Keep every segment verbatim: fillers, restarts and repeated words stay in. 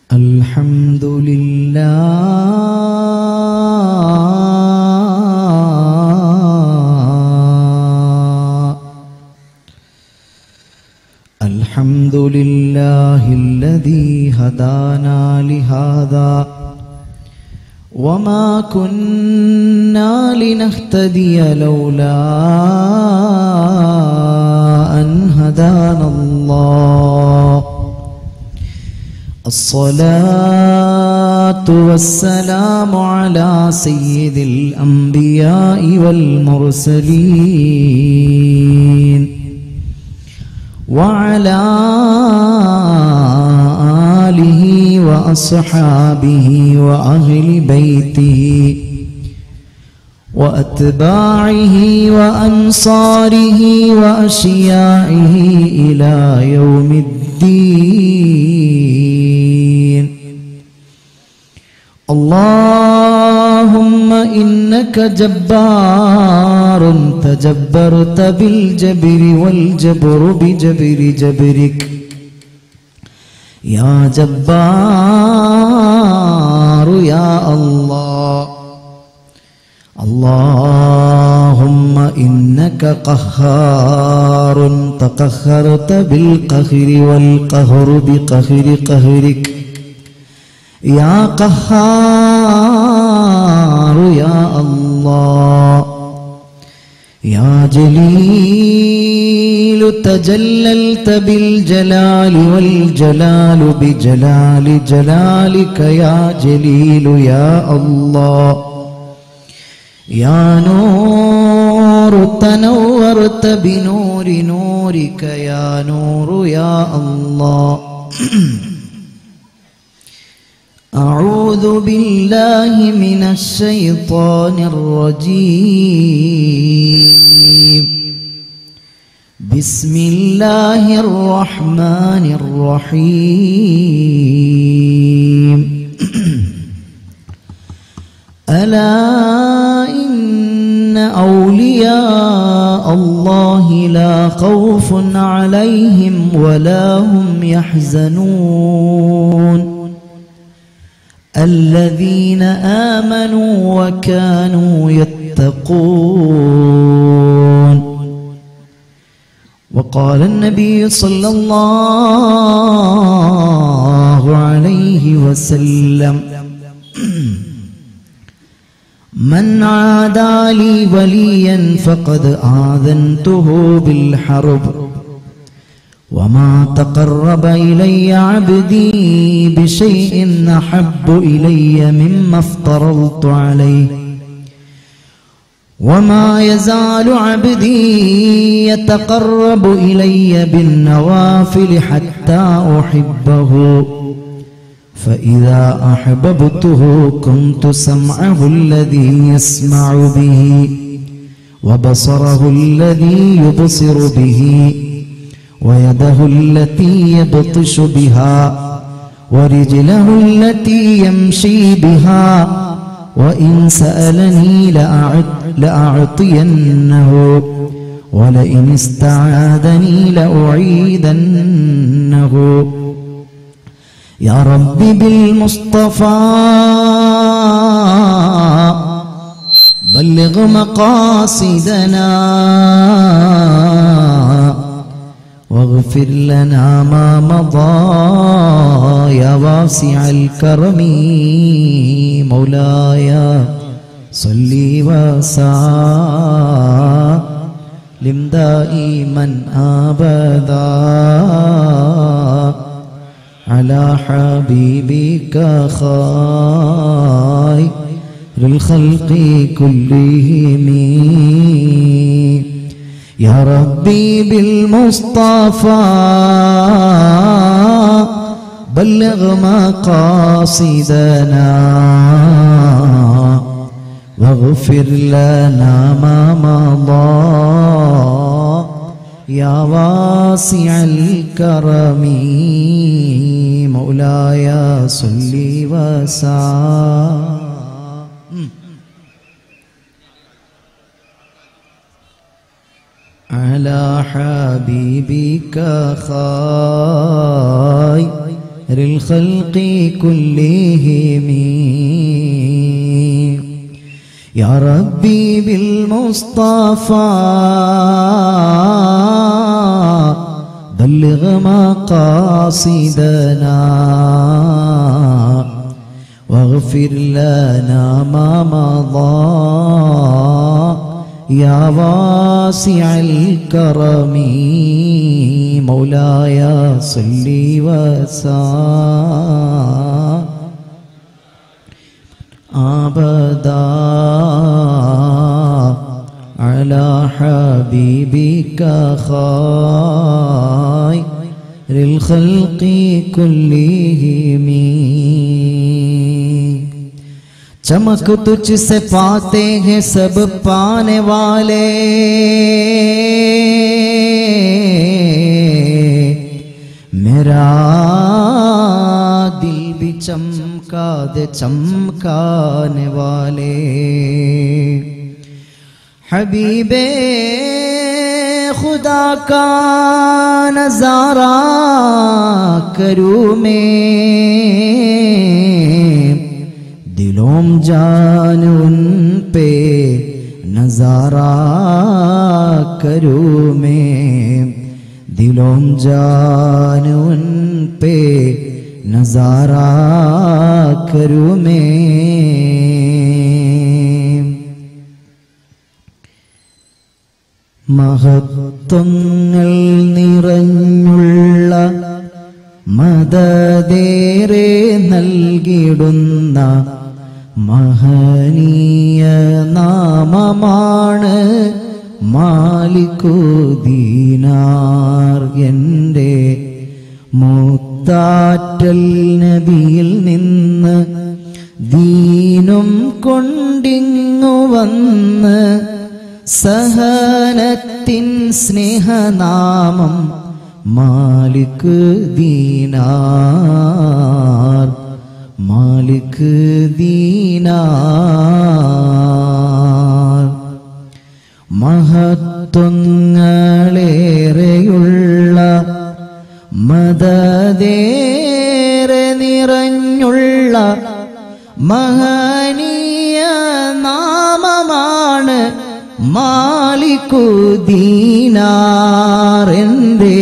الحمد لله الحمد لله الذي هدانا لهذا وما كنا لنهتدي لولا أن هدانا الله الصلاة والسلام على سيد الأنبياء والمرسلين وعلى آله وأصحابه وأهل بيته وأتباعه وأنصاره وأشياعه إلى يوم الدين. اللهم إنك جبار تجبرت بالجبر والجبر بجبر جبرك يا جبار يا الله. اللهم إنك قهار تقهرت بالقهر والقهر بقهر قهرك يا قهار يا الله. يا جليل تجللت بالجلال والجلال بجلال جلالك يا جليل يا الله. يا نور تنورت بنور نورك يا نور يا الله. أعوذ بالله من الشيطان الرجيم. بسم الله الرحمن الرحيم. ألا إن أولياء الله لا خوف عليهم ولا هم يحزنون الذين آمنوا وكانوا يتقون. وقال النبي صلى الله عليه وسلم من عادى لي وليا فقد آذنته بالحرب وما تقرب إلي عبدي بشيء أحب إلي مما افترضت عليه وما يزال عبدي يتقرب إلي بالنوافل حتى أحبه فإذا أحببته كنت سمعه الذي يسمع به وبصره الذي يبصر به ويده التي يبطش بها ورجله التي يمشي بها وإن سألني لأعطينه ولئن استعاذني لأعيذنه. يا رب بالمصطفى بلغ مقاصدنا واغفر لنا ما مضى يا واسع الكرم. مولاي صل وسلم دائما أبدا على حبيبك خير الخلق كلهم. يا ربي بالمصطفى بلغ مقاصدنا واغفر لنا ما مضى يا واسع الكرم. مولاي صل وسلم على حبيبك خير للخلق كلهم يا ربي بالمصطفى بلغ مقاصدنا واغفر لنا ما مضى يا واسع الكرم مولاي صل وسلم أبدا على حبيبك خير الخلق كلهم चमक तुझसे पाते हैं सब पाने वाले मेरा दिल भी चमका दे चमकाने वाले हबीबे खुदा का नजारा करूँ मैं दिलों जान उन पे नजारा करूँ मैं दिलों जान उन पे नजारा करूँ मैं महत्वങ്ങൾ നിറഞ്ഞുള്ള മദദേറെ നൽകിടുന്ന മഹനീയ നാമമാണ് മാലികു ദീനാർ എൻ്റെ മുക്താറ്റൽ നബിയിൽ നിന്ന് ദീനും കൊണ്ടിങ്ങു വന്ന് സഹനത്തിൻ സ്നേഹനാമം മാലിക് ദീനാർ മാലിക് ദീനാർ മഹത്വങ്ങളേറെയുള്ള മദദേറെ നിറഞ്ഞുള്ള മഹനീയ നാമമാണ് മാലികു ദീനാർ എൻ്റെ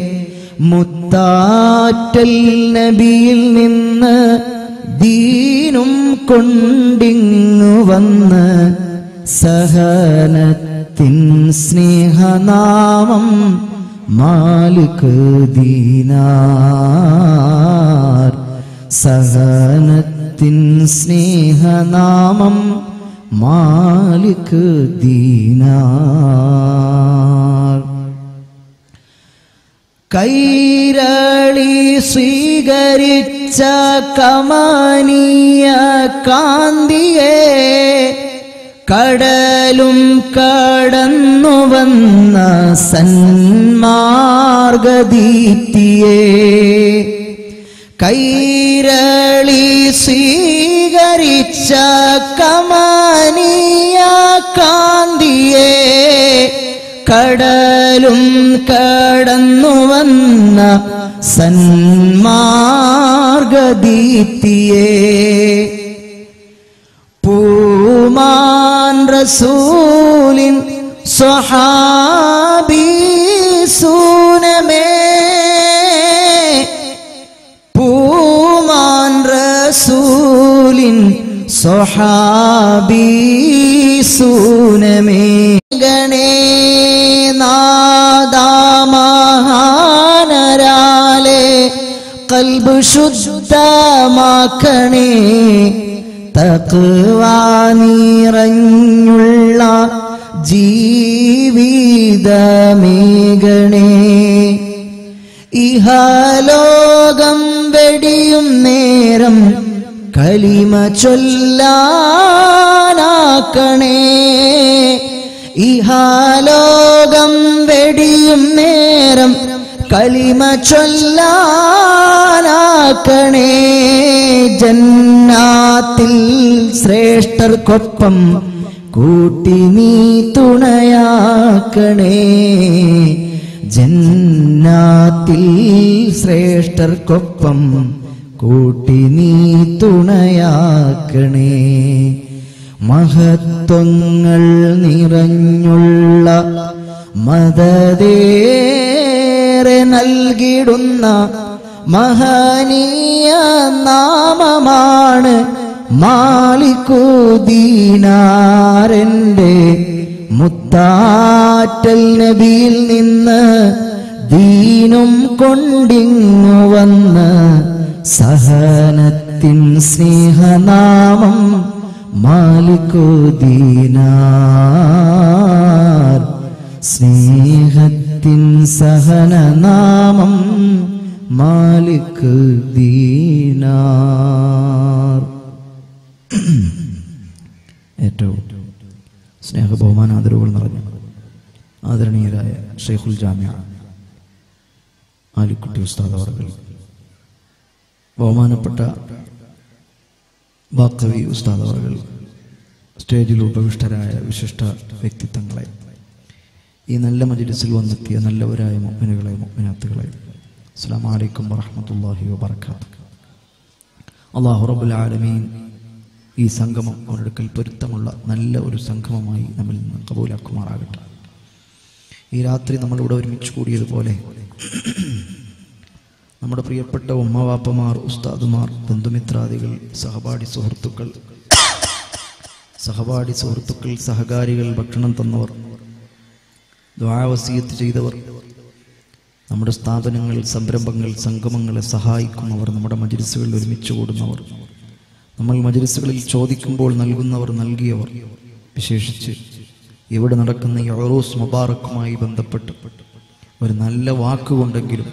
മുത്താറ്റൽ നബിയിൽ നിന്ന് ദീനും കൊണ്ടിങ്ങു വന്ന് സഹനത്തിൻ സ്നേഹനാമം മാലിക് ദീനാർ സഹനത്തിൻ സ്നേഹനാമം മാലിക് ദീനാർ കൈരളി സ്വീകരിച്ച കമനീയ കാന്തിയെ കടലും കടന്നു വന്ന സന്മാർഗദീപ്തിയെ കൈരളി സ്വീകരിച്ച കമനീയ കാന്തിയെ കടലും കടന്നു വന്ന സന്മാർഗദീപ്തിയെ പൂമാൻ റസൂലിൻ സ്വഹാബി സൂനമേ പൂമാൻ റസൂലിൻ സ്വഹാബി സൂനമേ ഗണേ നാദാമഹാനരാലെ കൽബ് ശുദ്ധമാക്കണേ തഖ്വ നിറഞ്ഞുള്ള ജീവിതമേകണേ ഇഹലോകം വെടിയും നേരം കലിമ ചൊല്ലാനാക്കണേ ഇഹലോകം വെടിയും നേരം കലിമ ചൊല്ലാനാക്കണേ ജന്നാത്തിൽ ശ്രേഷ്ഠർക്കൊപ്പം കൂട്ടി നീ തുണയാക്കണേ ജന്ന ജന്നാത്തിൽ ശ്രേഷ്ഠർക്കൊപ്പം കൂട്ടി നീ തുണയാക്കണേ. മഹത്വങ്ങൾ നിറഞ്ഞുള്ള മദദേറെ നൽകിടുന്ന മഹനീയ നാമമാണ് മാലിക്കുദീനാരന്റെ. മുത്താറ്റൽ നബിയിൽ നിന്ന് ദീനും കൊണ്ടിങ്ങു വന്ന് സഹനത്തിൻ സ്നേഹനാമം മാലിക്കുദീനാർ. സ്നേഹത്തിൻ സഹനനാമം മാലിക്കുദീനാർ. ഏറ്റവും സ്നേഹ ബഹുമാനാദരവുകൾ നിറഞ്ഞു ആദരണീയരായ ഷെയ്ഖുൽ ജാമിഅ ആലിക്കുട്ടി ഉസ്താദ് അവർകൾ, ബഹുമാനപ്പെട്ട ബാക്കവി ഉസ്താദ് അവർകൾ, സ്റ്റേജിൽ ഉപവിഷ്ടരായ വിശിഷ്ട വ്യക്തിത്വങ്ങളെ, ഈ നല്ല മജ്‌ലിസിൽ വന്നെത്തിയ നല്ലവരായ മുഅ്മിനുകളെ മുഅ്മിനാത്തുകളെ, അസ്സലാമു അലൈക്കും വറഹ്മത്തുള്ളാഹി വബറകാതുഹു. അല്ലാഹു റബ്ബുൽ ആലമീൻ ഈ സംഗമം അവരുടെ പൊരുത്തമുള്ള നല്ല ഒരു സംഗമമായി നമ്മിൽ നിന്ന് കബൂലാക്കുമാറാകട്ടെ. ഈ രാത്രി നമ്മളിവിടെ ഒരുമിച്ച് കൂടിയതുപോലെ നമ്മുടെ പ്രിയപ്പെട്ട ഉമ്മവാപ്പമാർ, ഉസ്താദുമാർ, ബന്ധുമിത്രാദികൾ, സഹപാഠി സുഹൃത്തുക്കൾ സഹപാഠി സുഹൃത്തുക്കൾ സഹകാരികൾ, ഭക്ഷണം തന്നവർ, ദുആ വസിയത്ത് ചെയ്തവർ, നമ്മുടെ സ്ഥാപനങ്ങൾ, സംരംഭങ്ങൾ, സംഗമങ്ങളെ സഹായിക്കുന്നവർ, നമ്മുടെ മജ്‌ലിസുകളിൽ ഒരുമിച്ച് കൂടുന്നവർ, നമ്മൾ മജ്‌ലിസുകളിൽ ചോദിക്കുമ്പോൾ നൽകുന്നവർ, നൽകിയവർ, വിശേഷിച്ച് ഇവിടെ നടക്കുന്ന ഈ ഉറൂസ് മുബാറക്കുമായി ബന്ധപ്പെട്ട് ഒരു നല്ല വാക്കുകൊണ്ടെങ്കിലും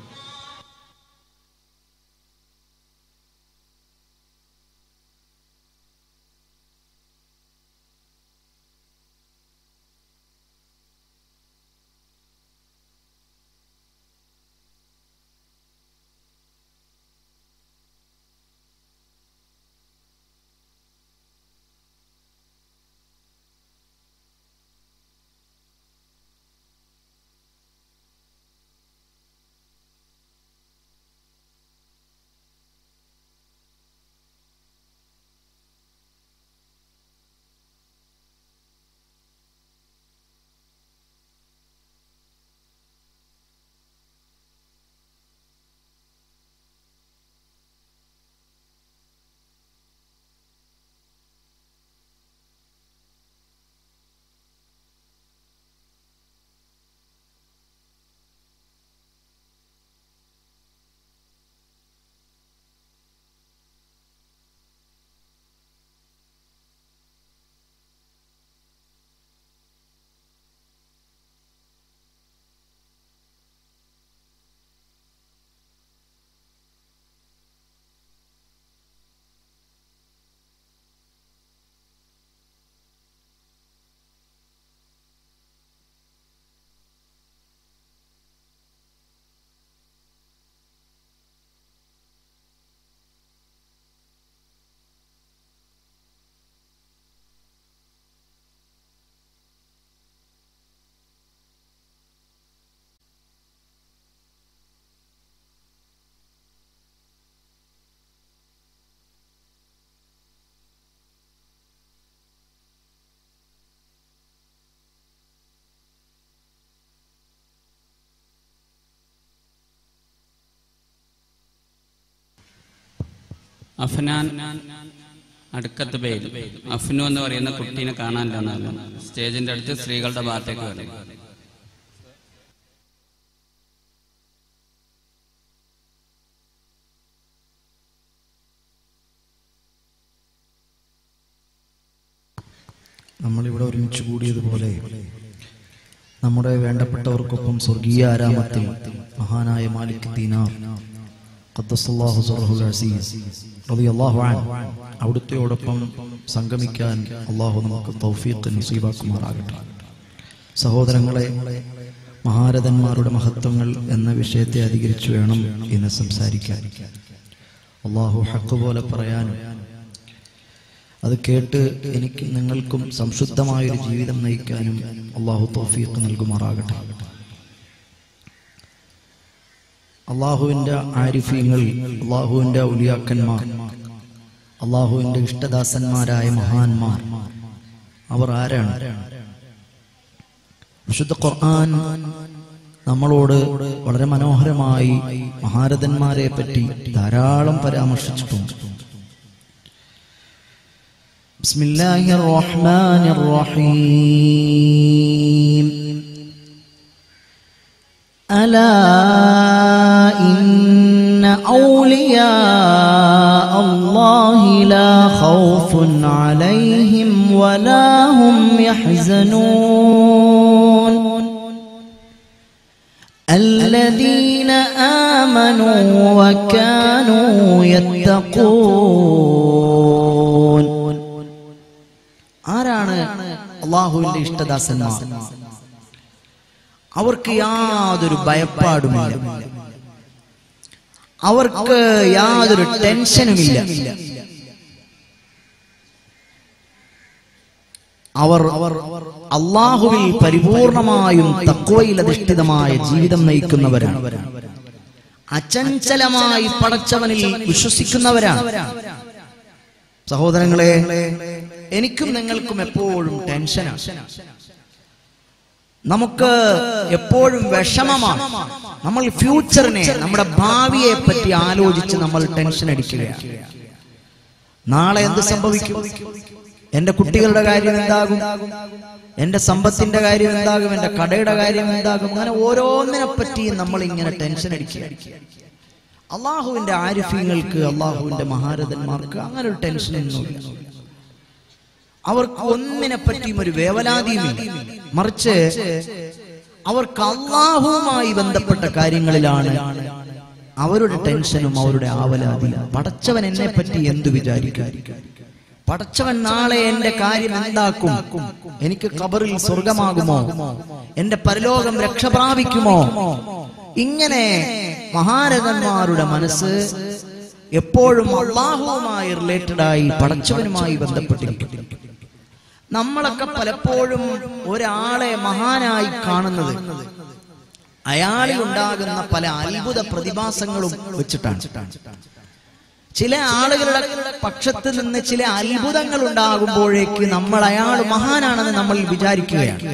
അഫ്നാൻ അടുക്കത്ത് പേര് അഫ്നു എന്ന് പറയുന്ന കുട്ടീനെ കാണാനില്ല. സ്റ്റേജിന്റെ അടുത്ത് സ്ത്രീകളുടെ ഭാഗത്തേക്ക് വരും. നമ്മളിവിടെ ഒരുമിച്ച് കൂടിയതുപോലെ നമ്മുടെ വേണ്ടപ്പെട്ടവർക്കൊപ്പം സ്വർഗീയ ആരാമത്തിൽ മഹാനായ മാലിക് ദീനാർ ഖദ്ദസല്ലാഹു സിർറഹുൽ അസീസ് റളിയല്ലാഹു അൻഹു അവിടുത്തെയോടൊപ്പം സംഗമിക്കാൻ അല്ലാഹു നമുക്ക് തൗഫീഖ് നസീബാക്കുമാറാകട്ടെ. സഹോദരങ്ങളെ, മഹാരഥന്മാരുടെ മഹത്വങ്ങൾ എന്ന വിഷയത്തെ അധികരിച്ചു വേണം ഇന്ന് സംസാരിക്കാൻ. അല്ലാഹു ഹഖ് പോലെ പറയാനും അത് കേട്ട് എനിക്ക് നിങ്ങൾക്കും സംശുദ്ധമായൊരു ജീവിതം നയിക്കാനും അല്ലാഹു തൗഫീഖ് നൽകുമാറാകട്ടെ. അള്ളാഹുവിൻ്റെ ആരിഫീങ്ങൾ, അള്ളാഹുവിൻ്റെ ഔലിയാക്കന്മാർ, അള്ളാഹുവിൻ്റെ ഇഷ്ടദാസന്മാരായ മഹാന്മാർ അവർ ആരാണ്? വിശുദ്ധ ഖുർആൻ നമ്മളോട് വളരെ മനോഹരമായി മഹാരഥന്മാരെ പറ്റി ധാരാളം പരാമർശിച്ചിട്ടുണ്ട്. ബിസ്മില്ലാഹിർ റഹ്മാനിർ റഹീം. അലാ ഇന്ന ഔലിയാ അല്ലാഹി ലാ ഖൗഫുൻ അലൈഹിം വലാ ഹും യഹ്സനൂൻ الذين آمنوا وكانوا يتقون. ആരാണ് അല്ലാഹുവിന്റെ ഇഷ്ടദാസന്മാർ? അവർക്ക് യാതൊരു ഭയപ്പാടുമില്ല, അവർക്ക് യാതൊരു ടെൻഷനുമില്ല. അവർ അള്ളാഹുവിൽ പരിപൂർണമായും തഖ്വയിൽ അധിഷ്ഠിതമായ ജീവിതം നയിക്കുന്നവരാണ്. അചഞ്ചലമായി പടച്ചവനിൽ വിശ്വസിക്കുന്നവരാണ്. സഹോദരങ്ങളെ, എനിക്കും നിങ്ങൾക്കും എപ്പോഴും ടെൻഷനാണ്, നമുക്ക് എപ്പോഴും വിഷമമാണ്. നമ്മൾ ഫ്യൂച്ചറിനെ, നമ്മുടെ ഭാവിയെ പറ്റി ആലോചിച്ച് നമ്മൾ ടെൻഷൻ അടിക്കുകയാണ്. നാളെ എന്ത് സംഭവിക്കും? എന്റെ കുട്ടികളുടെ കാര്യം എന്താകും? എന്റെ സമ്പത്തിന്റെ കാര്യം എന്താകും? എന്റെ കടയുടെ കാര്യം എന്താകും? അങ്ങനെ ഓരോന്നിനെ പറ്റിയും നമ്മൾ ഇങ്ങനെ ടെൻഷൻ അടിക്കുക. അള്ളാഹുവിന്റെ ആരിഫീങ്ങൾക്ക്, അള്ളാഹുവിന്റെ മഹാരഥന്മാർക്ക് അങ്ങനെ ഒരു ടെൻഷനൊന്നുമില്ല. അവർക്ക് ഒന്നിനെ പറ്റിയും ഒരു വേവലാതിയുമില്ല. മറിച്ച് അവർക്ക് അള്ളാഹുവുമായി ബന്ധപ്പെട്ട കാര്യങ്ങളിലാണ് അവരുടെ ടെൻഷനും അവരുടെ ആവലാതിയും. പടച്ചവൻ എന്നെ പറ്റി എന്തു വിചാരിക്കും? പടച്ചവൻ നാളെ എന്റെ കാര്യം എന്താക്കും? എനിക്ക് ഖബറിൽ സ്വർഗമാകുമോ? എന്റെ പരലോകം രക്ഷ പ്രാപിക്കുമോ? ഇങ്ങനെ മഹാരഥന്മാരുടെ മനസ്സ് എപ്പോഴും അള്ളാഹുവുമായി റിലേറ്റഡ് ആയി, പടച്ചവനുമായി ബന്ധപ്പെട്ടിരിക്കും. നമ്മളൊക്കെ പലപ്പോഴും ഒരാളെ മഹാനായി കാണുന്നത് അയാളിൽ ഉണ്ടാകുന്ന പല അത്ഭുത പ്രതിഭാസങ്ങളും വെച്ചിട്ടാണ്. ചില ആളുകളുടെ പക്ഷത്ത് നിന്ന് ചില അത്ഭുതങ്ങൾ ഉണ്ടാകുമ്പോഴേക്ക് നമ്മൾ അയാൾ മഹാനാണെന്ന് നമ്മൾ വിചാരിക്കുകയാണ്.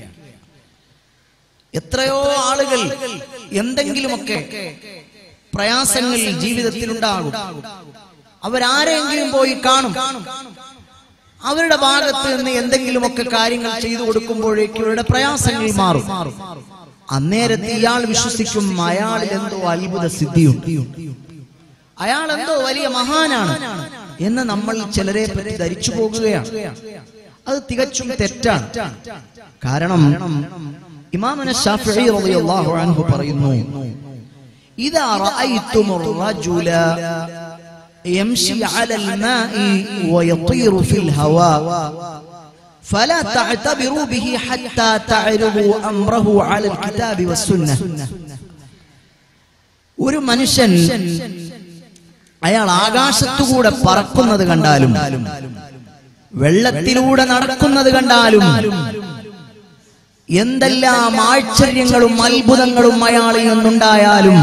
എത്രയോ ആളുകൾ എന്തെങ്കിലുമൊക്കെ പ്രയാസങ്ങൾ ജീവിതത്തിൽ ഉണ്ടാകും. അവരാരെങ്കിലും പോയി കാണും, അവരുടെ ഭാഗത്ത് നിന്ന് എന്തെങ്കിലുമൊക്കെ കാര്യങ്ങൾ ചെയ്തു കൊടുക്കുമ്പോഴേക്കും അവരുടെ പ്രയാസങ്ങൾ മാറും. അന്നേരത്ത് ഇയാൾ വിശ്വസിക്കും അയാളിൽ എന്തോ അത്ഭുത സിദ്ധിയുണ്ട്, അയാൾ എന്തോ വലിയ മഹാനാണ് എന്ന് നമ്മൾ ചിലരെ പറ്റി ധരിച്ചു പോകുകയാണ്. അത് തികച്ചും തെറ്റാണ്. കാരണം ഇമാമുന ശാഫിഈ റളിയല്ലാഹു അൻഹു പറയുന്നു, ഇദാ റഅയ്തുമുർ റജുല യംശി അലൽ മാഇ വയതീറു ഫിൽ ഹവാ ഫലാ തഅതബിറു ബിഹി ഹത്താ തഅരിദു അംറഹു അലൽ കിതാബി വസ്സുന്നഹ്. ഒരു മനുഷ്യൻ അയാൾ ആകാശത്തുകൂടെ പറക്കുന്നത് കണ്ടാലും വെള്ളത്തിലൂടെ നടക്കുന്നത് കണ്ടാലും എന്തെല്ലാം ആശ്ചര്യങ്ങളും അത്ഭുതങ്ങളും അയാളിൽ നിന്നുണ്ടായാലും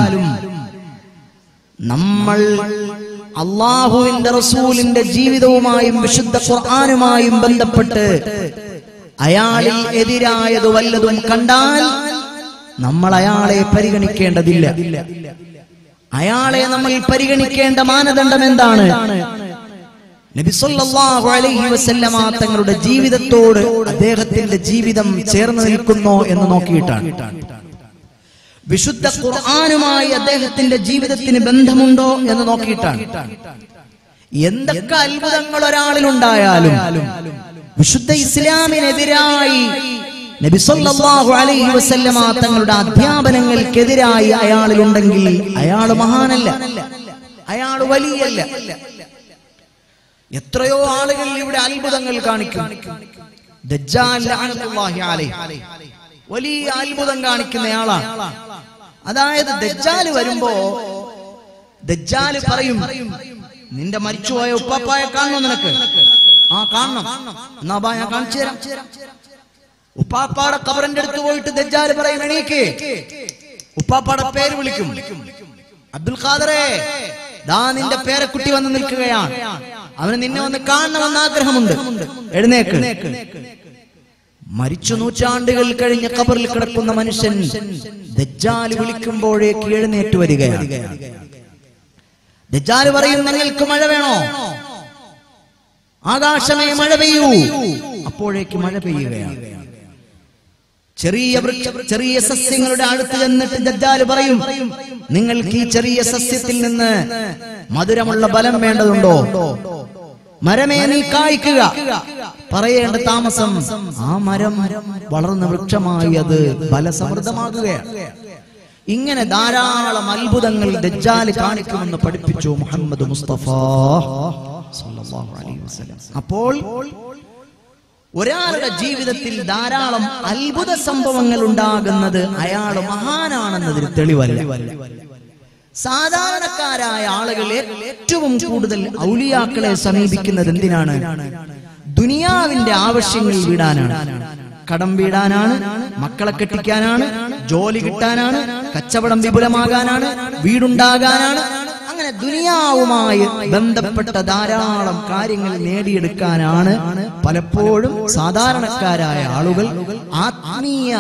നമ്മൾ അള്ളാഹുവിന്റെ റസൂലിന്റെ ജീവിതവുമായും വിശുദ്ധ ഖുർആനുമായും ബന്ധപ്പെട്ട് അയാളിൽ എതിരായത് വല്ലതും കണ്ടാൽ നമ്മൾ അയാളെ പരിഗണിക്കേണ്ടതില്ല. അയാളെ നമ്മൾ പരിഗണിക്കേണ്ട മാനദണ്ഡം എന്താണ്? നബി സല്ലല്ലാഹു അലൈഹി വസല്ലമ തങ്ങളുടെ ജീവിതത്തോട് അദ്ദേഹത്തിന്റെ ജീവിതം ചേർന്ന് നിൽക്കുന്നോ എന്ന് നോക്കിയിട്ടാണ്. വിശുദ്ധ ഖുർആനുമായി അദ്ദേഹത്തിന്റെ ജീവിതത്തിന് ബന്ധമുണ്ടോ എന്ന് നോക്കിയിട്ടാണ്. എന്തൊക്കെ അത്ഭുതങ്ങൾ ഒരാളിൽ ഉണ്ടായാലും വിശുദ്ധ ഇസ്ലാമിനെതിരായി നബി സല്ലല്ലാഹു അലൈഹി വസല്ലമ തങ്ങളുടെ അധ്യാപനങ്ങൾക്കെതിരായി അയാളിൽ ഉണ്ടെങ്കിൽ അയാൾ മഹാനല്ല, അയാൾ വലിയല്ല. എത്രയോ ആളുകൾ ഇവിടെ അത്ഭുതങ്ങൾ കാണിക്കും. ദജ്ജാൽ ലഅനത്തുല്ലാഹി അലൈഹി വലിയ അത്ഭുതം കാണിക്കുന്നയാളാണ്. അതായത് ദജ്ജാൽ വരുമ്പോ ദജ്ജാൽ പറയും, നിന്റെ മരിച്ചുപോയ ഉപ്പാപ്പായെ കാണണോ നിനക്ക്? ആ കാണണം, എന്നാ ബാ ഞാൻ കാണിച്ചു തരാം. ഉപ്പാപ്പാടെ ഖബറിന്റെ അടുത്ത് പോയിട്ട് ദജ്ജാൽ പറയും, എണീക്ക്. ഉപ്പാപ്പാടെ പേര് വിളിക്കും. അബ്ദുൽ ഖാദറെ, ദാ നിന്റെ പേരക്കുട്ടി വന്ന് നിൽക്കുകയാണ്, അവന് നിന്നെ ഒന്ന് കാണണമെന്ന് ആഗ്രഹമുണ്ട്, എഴുന്നേക്ക്. മരിച്ചു നൂറ്റാണ്ടുകൾ കഴിഞ്ഞ ഖബറിൽ കിടക്കുന്ന മനുഷ്യൻ ദജ്ജാൽ വിളിക്കുമ്പോഴേക്ക് എഴുന്നേറ്റ് വരികയാണ്. ദജ്ജാൽ പറയും, നിങ്ങൾക്ക് മഴ വേണോ? ആകാശമേ മഴ പെയ്യൂ. അപ്പോഴേക്ക് മഴ പെയ്യുകയാണ്. ചെറിയ ചെറിയ സസ്യങ്ങളുടെ അടുത്ത് ചെന്നിട്ട് ദജ്ജാൽ പറയും, നിങ്ങൾക്ക് ഈ ചെറിയ സസ്യത്തിൽ നിന്ന് മധുരമുള്ള ബലം വേണ്ടതുണ്ടോ? മരമേ നീ കായ്ക്കുക. പറയേണ്ട താമസം ആ മരം വളർന്ന വൃക്ഷമായി അത് ബലസമൃദ്ധമാകുകയാണ്. ഇങ്ങനെ ധാരാളം അത്ഭുതങ്ങൾ ദജ്ജാൽ കാണിക്കുമെന്ന് പഠിപ്പിച്ചു മുഹമ്മദ് മുസ്തഫ സല്ലല്ലാഹു അലൈഹി വസല്ലം. അപ്പോൾ ഒരാളുടെ ജീവിതത്തിൽ ധാരാളം അത്ഭുത സംഭവങ്ങൾ ഉണ്ടാകുന്നത് അയാൾ മഹാനാണെന്നതിന് തെളിവല്ല. സാധാരണക്കാരായ ആളുകളെ ഏറ്റവും കൂടുതൽ ഔലിയാക്കളെ സമീപിക്കുന്നത് എന്തിനാണ്? ദുനിയാവിന്റെ ആവശ്യങ്ങൾ വീടാനാണ്, കടം വീടാനാണ്, മക്കളെ കെട്ടിക്കാനാണ്, ജോലി കിട്ടാനാണ്, കച്ചവടം വിപുലമാകാനാണ്, വീടുണ്ടാകാനാണ്. അങ്ങനെ ദുനിയാവുമായി ബന്ധപ്പെട്ട ധാരാളം കാര്യങ്ങൾ നേടിയെടുക്കാനാണ് പലപ്പോഴും സാധാരണക്കാരായ ആളുകൾ ആത്മീയ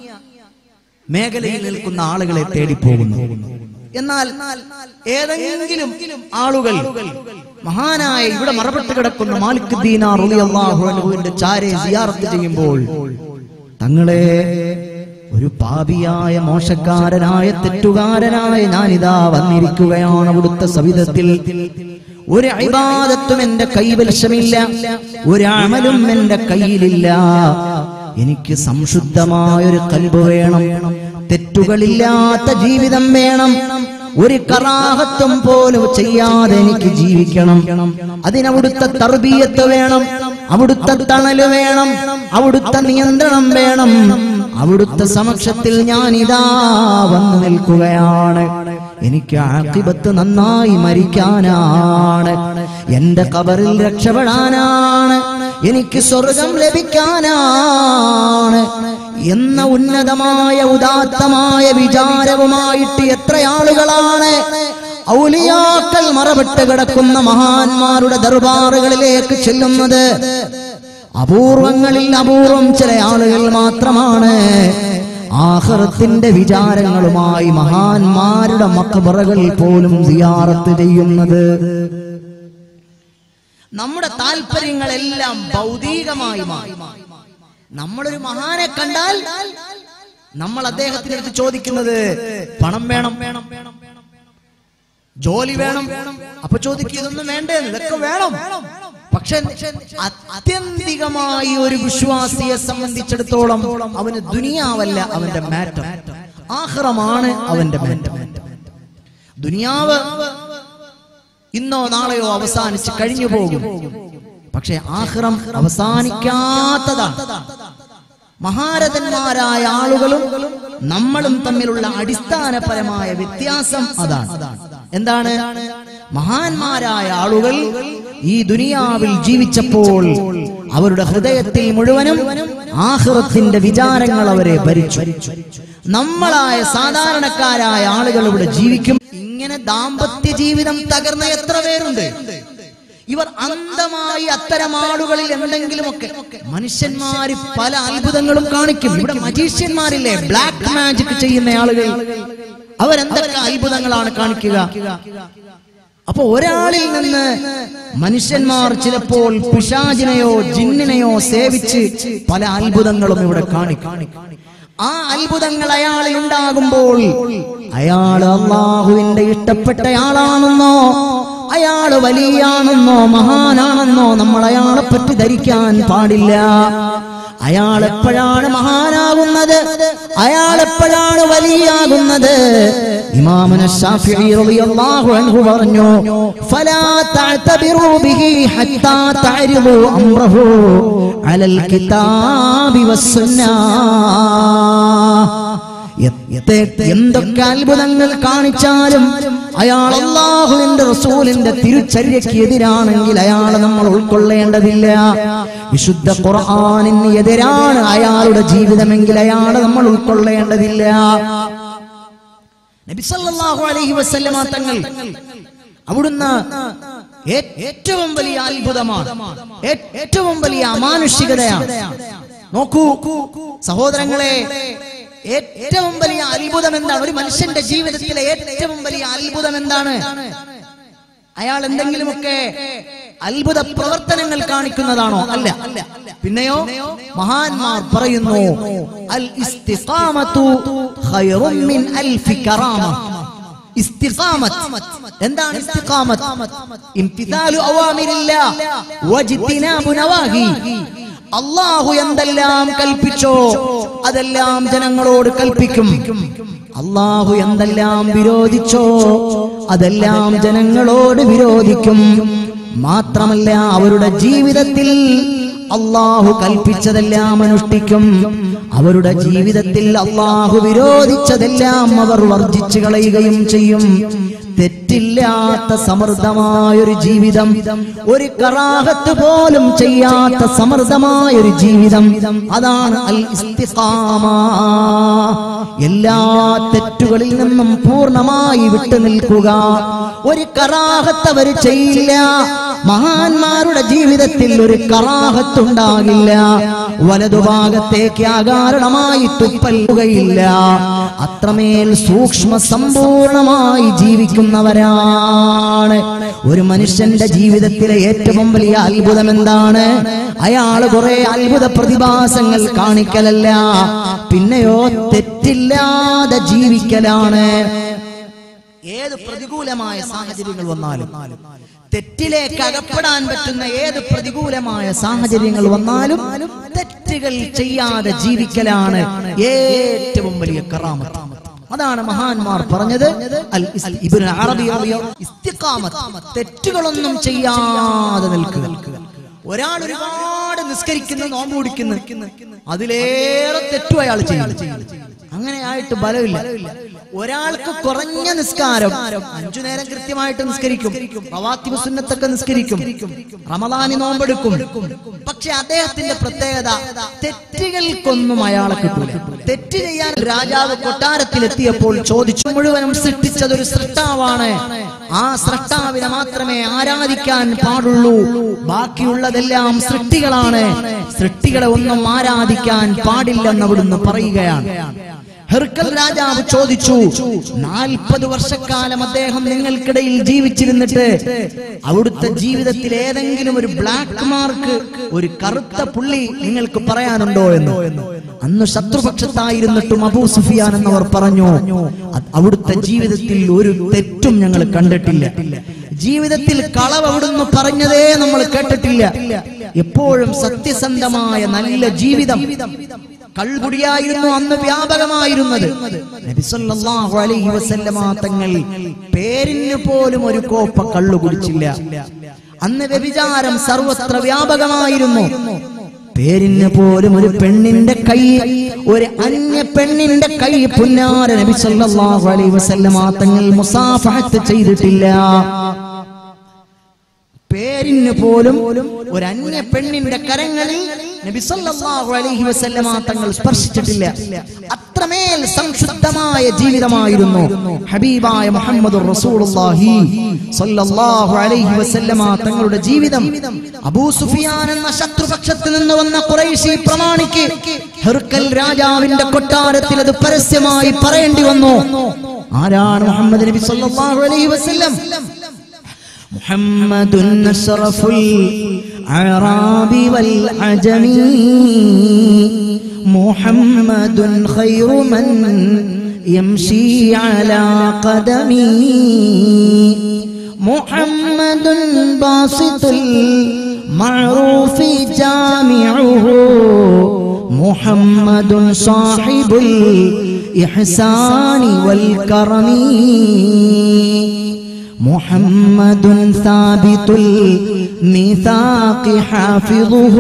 മേഖലയിൽ നിൽക്കുന്ന ആളുകളെ തേടിപ്പോകുന്നു. എന്നാൽ ഏതെങ്കിലും ആളുകൾ മഹാനായ ഇവിടെ മറപ്പെട്ട് കിടക്കുന്ന മാലിക് ദീനാർ റളിയല്ലാഹു അൻഹുവിന്റെ ചാരെ സിയാറത്ത് ചെയ്യുമ്പോൾ, തങ്ങളെ ഒരു പാപിയായ മോശക്കാരനായ തെറ്റുകാരനായ ഞാനിതാ വന്നിരിക്കുകയാണ് അവിടുത്തെ സവിധത്തിൽ. ഒരു ഇബാദത്തും എന്റെ കൈവശമില്ല, ഒരു അമലും എന്റെ കയ്യിലില്ല. എനിക്ക് സംശുദ്ധമായൊരു ഖൽബ് വേണം, തെറ്റുകളില്ലാത്ത ജീവിതം വേണം, ഒരു കറാഹത്തും പോലും ചെയ്യാതെ എനിക്ക് ജീവിക്കണം. അതിനവിടുത്തെ തർബീയത്ത് വേണം, അവിടുത്തെ തണല് വേണം, അവിടുത്തെ നിയന്ത്രണം വേണം. അവിടുത്തെ സമക്ഷത്തിൽ ഞാൻ ഇതാ വന്നു നിൽക്കുകയാണ്. എനിക്ക് ആഖിബത്ത് നന്നായി മരിക്കാനാണ്, എന്റെ ഖബറിൽ രക്ഷപ്പെടാനാണ്, എനിക്ക് സ്വർഗം ലഭിക്കാനാണ് എന്ന ഉന്നതമായ ഉദാത്തമായ വിചാരവുമായിട്ട് എത്ര ആളുകളാണ് ഔലിയാക്കൾ മറവിട്ട് കിടക്കുന്ന മഹാന്മാരുടെ ദർബാറുകളിലേക്ക് ചെല്ലുന്നത്? അപൂർവങ്ങളിൽ അപൂർവം ചില ആളുകൾ മാത്രമാണ് ആഖിറത്തിന്റെ വിചാരങ്ങളുമായി മഹാന്മാരുടെ മഖബറകൾ പോലും സിയാറത്ത് ചെയ്യുന്നത്. നമ്മുടെ താല്പര്യങ്ങളെല്ലാം ഭൗതികമായി മാറി. നമ്മളൊരു മഹാനെ കണ്ടാൽ നമ്മൾ അദ്ദേഹത്തിന്റെ അടുത്ത് ചോദിക്കുന്നത് പണം വേണം, ജോലി വേണം. അപ്പൊ ചോദിക്കുക ഇതൊന്നും വേണ്ടേ? ഇതൊക്കെ വേണം. പക്ഷെ ആത്യന്തികമായി ഒരു വിശ്വാസിയെ സംബന്ധിച്ചിടത്തോളം അവന് ദുനിയാവല്ല അവന്റെ മാറ്റം, ആഖിറമാണ് അവന്റെ മാറ്റം. ദുനിയാവ് ഇന്നോ നാളെയോ അവസാനിച്ച് കഴിഞ്ഞു പോകും, പക്ഷെ ആഖിറം അവസാനിക്കാത്തതാണ്. മഹാരഥന്മാരായ ആളുകളും നമ്മളും തമ്മിലുള്ള അടിസ്ഥാനപരമായ വ്യത്യാസം അതാണ്. എന്താണ്? മഹാന്മാരായ ആളുകൾ ഈ ദുനിയാവിൽ ജീവിച്ചപ്പോൾ അവരുടെ ഹൃദയത്തിൽ മുഴുവനും ആഖിറത്തിന്റെ വിചാരങ്ങൾ അവരെ ഭരിച്ചു. നമ്മളായ സാധാരണക്കാരായ ആളുകൾ ഇവിടെ ജീവിക്കും. ഇങ്ങനെ ദാമ്പത്യ ജീവിതം തകർന്ന എത്ര പേരുണ്ട്? ഇവർ അന്ധമായി അത്തരം ആളുകളിൽ എന്തെങ്കിലുമൊക്കെ മനുഷ്യന്മാര് പല അത്ഭുതങ്ങളും കാണിക്കും. ഇവിടെ മജീഷ്യന്മാരില്ലേ, ബ്ലാക്ക് മാജിക് ചെയ്യുന്ന ആളുകൾ, അവരെന്തൊക്കെ അത്ഭുതങ്ങളാണ് കാണിക്കുക. അപ്പൊ ഒരാളിൽ നിന്ന് മനുഷ്യന്മാർ ചിലപ്പോൾ പിശാചിനെയോ ജിന്നിനെയോ സേവിച്ച് പല അത്ഭുതങ്ങളും ഇവിടെ കാണിക്കും. ആ അത്ഭുതങ്ങൾ അയാളിൽ ഉണ്ടാകുമ്പോൾ അയാൾ അല്ലാഹുവിന്റെ ഇഷ്ടപ്പെട്ടയാളാണെന്നോ അയാള് വലിയാണെന്നോ മഹാനാണെന്നോ നമ്മൾ അയാളെ പറ്റി ധരിക്കാൻ പാടില്ല. അയാൾ എപ്പോഴാണ് മഹാനാകുന്നത്, അയാൾ എപ്പോഴാണ് വലിയാകുന്നത്? ഇമാമുന ശാഫിഈ റളിയല്ലാഹു അൻഹു പറഞ്ഞു, ഫലാ തഅതബിറൂ ബിഹി ഹത്താ തഅരിദൂ അംറഹു അലൽ കിതാബി വസ്സുന്നah. എന്തൊക്കെ അത്ഭുതങ്ങൾ കാണിച്ചാലും അയാൾ അല്ലാഹുവിന്റെ റസൂലിന്റെ തിരുചര്യയ്ക്ക് എതിരാണെങ്കിൽ അയാളെ നമ്മൾ ഉൾക്കൊള്ളേണ്ടതില്ല. വിശുദ്ധ ഖുർആനിന് എതിരാണ് അയാളുടെ ജീവിതമെങ്കിൽ അയാളെ നമ്മൾ ഉൾക്കൊള്ളേണ്ടതില്ല. നബി സല്ലല്ലാഹു അലൈഹി വസല്ലമ തങ്ങൾ അവിടുന്ന് ഏറ്റവും വലിയ അത്ഭുതമാണ്, ഏറ്റവും വലിയ അമാനുഷികതയാണ്. നോക്കൂ സഹോദരങ്ങളെ, ഏറ്റവും വലിയ അത്ഭുതം എന്താണ്? ഒരു മനുഷ്യന്റെ ജീവിതത്തിലെ ഏറ്റവും വലിയ അത്ഭുതം എന്താണ്? അയാൾ എന്തെങ്കിലുമൊക്കെ അത്ഭുത പ്രവർത്തനങ്ങൾ കാണിക്കുന്നതാണോ? അല്ല. പിന്നെയോ മഹാന്മാർ പറയുന്നു, അൽ ഇസ്തിഖാമത്തു ഖൈറും മിൻ അൽഫി കറാമ. ഇസ്തിഖാമത്ത് എന്താണ്? ഇസ്തിഖാമത്ത് ഇംതിസാലു അവാമിരില്ലാഹ് വജ്തിനാബു നവാഹി. അല്ലാഹു എന്തെല്ലാം കൽപ്പിച്ചോ അതെല്ലാം ജനങ്ങളോട് കൽപ്പിക്കും. അല്ലാഹു എന്തെല്ലാം വിരോധിച്ചോ അതെല്ലാം ജനങ്ങളോട് വിരോധിക്കും. മാത്രമല്ല അവരുടെ ജീവിതത്തിൽ അല്ലാഹു കൽപ്പിച്ചതെല്ലാം അനുഷ്ഠിക്കും. അവരുടെ ജീവിതത്തിൽ അല്ലാഹു വിരോധിച്ചതെല്ലാം അവർ വർജിച്ചു കളയുകയും ചെയ്യും. തെറ്റില്ലാത്ത സമൃദ്ധമായൊരു ജീവിതം, ഒരു കറാഹത്ത് പോലും ചെയ്യാത്ത സമൃദ്ധമായൊരു ജീവിതം, അതാണ് അൽ ഇസ്തിഖാമ. എല്ലാ തെറ്റുകളിൽ നിന്നും പൂർണ്ണമായി വിട്ടുനിൽക്കുക. ഒരു കറാഹത്ത് അവർ ചെയ്യില്ല. മഹാന്മാരുടെ ജീവിതത്തിൽ ഒരു കറാഹത്തുണ്ടാകില്ല. വലതുഭാഗത്തേക്ക് അകാരണമായി തുപ്പലുകയില്ല. അത്രമേൽ സൂക്ഷ്മ സമ്പൂർണമായി ജീവിക്കുന്നവരാണ്. ഒരു മനുഷ്യന്റെ ജീവിതത്തിലെ ഏറ്റവും വലിയ അത്ഭുതം എന്താണ്? അയാൾ കുറെ അത്ഭുത പ്രതിഭാസങ്ങൾ കാണിക്കലല്ല, പിന്നെയോ തെറ്റില്ലാതെ ജീവിക്കലാണ്. ഏത് പ്രതികൂലമായ സാഹചര്യങ്ങൾ വന്നാലും, തെറ്റിലേക്ക് അകപ്പെടാൻ പറ്റുന്ന ഏത് പ്രതികൂലമായ സാഹചര്യങ്ങൾ വന്നാലും തെറ്റുകൾ ചെയ്യാതെ ജീവിക്കലാണ് ഏറ്റവും വലിയ കറാമത്ത്. അതാണ് മഹാന്മാർ പറഞ്ഞത്. അൽ ഇബ്നു അറബി ഇസ്തിഖാമത്ത്, തെറ്റുകളൊന്നും ചെയ്യാതെ നിൽക്കുക. ഒരാൾ ഒരുപാട് നിസ്കരിക്കുന്നു, നോമ്പ് പിടിക്കുന്നു, അതിലേറെ തെറ്റും അയാൾ ചെയ്യും. അങ്ങനെ ആയിട്ട് ബലമില്ല. ഒരാൾക്ക് കുറഞ്ഞ നിസ്കാരം, അഞ്ചു നേരം കൃത്യമായിട്ട് നിസ്കരിക്കും, റവാത്തിബ് സുന്നത്തൊക്കെ നിസ്കരിക്കും, റമദാനി നോമ്പെടുക്കും. പക്ഷെ അദ്ദേഹത്തിന്റെ പ്രത്യേകത, തെറ്റുകൾക്കൊന്നും അയാളെ കിട്ടൂല. തെറ്റ് ചെയ്യാൻ രാജാവ് കൊട്ടാരത്തിലെത്തിയപ്പോൾ ചോദിച്ചു, മുഴുവനും സൃഷ്ടിച്ചതൊരു സൃഷ്ടാവാണ്, ആ സൃഷ്ടാവിനെ മാത്രമേ ആരാധിക്കാൻ പാടുള്ളൂ, ബാക്കിയുള്ളതെല്ലാം സൃഷ്ടികളാണ്, സൃഷ്ടികളെ ഒന്നും ആരാധിക്കാൻ പാടില്ലെന്ന് അവിടുന്ന് പറയുകയാണ്. ഹെർക്കൽ രാജാവ് ചോദിച്ചു, നാൽപ്പത് വർഷക്കാലം അദ്ദേഹം നിങ്ങൾക്കിടയിൽ ജീവിച്ചിരുന്നിട്ട് അവിടുത്തെ ജീവിതത്തിൽ ഏതെങ്കിലും ഒരു ബ്ലാക്ക് മാർക്ക്, ഒരു കറുത്ത പുള്ളി നിങ്ങൾക്ക് പറയാനുണ്ടോ എന്ന്. അന്ന് ശത്രുപക്ഷത്തായിരുന്നിട്ടും അബൂ സുഫിയാൻ എന്നവർ പറഞ്ഞു, അവിടുത്തെ ജീവിതത്തിൽ ഒരു തെറ്റും ഞങ്ങൾ കണ്ടിട്ടില്ല, ജീവിതത്തിൽ കളവ് അവിടുന്ന് പറഞ്ഞതേ നമ്മൾ കേട്ടിട്ടില്ല, എപ്പോഴും സത്യസന്ധമായ നല്ല ജീവിതം. കള്ളുകുടിയായിരുന്നു അന്ന് വ്യാപകമായിരുന്നത്. നബി സല്ലല്ലാഹു അലൈഹി വസല്ലമ തങ്ങൾ പേരിന് പോലും ഒരു കോപ്പ കള്ളു കുടിച്ചില്ല. അന്ന് വ്യഭിചാരം സർവത്ര വ്യാപകമായിരുന്നു. പേരിന് പോലും ഒരു പെണ്ണിന്റെ കൈ, ഒരു അന്യ പെണ്ണിന്റെ കൈ പുന്നാര നബി സല്ലല്ലാഹു അലൈഹി വസല്ലമ തങ്ങൾ മുസാഫഹത്ത് ചെയ്തിട്ടില്ല. പേരിന് പോലും ഒരു അന്യ പെണ്ണിന്റെ കരങ്ങളിൽ നബി സല്ലല്ലാഹു അലൈഹി വസല്ലമ തങ്ങൾ സ്പർശിച്ചിട്ടില്ല. അത്രമേൽ സംശുദ്ധമായ ജീവിതമായിരുന്നു ഹബീബായ മുഹമ്മദുർ റസൂലുള്ളാഹി സല്ലല്ലാഹു അലൈഹി വസല്ലമ തങ്ങളുടെ ജീവിതം. അബൂ സുഫിയാൻ എന്ന ശത്രുപക്ഷത്തിൽ നിന്ന് വന്ന ഖുറൈശി പ്രമാണിക്ക് ഹെർക്കൽ രാജാവിന്റെ കൊട്ടാരത്തിൽ അത് പരസ്യമായി പറയേണ്ടി വന്നു. ആരാണ് മുഹമ്മദ് നബി സല്ലല്ലാഹു അലൈഹി വസല്ലം? മുഹമ്മദുൻ അശ്റഫുൽ അറാബി വൽ അജമി, മുഹമ്മദുൻ ഖൈറു മൻ യംശി അലാ ഖദമി, മുഹമ്മദുൻ ബാസിതുൽ മഅറൂഫി ജാമിഉഹു, മുഹമ്മദുൻ സാഹിബുൽ ഇഹ്സാനി വൽ കറമി, മുഹമ്മദുൻ സാബിതുൽ മീസാഖി ഹാഫിദുഹു,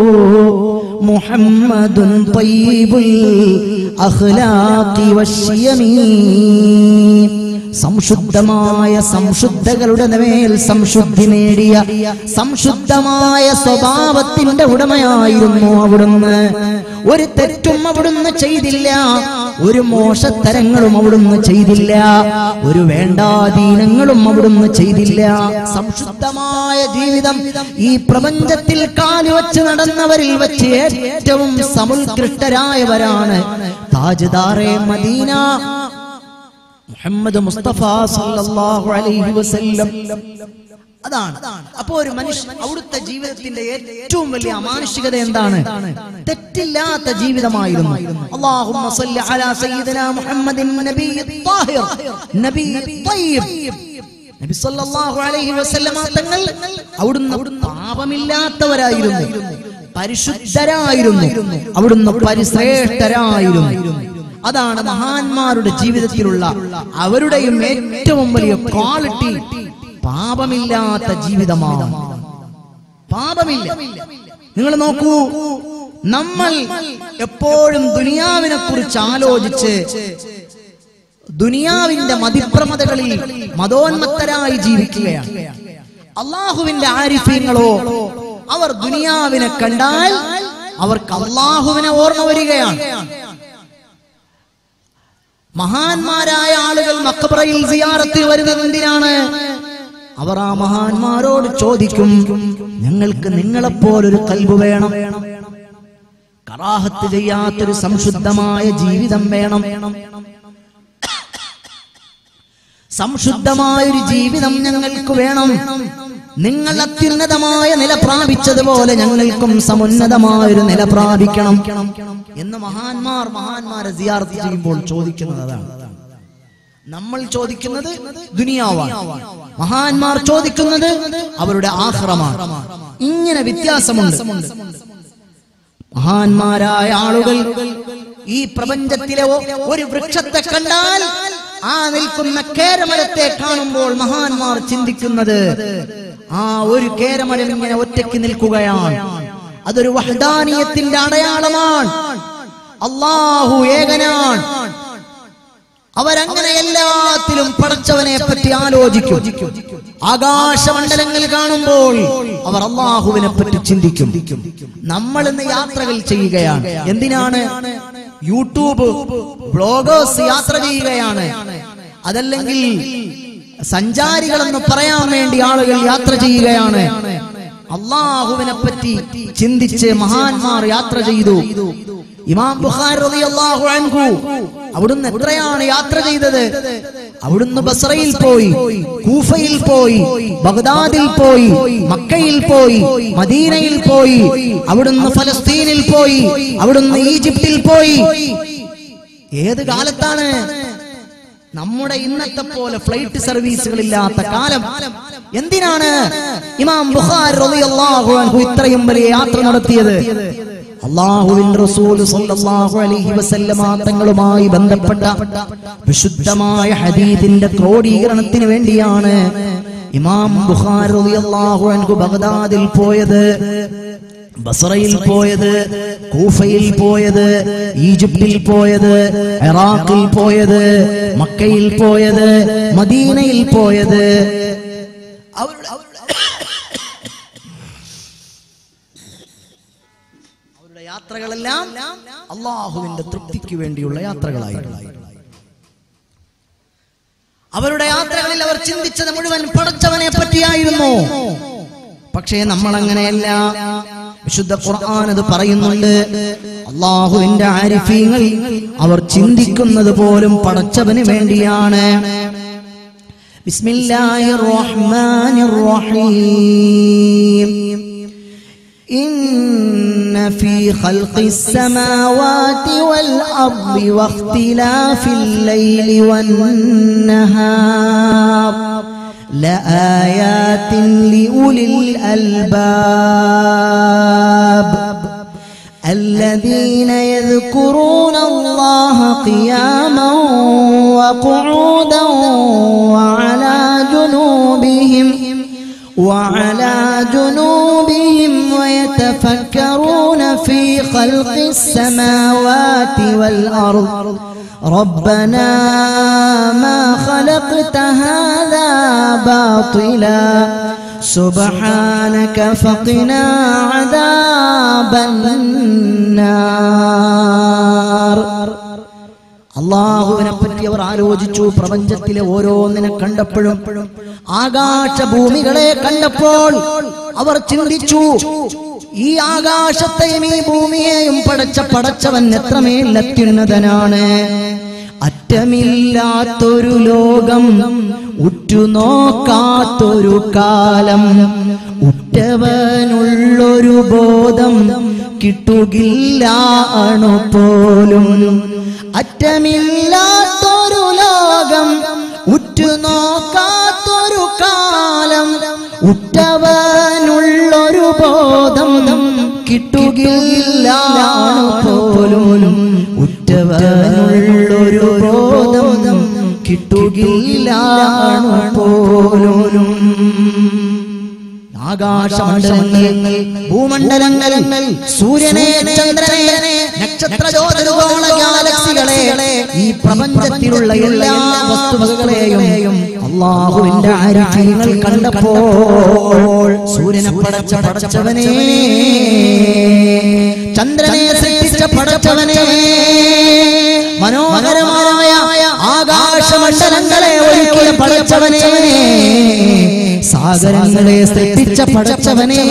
മുഹമ്മദുൻ തയ്യിബുൽ അഖ്ലാഖി വശ്ശിയമി, സംശുദ്ധമായ സംശുദ്ധകളുടെ മേൽ സംശുദ്ധി നേടിയ സംശുദ്ധമായ സ്വഭാവത്തിന്റെ ഉടമയായിരുന്നു അവിടുന്ന്. ഒരു തെറ്റും അവിടുന്ന് ചെയ്തില്ല, ഒരു മോശത്തരങ്ങളും അവിടുന്ന് ചെയ്തില്ല, ഒരു വേണ്ടാധീനങ്ങളും അവിടുന്ന് ചെയ്തില്ല. സംശുദ്ധമായ ജീവിതം ഈ പ്രപഞ്ചത്തിൽ കാലുവച്ച് നടന്നവരിൽ വെച്ച് ഏറ്റവും സമുത്കൃഷ്ടരായവരാണ് താജ്ദാറെ മദീന മുഹമ്മദ് മുസ്തഫ സല്ലല്ലാഹു അലൈഹി വസല്ലം. അതാണ്. അപ്പോ ഒരു മനുഷ്യൻ അവിടുത്തെ ജീവിതത്തിന്റെ ഏറ്റവും വലിയ അമാനുഷികത എന്താണ്? തെറ്റില്ലാത്ത ജീവിതമായിരുന്നു. അല്ലാഹുമ്മ സല്ലി അലാ സയ്യിദിനാ മുഹമ്മദിൻ നബിയ്യി ത്വാഹിർ നബിയ്യി ത്വയ്യിബ്. നബി സല്ലല്ലാഹു അലൈഹി വസല്ലം തങ്ങൾ അവിടുന്ന് പാപമില്ലാത്തവരായിരുന്നു, പരിശുദ്ധരായിരുന്നു, അവിടുന്ന് പരിശ്രേഷ്ഠരായിരുന്നു. അതാണ് മഹാന്മാരുടെ ജീവിതത്തിലുള്ള അവരുടെയും ഏറ്റവും വലിയ ക്വാളിറ്റി. പാപമില്ലാത്ത ജീവിതമാണ്. പാപമില്ല. നിങ്ങൾ നോക്കൂ, നമ്മൾ എപ്പോഴും ദുനിയാവിനെ കുറിച്ച് ആലോചിച്ച് ദുനിയാവിന്റെ മതിപ്രമതകളിൽ മതോന്മത്തരായി ജീവിക്കുകയാണ്. അള്ളാഹുവിന്റെ ആരിഫീങ്ങളോ അവർ ദുനിയാവിനെ കണ്ടാൽ അവർക്ക് അള്ളാഹുവിനെ ഓർമ്മ വരികയാണ്. മഹാന്മാരായ ആളുകൾ മഖബറയിൽ സിയാറത്തിൽ വരുന്നത് എന്തിനാണ്? അവർ ആ മഹാന്മാരോട് ചോദിക്കും, ഞങ്ങൾക്ക് നിങ്ങളെപ്പോലൊരു ഖൽബ് വേണം, കറാഹത്ത് ചെയ്യാത്തൊരു സംശുദ്ധമായ ജീവിതം വേണം, സംശുദ്ധമായൊരു ജീവിതം ഞങ്ങൾക്ക് വേണം. നിങ്ങൾ അത്യുന്നതമായ നില പ്രാപിച്ചതുപോലെ ഞങ്ങൾക്കും സമുന്നതമായൊരു നില പ്രാപിക്കണം എന്ന് മഹാന്മാർ മഹാന്മാരെ സിയാറത്ത് ചെയ്യുമ്പോൾ ചോദിക്കുന്നത് അതാണ്. നമ്മൾ ചോദിക്കുന്നത് ദുനിയാവാണ്, മഹാന്മാർ ചോദിക്കുന്നത് അവരുടെ ആഖിറമാണ്. ഇങ്ങനെ വ്യത്യാസമുണ്ട്. മഹാന്മാരായ ആളുകൾ ഈ പ്രപഞ്ചത്തിലെ ഒരു വൃക്ഷത്തെ കണ്ടാൽ ആ നിൽക്കുന്ന കേരമരത്തെ കാണുമ്പോൾ മഹാന്മാർ ചിന്തിക്കുന്നത് ആ ഒരു കേരമരം ഇങ്ങനെ ഒറ്റയ്ക്ക് നിൽക്കുകയാണ്, അതൊരു വഹ്ദാനിയത്തിന്റെ അടയാളമാണ്, അല്ലാഹു ഏകനാണ്. അവരങ്ങനെ എല്ലാത്തിലും പടച്ചവനെ പറ്റി ആലോചിക്കും. ആകാശമണ്ഡലങ്ങൾ കാണുമ്പോൾ അവർ അല്ലാഹുവിനെ പറ്റി ചിന്തിക്കും. നമ്മൾ ഇന്ന് യാത്രകൾ ചെയ്യുകയാണ്. എന്തിനാണ്? യൂട്യൂബ് ബ്ലോഗേഴ്സ് യാത്ര ചെയ്യുകയാണ്. അതല്ലെങ്കിൽ സഞ്ചാരികളെന്ന് പറയാൻ വേണ്ടി ആളുകൾ യാത്ര ചെയ്യുകയാണ്. അല്ലാഹുവിനെ പറ്റി ചിന്തിച്ച് മഹാന്മാർ യാത്ര ചെയ്തു. ഇമാം ബുഖാരി റളിയല്ലാഹു അൻഹു അവിടുന്ന് എത്രയാണ് യാത്ര ചെയ്തത്? അവിടുന്ന് ബസ്രയിൽ പോയി, കൂഫയിൽ പോയി, ബഗ്ദാദിൽ പോയി, മക്കയിൽ പോയി, മദീനയിൽ പോയി, അവിടുന്ന് ഫലസ്തീനിൽ പോയി, അവിടുന്ന് ഈജിപ്തിൽ പോയി. ഏത് കാലത്താണ്? നമ്മുടെ ഇന്നത്തെ പോലെ ഫ്ലൈറ്റ് സർവീസുകൾ ഇല്ലാത്ത കാലം. എന്തിനാണ് ഇമാം ബുഖാരി റളിയല്ലാഹു അൻഹു ഇത്രയും വലിയ യാത്ര നടത്തിയത്? അല്ലാഹുവിന്റെ റസൂൽ സ്വല്ലല്ലാഹു അലൈഹി വസല്ലമ തങ്ങളുമായി ബന്ധപ്പെട്ട വിശുദ്ധമായ ഹദീസിന്റെ ക്രോഡീകരണത്തിന് വേണ്ടിയാണ് ഇമാം ബുഖാരി റളിയല്ലാഹു അൻഹു ബഗ്ദാദിൽ പോയത്, ബസ്രയിൽ പോയത്, കൂഫയിൽ പോയത്, ഈജിപ്തിൽ പോയത്, ഇറാഖിൽ പോയത്, മക്കയിൽ പോയത്, മദീനയിൽ പോയത്. അവരുടെ യാത്രകളെല്ലാം അല്ലാഹുവിന്റെ തൃപ്തിക്ക് വേണ്ടിയുള്ള യാത്രകളായിരുന്നു. അവരുടെ യാത്രകളിൽ അവർ ചിന്തിച്ചത് മുഴുവൻ പടച്ചവനെ പറ്റിയായിരുന്നു. പക്ഷേ നമ്മൾ അങ്ങനെയല്ല. വിശുദ്ധ ഖുർആൻ അത് പറയുന്നുണ്ട്. അല്ലാഹുവിന്റെ ആരിഫീങ്ങൾ അവർ ചിന്തിക്കുന്നത് പോലും പടച്ചവന് വേണ്ടിയാണ്. ബിസ്മില്ലാഹിർ റഹ്മാനിർ റഹീം. ഇന്ന ഫീ ഖൽഖിസ് സമാവാതി വൽ അർളി വഖ്തിലാഫിൽ ലൈലി വൻ നഹാർ لآيات لأولي الألباب الذين يذكرون الله قياما وقعودا وعلى جنوبهم وعلى جنوبهم ويتفكرون في خلق السماوات والأرض ربنا ما خلقت هذا باطلا سبحانك فقنا عذاب النار. അള്ളാഹുവിനെ പറ്റി അവർ ആലോചിച്ചു. പ്രപഞ്ചത്തിലെ ഓരോന്നിനെ കണ്ടപ്പോഴും ആകാശഭൂമികളെ കണ്ടപ്പോൾ അവർ ചിന്തിച്ചു, ഈ ആകാശത്തെയും ഈ ഭൂമിയെയും പടച്ച പടച്ചവൻ എത്രമേൽ അത്യുന്നതനാണ്. അറ്റമില്ലാത്തൊരു ലോകം, ഉറ്റുനോക്കാത്തൊരു കാലം, ഉറ്റവനുള്ളൊരു ബോധം കിട്ടുകില്ല അണുപോലും. അറ്റമില്ലാത്തൊരു ലോകം, ഉറ്റുനോക്കാത്തൊരു കാലം, ഉറ്റവനുള്ളൊരു ബോധം കിട്ടുകില്ല പോലും. ഉറ്റവനുള്ളൊരു ബോധം കിട്ടുകില്ല പോലും. ആകാശമണ്ഡലങ്ങൾ, ഭൂമണ്ഡലങ്ങൾ, സൂര്യനെ, ചന്ദ്രനെ, നക്ഷത്രജ്യോതിർഗോള ഗാലക്സികളെ, ഈ പ്രപഞ്ചത്തിലുള്ള എല്ലാ വസ്തുവകളെയും അല്ലാഹുവിന്റെ ആരിഫീങ്ങൾ കണ്ടപ്പോൾ സൂര്യനെ പടച്ച പടച്ചവനെ, ചന്ദ്രനെ സൃഷ്ടിച്ച പടച്ചവനെ, മനോഹരമായ ആകാശമണ്ഡലങ്ങളെ ഒരുക്കിയ പടച്ചവനെ, സാഗരങ്ങളെ സൃഷ്ടിച്ച പടച്ചവനെ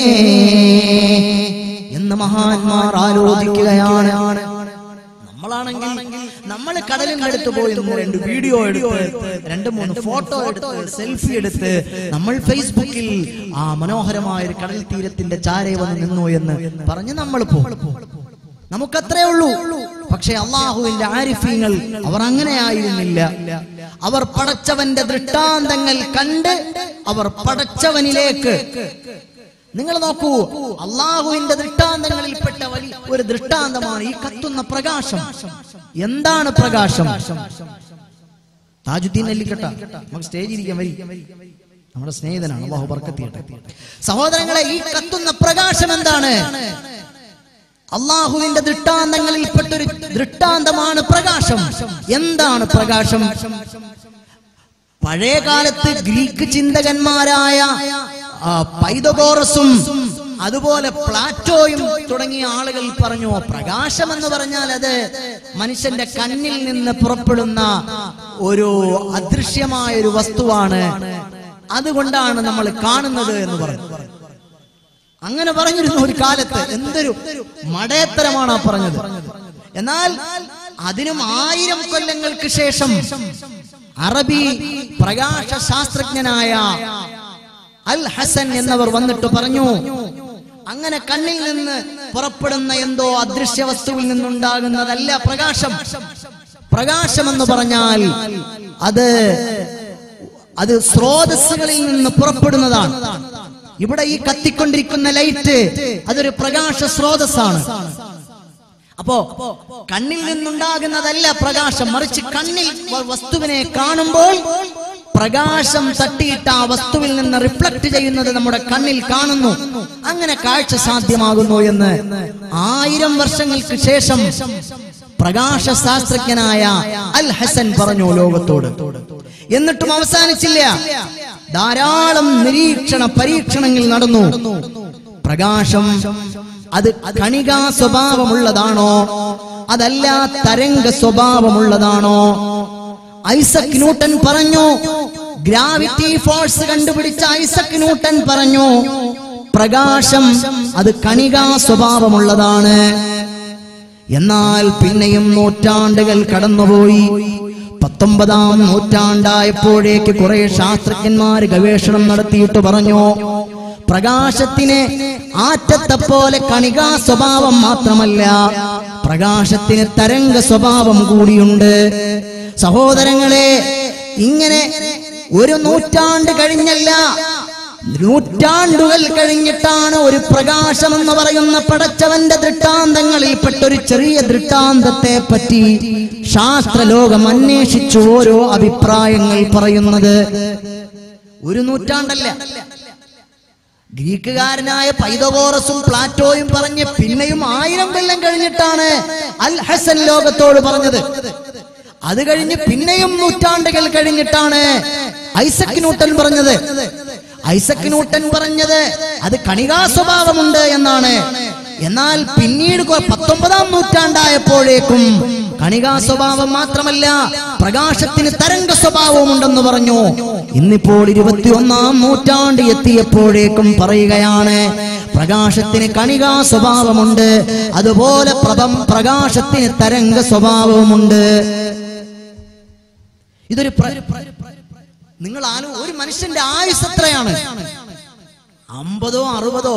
എന്ന് മഹാന്മാർ ആലോചിക്കുകയാണ്. നമ്മളാണെങ്കിൽ നമ്മൾ കടലിന്റെ അടുത്ത് പോയി രണ്ട് വീഡിയോ എടുത്ത്, രണ്ട് മൂന്ന് ഫോട്ടോ എടുത്ത്, സെൽഫി എടുത്ത് നമ്മൾ ഫേസ്ബുക്കിൽ ആ മനോഹരമായ ഒരു കടൽ തീരത്തിന്റെ ചാരെ വന്ന് നിന്നു എന്ന് പറഞ്ഞ് നമ്മൾ പോകും. നമുക്കത്രേ ഉള്ളൂ. പക്ഷെ അള്ളാഹുവിന്റെ ആരിഫീങ്ങൾ അവർ അങ്ങനെ ആയിരുന്നില്ല. അവർ പടച്ചവന്റെ ദൃഷ്ടാന്തങ്ങൾ കണ്ട് അവർ പടച്ചവനിലേക്ക്, നിങ്ങൾ നോക്കൂ, അള്ളാഹുവിന്റെ ദൃഷ്ടാന്തങ്ങളിൽപ്പെട്ട വലിയ ഒരു ദൃഷ്ടാന്തമാണ് ഈ കത്തുന്ന പ്രകാശം. എന്താണ് പ്രകാശം? താജുദ്ദീൻ നെല്ലിക്കട്ട നമുക്ക് സ്റ്റേജിലിരിക്കാൻ വരി, നമ്മുടെ സ്നേഹിതനാണ്, അല്ലാഹു ബർക്കത്ത് ചെയ്യട്ടെ. സഹോദരങ്ങളെ, ഈ കത്തുന്ന പ്രകാശം എന്താണ്? അള്ളാഹുവിന്റെ ദൃഷ്ടാന്തങ്ങളിൽപ്പെട്ടൊരു ദൃഷ്ടാന്തമാണ് പ്രകാശം. എന്താണ് പ്രകാശം? പഴയ കാലത്ത് ഗ്രീക്ക് ചിന്തകന്മാരായ പൈതഗോറസും അതുപോലെ പ്ലാറ്റോയും തുടങ്ങിയ ആളുകൾ പറഞ്ഞു, പ്രകാശം എന്ന് പറഞ്ഞാൽ അത് മനുഷ്യന്റെ കണ്ണിൽ നിന്ന് പുറപ്പെടുന്ന ഒരു അദൃശ്യമായ ഒരു വസ്തുവാണ്, അതുകൊണ്ടാണ് നമ്മൾ കാണുന്നത് എന്ന് പറഞ്ഞു. അങ്ങനെ പറഞ്ഞിരുന്നു ഒരു കാലത്ത്. എന്തൊരു മടയത്തരമാണ് ആ പറഞ്ഞത്. എന്നാൽ അതിനും ആയിരം കൊല്ലങ്ങൾക്ക് ശേഷം അറബി പ്രകാശ ശാസ്ത്രജ്ഞനായ അൽ ഹസൻ എന്നവർ വന്നിട്ട് പറഞ്ഞു, അങ്ങനെ കണ്ണിൽ നിന്ന് പുറപ്പെടുന്ന എന്തോ അദൃശ്യ വസ്തുവിൽ നിന്നുണ്ടാകുന്നതല്ല പ്രകാശം. പ്രകാശം എന്ന് പറഞ്ഞാൽ അത് അത് സ്രോതസ്സുകളിൽ നിന്ന് പുറപ്പെടുന്നതാണ്. ഇവിടെ ഈ കത്തിക്കൊണ്ടിരിക്കുന്ന ലൈറ്റ് അതൊരു പ്രകാശ സ്രോതസ്സാണ്. അപ്പോ കണ്ണിൽ നിന്നുണ്ടാകുന്നതല്ല പ്രകാശം, മറിച്ച് കണ്ണിൽ വസ്തുവിനെ കാണുമ്പോൾ പ്രകാശം തട്ടിയിട്ട് ആ വസ്തുവിൽ നിന്ന് റിഫ്ലക്ട് ചെയ്യുന്നത് നമ്മുടെ കണ്ണിൽ കാണുന്നു. അങ്ങനെ കാഴ്ച സാധ്യമാകുന്നു എന്ന് ആയിരം വർഷങ്ങൾക്ക് ശേഷം പ്രകാശ ശാസ്ത്രജ്ഞനായ അൽ ഹസൻ പറഞ്ഞു ലോകത്തോട്. എന്നിട്ടും അവസാനിച്ചില്ല. ധാരാളം നിരീക്ഷണ പരീക്ഷണങ്ങൾ നടന്നു. പ്രകാശം അത് കണികാ സ്വഭാവമുള്ളതാണോ അതല്ല തരംഗ സ്വഭാവമുള്ളതാണോ? ഐസക് ന്യൂട്ടൻ പറഞ്ഞു, ഗ്രാവിറ്റി ഫോഴ്സ് കണ്ടുപിടിച്ച ഐസക് ന്യൂട്ടൻ പറഞ്ഞു, പ്രകാശം അത് കണികാ സ്വഭാവമുള്ളതാണ്. എന്നാൽ പിന്നെയും നൂറ്റാണ്ടുകൾ കടന്നുപോയി. പത്തൊമ്പതാം നൂറ്റാണ്ടായപ്പോഴേക്ക് കുറെ ശാസ്ത്രജ്ഞന്മാര് ഗവേഷണം നടത്തിയിട്ട് പറഞ്ഞു, പ്രകാശത്തിന് ആറ്റത്തെ പോലെ കണികാ സ്വഭാവം മാത്രമല്ല, പ്രകാശത്തിന് തരംഗ സ്വഭാവം കൂടിയുണ്ട്. സഹോദരങ്ങളെ, ഇങ്ങനെ ഒരു നൂറ്റാണ്ട് കഴിഞ്ഞല്ല, നൂറ്റാണ്ടുകൾ കഴിഞ്ഞിട്ടാണ് ഒരു പ്രകാശം എന്ന് പറയുന്ന പടച്ചവന്റെ ദൃഷ്ടാന്തങ്ങളിൽപ്പെട്ടൊരു ചെറിയ ദൃഷ്ടാന്തത്തെ പറ്റി ശാസ്ത്രലോകം അന്വേഷിച്ചു ഓരോ അഭിപ്രായങ്ങൾ പറയുന്നത്. ഒരു നൂറ്റാണ്ടല്ല, ഗ്രീക്കുകാരനായ പൈതഗോറസും പ്ലാറ്റോയും പറഞ്ഞ് പിന്നെയും ആയിരം കൊല്ലം കഴിഞ്ഞിട്ടാണ് അൽ ഹസൻ ലോകത്തോട് പറഞ്ഞത്. അത് കഴിഞ്ഞ് പിന്നെയും നൂറ്റാണ്ടുകൾ കഴിഞ്ഞിട്ടാണ് ഐസക് ന്യൂട്ടൻ പറഞ്ഞത്. ഐസക് ന്യൂട്ടൻ പറഞ്ഞത് അത് കണികാ സ്വഭാവമുണ്ട് എന്നാണ്. എന്നാൽ പിന്നീട് പത്തൊമ്പതാം നൂറ്റാണ്ടായപ്പോഴേക്കും കണികാ സ്വഭാവം മാത്രമല്ല, പ്രകാശത്തിന് തരംഗ സ്വഭാവവും ഉണ്ടെന്ന് പറഞ്ഞു. ഇന്നിപ്പോൾ ഇരുപത്തിയൊന്നാം നൂറ്റാണ്ട് എത്തിയപ്പോഴേക്കും പറയുകയാണ് പ്രകാശത്തിന് കണികാ സ്വഭാവമുണ്ട്, അതുപോലെ പ്രഭം പ്രകാശത്തിന് തരംഗ സ്വഭാവവുമുണ്ട്. ഇതൊരു നിങ്ങൾ ആലോ ഒരു മനുഷ്യന്റെ ആയുസ് എത്രയാണ്? അമ്പതോ അറുപതോ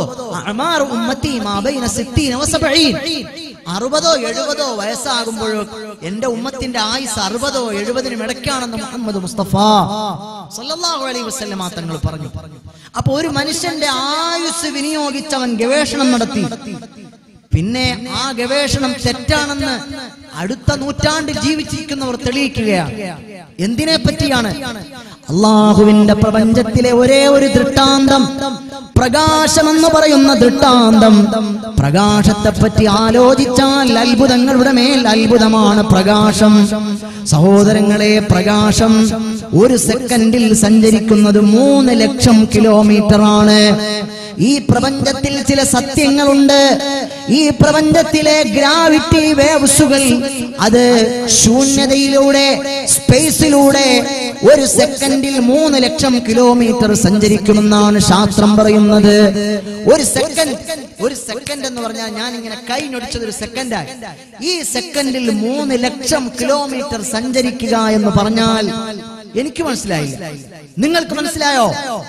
അറുപതോ എഴുപതോ വയസ്സാകുമ്പോഴോ എന്റെ ഉമ്മത്തിന്റെ ആയുസ് അറുപതോ എഴുപതിനും ഇടയ്ക്കാണെന്ന് മുഹമ്മദ് മുസ്തഫ സല്ലല്ലാഹു അലൈഹി വസല്ലം തങ്ങൾ പറഞ്ഞു. അപ്പൊ ഒരു മനുഷ്യന്റെ ആയുസ് വിനിയോഗിച്ചവൻ ഗവേഷണം നടത്തി. പിന്നെ ആ ഗവേഷണം തെറ്റാണെന്ന് അടുത്ത നൂറ്റാണ്ടിൽ ജീവിച്ചിരിക്കുന്നവർ തെളിയിക്കുകയാണ്. എന്തിനെ പറ്റിയാണ്? അള്ളാഹുവിന്റെ പ്രപഞ്ചത്തിലെ ഒരേ ഒരു ദൃഷ്ടാന്തം, പ്രകാശമെന്ന് പറയുന്ന ദൃഷ്ടാന്തം. പ്രകാശത്തെ പറ്റി ആലോചിച്ചാൽ അത്ഭുതങ്ങളുടെ മേൽ അത്ഭുതമാണ് പ്രകാശം. സഹോദരങ്ങളെ, പ്രകാശം ഒരു സെക്കൻഡിൽ സഞ്ചരിക്കുന്നത് മൂന്ന് ലക്ഷം കിലോമീറ്റർ ആണ്. ഈ പ്രപഞ്ചത്തിൽ ചില സത്യങ്ങളുണ്ട്. ഈ പ്രപഞ്ചത്തിലെ ഗ്രാവിറ്റി വേവ്സുകൾ അത് ശൂന്യതയിലൂടെ, സ്പേസിലൂടെ ഒരു സെക്കൻഡിൽ മൂന്ന് ലക്ഷം കിലോമീറ്റർ സഞ്ചരിക്കുമെന്നാണ് ശാസ്ത്രം പറയുന്നത്. ഒരു സെക്കൻഡ് ഒരു സെക്കൻഡ് എന്ന് പറഞ്ഞാൽ ഞാൻ ഇങ്ങനെ കൈ ഞൊടിച്ചത് ഒരു സെക്കൻഡായി. ഈ സെക്കൻഡിൽ മൂന്ന് ലക്ഷം കിലോമീറ്റർ സഞ്ചരിക്കുക എന്ന് പറഞ്ഞാൽ എനിക്ക് മനസ്സിലായില്ല. നിങ്ങൾക്ക് മനസ്സിലായോ?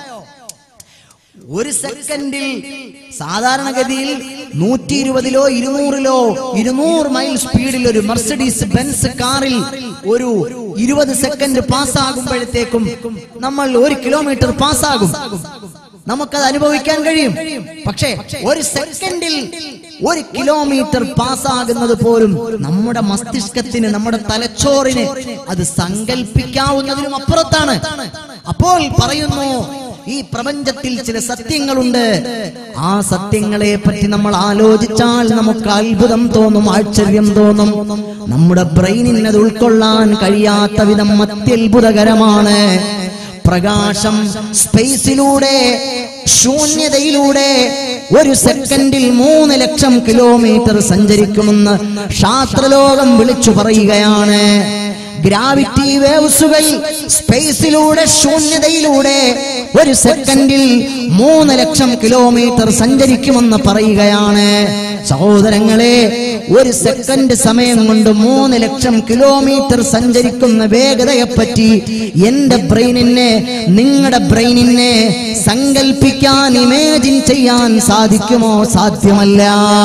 ഒരു സെക്കൻഡിൽ സാധാരണഗതിയിൽ നൂറ്റി ഇരുപതിലോ ഇരുന്നൂറിലോ ഇരുന്നൂറ് മൈൽ സ്പീഡിൽ ഒരു മെർസിഡീസ് ബെൻസ് കാറിൽ ഒരു ഇരുപത് സെക്കൻഡ് പാസ്സാകുമ്പോഴത്തേക്കും നമ്മൾ ഒരു കിലോമീറ്റർ പാസ്സാകും. നമുക്കത് അനുഭവിക്കാൻ കഴിയും. പക്ഷേ ഒരു സെക്കൻഡിൽ ഒരു കിലോമീറ്റർ പാസ്സാകുന്നത് പോലും നമ്മുടെ മസ്തിഷ്കത്തിന്, നമ്മുടെ തലച്ചോറിന് അത് സങ്കല്പിക്കാവുന്നതിനും അപ്പുറത്താണ്. അപ്പോൾ പറയുന്നു, ഈ പ്രപഞ്ചത്തിൽ ചില സത്യങ്ങളുണ്ട്. ആ സത്യങ്ങളെ പറ്റി നമ്മൾ ആലോചിച്ചാൽ നമുക്ക് അത്ഭുതം തോന്നും, ആശ്ചര്യം തോന്നും. നമ്മുടെ ബ്രെയിനിന് അത് ഉൾക്കൊള്ളാൻ കഴിയാത്ത വിധം അത്യത്ഭുതകരമാണ്. പ്രകാശം സ്പേസിലൂടെ, ശൂന്യതയിലൂടെ ഒരു സെക്കൻഡിൽ മൂന്ന് ലക്ഷം കിലോമീറ്റർ സഞ്ചരിക്കുമെന്ന് ശാസ്ത്രലോകം വിളിച്ചു പറയുകയാണ്. ഗ്രാവിറ്റി വേവ്സുകൾ സ്പേസിലൂടെ, ശൂന്യതയിലൂടെ ഒരു സെക്കൻഡിൽ മൂന്ന് ലക്ഷം കിലോമീറ്റർ സഞ്ചരിക്കുമെന്ന് പറയുകയാണ്. സഹോദരങ്ങളെ, ഒരു സെക്കൻഡ് സമയം കൊണ്ട് മൂന്ന് ലക്ഷം കിലോമീറ്റർ സഞ്ചരിക്കുന്ന വേഗതയെപ്പറ്റി എന്റെ ബ്രെയിനിനെ, നിങ്ങളുടെ ബ്രെയിനിനെ സങ്കല്പിക്കാൻ, ഇമേജിൻ ചെയ്യാൻ സാധിക്കുമോ? സാധ്യമല്ല.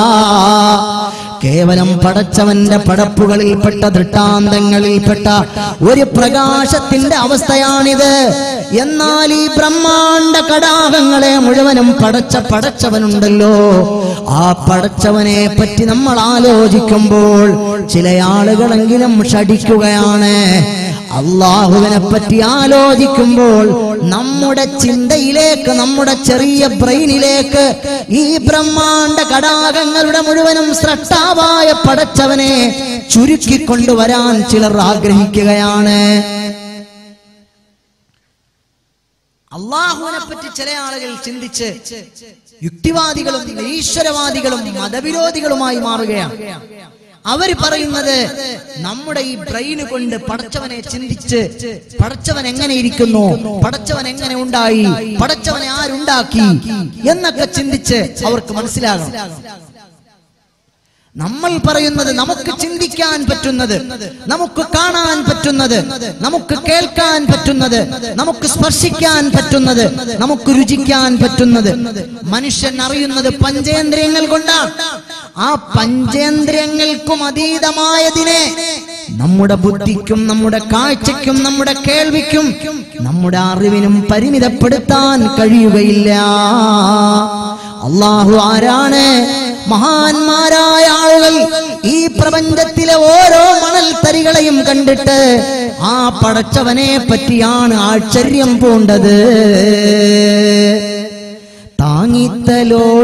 കേവലം പടച്ചവന്റെ പടപ്പുകളിൽപ്പെട്ട, ദൃഷ്ടാന്തങ്ങളിൽപ്പെട്ട ഒരു പ്രകാശത്തിന്റെ അവസ്ഥയാണിത്. എന്നാൽ ഈ ബ്രഹ്മാണ്ട കടാകങ്ങളെ മുഴുവനും പടച്ച പടച്ചവനുണ്ടല്ലോ, ആ പടച്ചവനെ പറ്റി നമ്മൾ ആലോചിക്കുമ്പോൾ ചില ആളുകളെങ്കിലും ഷടിക്കുകയാണ്. അള്ളാഹുവിനെ പറ്റി ആലോചിക്കുമ്പോൾ നമ്മുടെ ചിന്തയിലേക്ക്, നമ്മുടെ ചെറിയ ബ്രെയിനിലേക്ക് ഈ ബ്രഹ്മാണ്ട കടാകങ്ങളുടെ മുഴുവനും സ്രഷ്ടാവായ പടച്ചവനെ ചുരുക്കിക്കൊണ്ടുവരാൻ ചിലർ ആഗ്രഹിക്കുകയാണ്. അള്ളാഹുവിനെ പറ്റി ചില ആളുകൾ ചിന്തിച്ച് യുക്തിവാദികളും നിരീശ്വരവാദികളും മതവിരോധികളുമായി മാറുകയാണ്. അവർ പറയുന്നത് നമ്മുടെ ഈ ബ്രെയിന് കൊണ്ട് പടച്ചവനെ ചിന്തിച്ച് പടച്ചവൻ എങ്ങനെ ഇരിക്കുന്നു, പടച്ചവൻ എങ്ങനെ ഉണ്ടായി, പടച്ചവനെ ആരുണ്ടാക്കി എന്നൊക്കെ ചിന്തിച്ച് അവർക്ക് മനസ്സിലാകണം. നമ്മൾ പറയുന്നത് നമുക്ക് ചിന്തിക്കാൻ പറ്റുന്നത്, നമുക്ക് കാണാൻ പറ്റുന്നത്, നമുക്ക് കേൾക്കാൻ പറ്റുന്നത്, നമുക്ക് സ്പർശിക്കാൻ പറ്റുന്നത്, നമുക്ക് രുചിക്കാൻ പറ്റുന്നത്, മനുഷ്യൻ അറിയുന്നത് പഞ്ചേന്ദ്രിയങ്ങൾ കൊണ്ടാണ്. ആ പഞ്ചേന്ദ്രിയങ്ങൾക്കും അതീതമായതിനെ നമ്മുടെ ബുദ്ധിക്കും, നമ്മുടെ കാഴ്ചയ്ക്കും, നമ്മുടെ കേൾവിക്കും, നമ്മുടെ അറിവിനും പരിമിതപ്പെടുത്താൻ കഴിയുകയില്ല. അല്ലാഹു ആരാണ്? മഹാന്മാരായ ആളുകൾ ഈ പ്രപഞ്ചത്തിലെ ഓരോ മണൽത്തരികളെയും കണ്ടിട്ട് ആ പടച്ചവനെ പറ്റിയാണ് ആശ്ചര്യം പൂണ്ടത്. താങ്ങി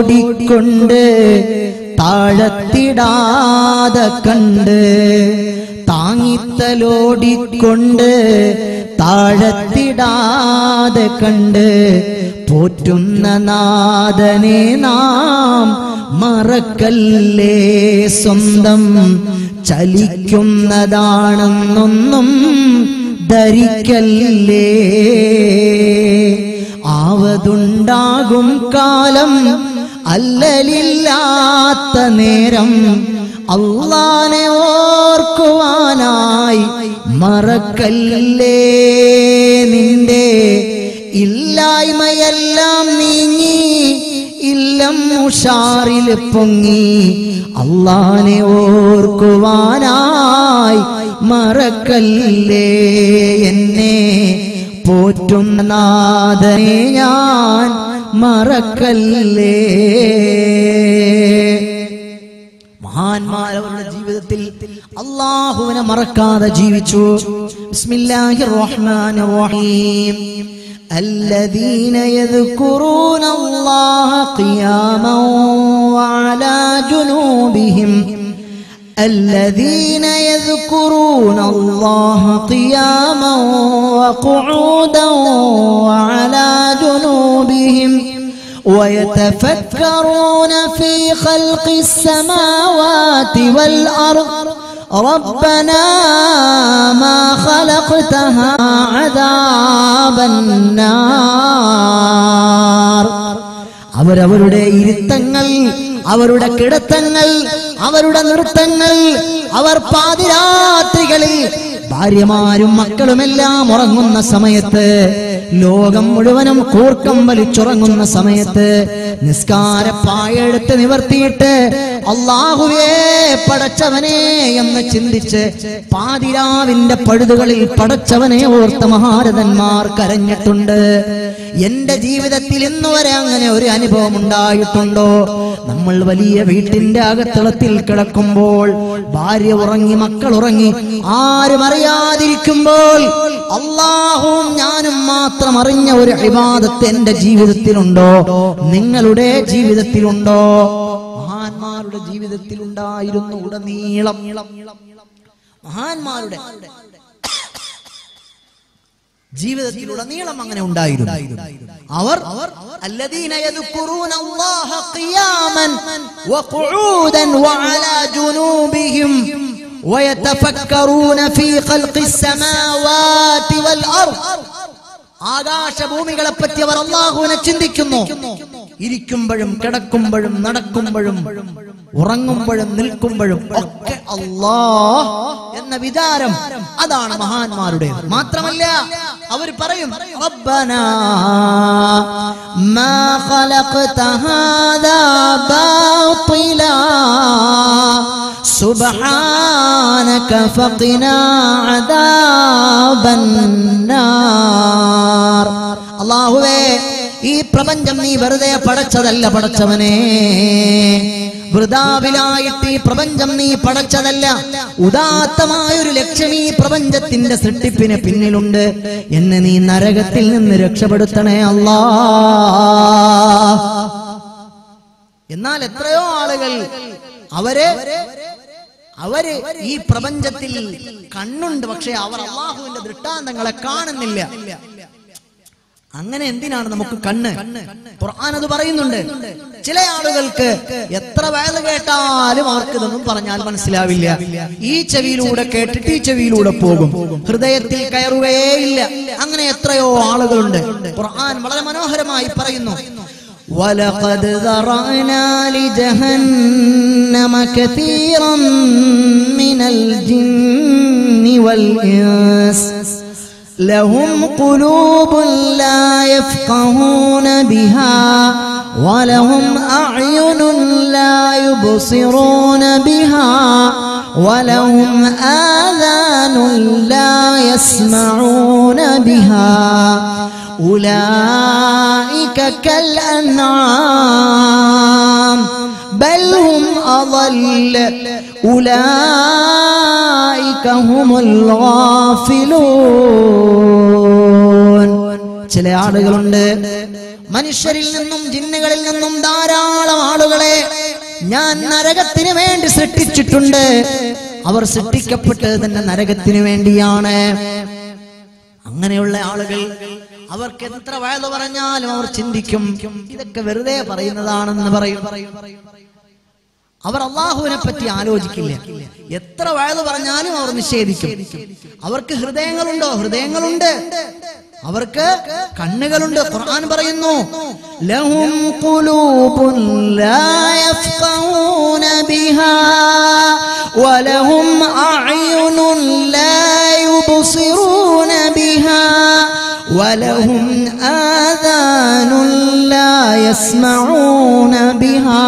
താങ്ങിത്തലോടിക്കൊണ്ട് താഴത്തിടാതെ കണ്ട് താങ്ങിത്തലോടിക്കൊണ്ട് താഴത്തിടാതെ കണ്ട് പോറ്റുന്ന നാഥനെ നാം മറക്കല്ലേ. സ്വന്തം ചലിക്കുന്നതാണെന്നൊന്നും ധരിക്കല്ലേ. ആവതുണ്ടാകും കാലം അല്ലലില്ലാത്ത നേരം അല്ലാഹനെ ഓർക്കുവാനായി മറക്കല്ലേ. നിന്റെ ഇല്ലായ്മയെല്ലാം നീങ്ങി ഇല്ലം ഉഷാറിൽ പൊങ്ങി അല്ലാഹനെ ഓർക്കുവാനായി മറക്കല്ലേ. എന്നെ പോറ്റുന്ന നാഥനെ ഞാൻ മറക്കല്ലേ. മഹാന്മാരവരുടെ ജീവിതത്തിൽ അല്ലാഹുവിനെ മറക്കാതെ ജീവിച്ചു. ബിസ്മില്ലാഹിർ റഹ്മാനിർ റഹീം. الذين يذكرون الله قياما وعلى جنوبهم الذين يذكرون الله قياما وقعودا وعلى جنوبهم ويتفكرون في خلق السماوات والأرض ربنا ما خلقتها عذابا النار. അവരവരുടെ ഇരുത്തങ്ങൾ, അവരുടെ കിടത്തങ്ങൾ, അവരുടെ നൃത്തങ്ങൾ, അവർ പാതിരാത്രികളിൽ ഭാര്യമാരും മക്കളുമെല്ലാം ഉറങ്ങുന്ന സമയത്ത്, ലോകം മുഴുവനും കൂർക്കം വലിച്ചുറങ്ങുന്ന സമയത്ത് നിസ്കാരപ്പായെടുത്ത് നിവർത്തിയിട്ട് അല്ലാഹുവേ പടച്ചവനെ എന്ന് ചിന്തിച്ച് പാതിരാവിന്റെ പഴുതുകളിൽ പടച്ചവനെ ഓർത്ത മഹാരഥന്മാർ കരഞ്ഞിട്ടുണ്ട്. എന്റെ ജീവിതത്തിൽ ഇന്നുവരെ അങ്ങനെ ഒരു അനുഭവം ഉണ്ടായിട്ടുണ്ടോ? നമ്മൾ വലിയ വീട്ടിന്റെ അകത്തളത്തിൽ കിടക്കുമ്പോൾ, ഭാര്യ ഉറങ്ങി, മക്കൾ ഉറങ്ങി, ആരും അറിയാതിരിക്കുമ്പോൾ അല്ലാഹുവും ഞാനും മാത്രം അറിഞ്ഞ ഒരു ഇബാദത്ത് എന്റെ ജീവിതത്തിലുണ്ടോ? നിങ്ങളുടെ ജീവിതത്തിലുണ്ടോ? മഹാന്മാരുടെ ജീവിതത്തിൽ ഉണ്ടായിരുന്നു. ഉടനീളം മഹാന്മാരുടെ ജീവിതത്തിലുടനീളം അങ്ങനെ ഉണ്ടായിരുന്നു. അവർ الذين يذكرون الله قياما وقعودا وعلى جنوبهم ويتفكرون في خلق السماوات والأرض. ആകാശഭൂമികളെ പറ്റി അവർ അല്ലാഹുവിനെ ചിന്തിക്കുന്നു. ഇരിക്കുമ്പോഴും കിടക്കുമ്പോഴും നടക്കുമ്പോഴും ഉറങ്ങുമ്പോഴും നിൽക്കുമ്പോഴും ഒക്കെ അല്ലാഹ് എന്ന വിചാരം, അതാണ് മഹാന്മാരുടെ. മാത്രമല്ല അവർ പറയും റബ്ബനാ മാ ഖലഖത ഹാദാ ബാതിലാ സുബ്ഹാനക ഫഖിനാ അദാബൻ നാർ. അല്ലാഹുവേ, ഈ പ്രപഞ്ചം നീ വെറുതെ പടച്ചതല്ല പടച്ചവനെ. വൃഥാവിലായിട്ട് ഈ പ്രപഞ്ചം നീ പടച്ചതല്ല. ഉദാത്തമായൊരു ലക്ഷ്യം ഈ പ്രപഞ്ചത്തിന്റെ സൃഷ്ടിപ്പിന് പിന്നിലുണ്ട്. എന്നെ നീ നരകത്തിൽ നിന്ന് രക്ഷപ്പെടുത്തണേ അല്ലാ. എന്നാൽ എത്രയോ ആളുകൾ അവര് അവര് ഈ പ്രപഞ്ചത്തിൽ കണ്ണുണ്ട്, പക്ഷെ അവർ അല്ലാഹുവിന്റെ ദൃഷ്ടാന്തങ്ങളെ കാണുന്നില്ല. അങ്ങനെ എന്തിനാണ് നമുക്ക് കണ്ണ്? ഖുർആൻ അത് പറയുന്നുണ്ട്. ചില ആളുകൾക്ക് എത്ര വയത് കേട്ടാലും അവർക്ക് ഇതൊന്നും പറഞ്ഞാൽ മനസ്സിലാവില്ല. ഈ ചെവിയിലൂടെ കേട്ടിട്ട് ഈ ചെവിയിലൂടെ പോകും, ഹൃദയത്തിൽ കയറുകയേയില്ല. അങ്ങനെ എത്രയോ ആളുകളുണ്ട്. ഖുർആൻ വളരെ മനോഹരമായി പറയുന്നു, وَلَقَدْ ذَرَأْنَا لِجَهَنَّمَ كَثِيرًا مِنَ الْجِنِّ وَالْإِنسِ لهم قلوب لا يفقهون بها ولهم أعين لا يبصرون بها ولهم آذان لا يسمعون بها أولئك كالأنعام بل هم أضل أولئك هم الغافلون. ചില ആളുകളുണ്ട്, മനുഷ്യരിൽ നിന്നും ജിന്നുകളിൽ നിന്നും ധാരാളം ആളുകളെ ഞാൻ നരകത്തിന് വേണ്ടി സൃഷ്ടിച്ചിട്ടുണ്ട്. അവർ സൃഷ്ടിക്കപ്പെട്ടത് തന്നെ നരകത്തിന് വേണ്ടിയാണ്. അങ്ങനെയുള്ള ആളുകൾ അവർക്ക് എത്ര വയത് പറഞ്ഞാലും അവർ ചിന്തിക്കും, ഇതൊക്കെ വെറുതെ പറയുന്നതാണെന്ന് പറയും. അവർ അള്ളാഹുവിനെ പറ്റി ആലോചിക്കില്ല. എത്ര വയത് പറഞ്ഞാലും അവർ നിഷേധിക്കും. അവർക്ക് ഹൃദയങ്ങളുണ്ടോ? ഹൃദയങ്ങളുണ്ട്. അവർക്ക് കണ്ണുകളുണ്ട്. ഖുർആൻ പറയുന്നു, ലഹും ഖുലൂബുൻ ലാ യഫ്ഖഹൂന ബിഹാ വലഹും അഅ്യുനുൻ ലാ യുബ്സിറൂന ബിഹാ വലഹും ആദാനുൻ ലാ യസ്മഊന ബിഹാ.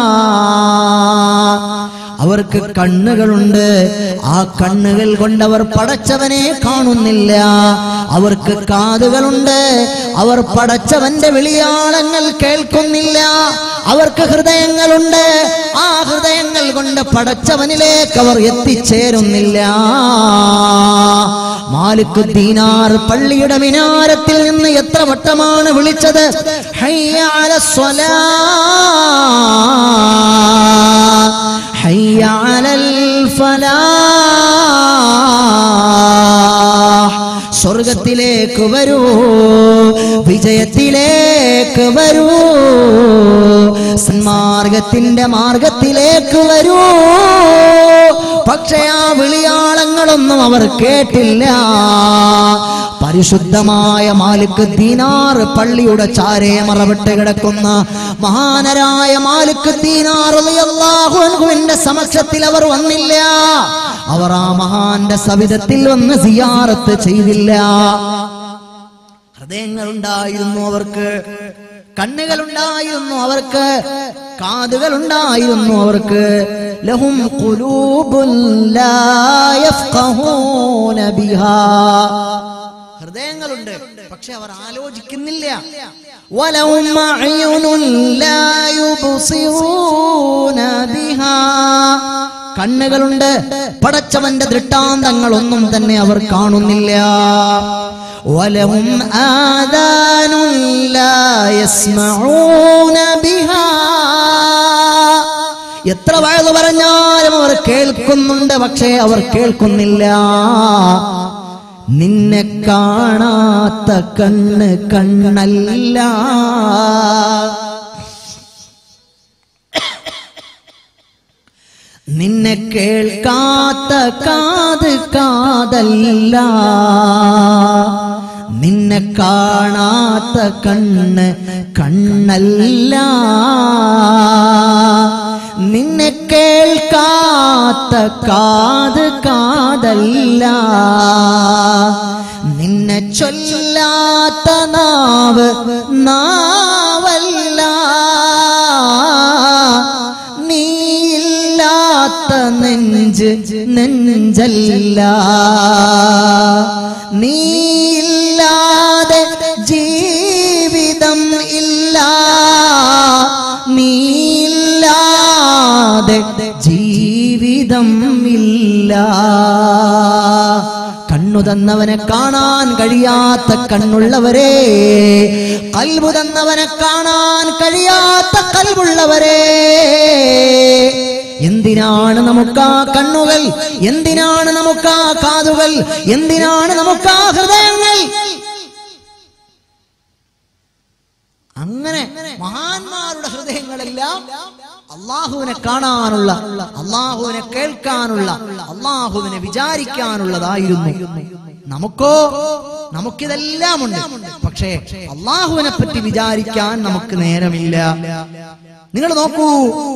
അവർക്ക് കണ്ണുകളുണ്ട്. ആ കണ്ണുകൾ കൊണ്ടവർ പടച്ചവനെ കാണുന്നില്ല. അവർക്ക് കാതുകളുണ്ട്. അവർ പടച്ചവന്റെ വിളിയാളങ്ങൾ കേൾക്കുന്നില്ല. അവർക്ക് ഹൃദയങ്ങളുണ്ട്. ആ ഹൃദയങ്ങൾ കൊണ്ട് പടച്ചവനിലേക്ക് അവർ എത്തിച്ചേരുന്നില്ല. മാലിക് ദീനാർ പള്ളിയുടെ മിനാരത്തിൽ നിന്ന് എത്ര വട്ടമാണ് വിളിച്ചത്, ഹയ്യ അലസ്സലാ ഹയ്യ അലൽ ഫലാഹ്. സ്വർഗത്തിലേക്ക് വരൂ, വിജയത്തിലേക്ക് വരൂ, സന്മാർഗത്തിന്റെ മാർഗത്തിലേക്ക് വരൂ. പക്ഷേ ആ വിളിയാളങ്ങളൊന്നും അവർ കേട്ടില്ല. പരിശുദ്ധമായ മാലിക് ദീനാർ പള്ളിയുടെ ചാരേ മറവിട്ട് കിടക്കുന്ന മഹാനരായ മാലിക് ദീനാർ റളിയല്ലാഹു അൻഹുവിന്റെ സമക്ഷത്തിൽ അവർ വന്നില്ല. അവർ ആ മഹാന്റെ സവിധത്തിൽ വന്ന് സിയാറത്ത് ചെയ്തില്ല. ഹൃദയങ്ങളുണ്ടായിരുന്നു അവർക്ക്, കണ്ണുകളുണ്ടായിരുന്നു അവർക്ക്, കാതുകളുണ്ടായിരുന്നു അവർക്ക്. ലഹും ഖുലൂബുൻ ലാ യഫ്ഖഹൂന ബിഹാ. ഹൃദയങ്ങളുണ്ട്, പക്ഷെ അവർ ആലോചിക്കുന്നില്ല. വലഹും അഅ്യുനുൻ ലാ യുബ്സിറൂന ബിഹാ. കണ്ണുകളുണ്ട്, പടച്ചവന്റെ ദൃഷ്ടാന്തങ്ങളൊന്നും തന്നെ അവർ കാണുന്നില്ല. വലഹും ആദാനുൻ ലാ യസ്മഊന ബിഹാ. എത്ര വയത് പറഞ്ഞാലും അവർ കേൾക്കുന്നുണ്ട്, പക്ഷേ അവർ കേൾക്കുന്നില്ല. നിന്നെ കാണാത്ത കണ്ണ് കണ്ണല്ല, നിന്നെ കേൾക്കാത്ത കാത് കാതല്ല, നിന്നെ കാണാത്ത കണ്ണ് കണ്ണല്ല, നിന്നെ കേൾക്കാത്ത കാത് കാതല്ല, നിന്നെ ചൊല്ലാത്ത നാവ് നാവല്ല, നീയില്ലാത്ത നെഞ്ച് നെഞ്ചല്ല, നീയില്ലാതെ ജീവിതം ഇല്ല, നീയില്ലാതെ ജീവിതം ഇല്ല. കണ്ണു തന്നവനെ കാണാൻ കഴിയാത്ത കണ്ണുള്ളവരെ, കൽബ് തന്നവനെ കാണാൻ കഴിയാത്ത കൽബുള്ളവരെ, എന്തിനാണ് നമുക്ക് ആ കണ്ണുകൾ, എന്തിനാണ് നമുക്ക് ആ കാതുകൾ, എന്തിനാണ് നമുക്ക് ആ ഹൃദയങ്ങൾ? അങ്ങനെ മഹാന്മാരുടെ ഹൃദയങ്ങളെല്ലാം അള്ളാഹുവിനെ കാണാനുള്ള, അള്ളാഹുവിനെ കേൾക്കാനുള്ള, അള്ളാഹുവിനെ വിചാരിക്കാനുള്ളതായിരുന്നു. നമുക്കോ നമുക്കിതെല്ലാം ഉണ്ട്, പക്ഷേ അള്ളാഹുവിനെ പറ്റി വിചാരിക്കാൻ നമുക്ക് നേരമില്ല. നിങ്ങൾ നോക്കൂ,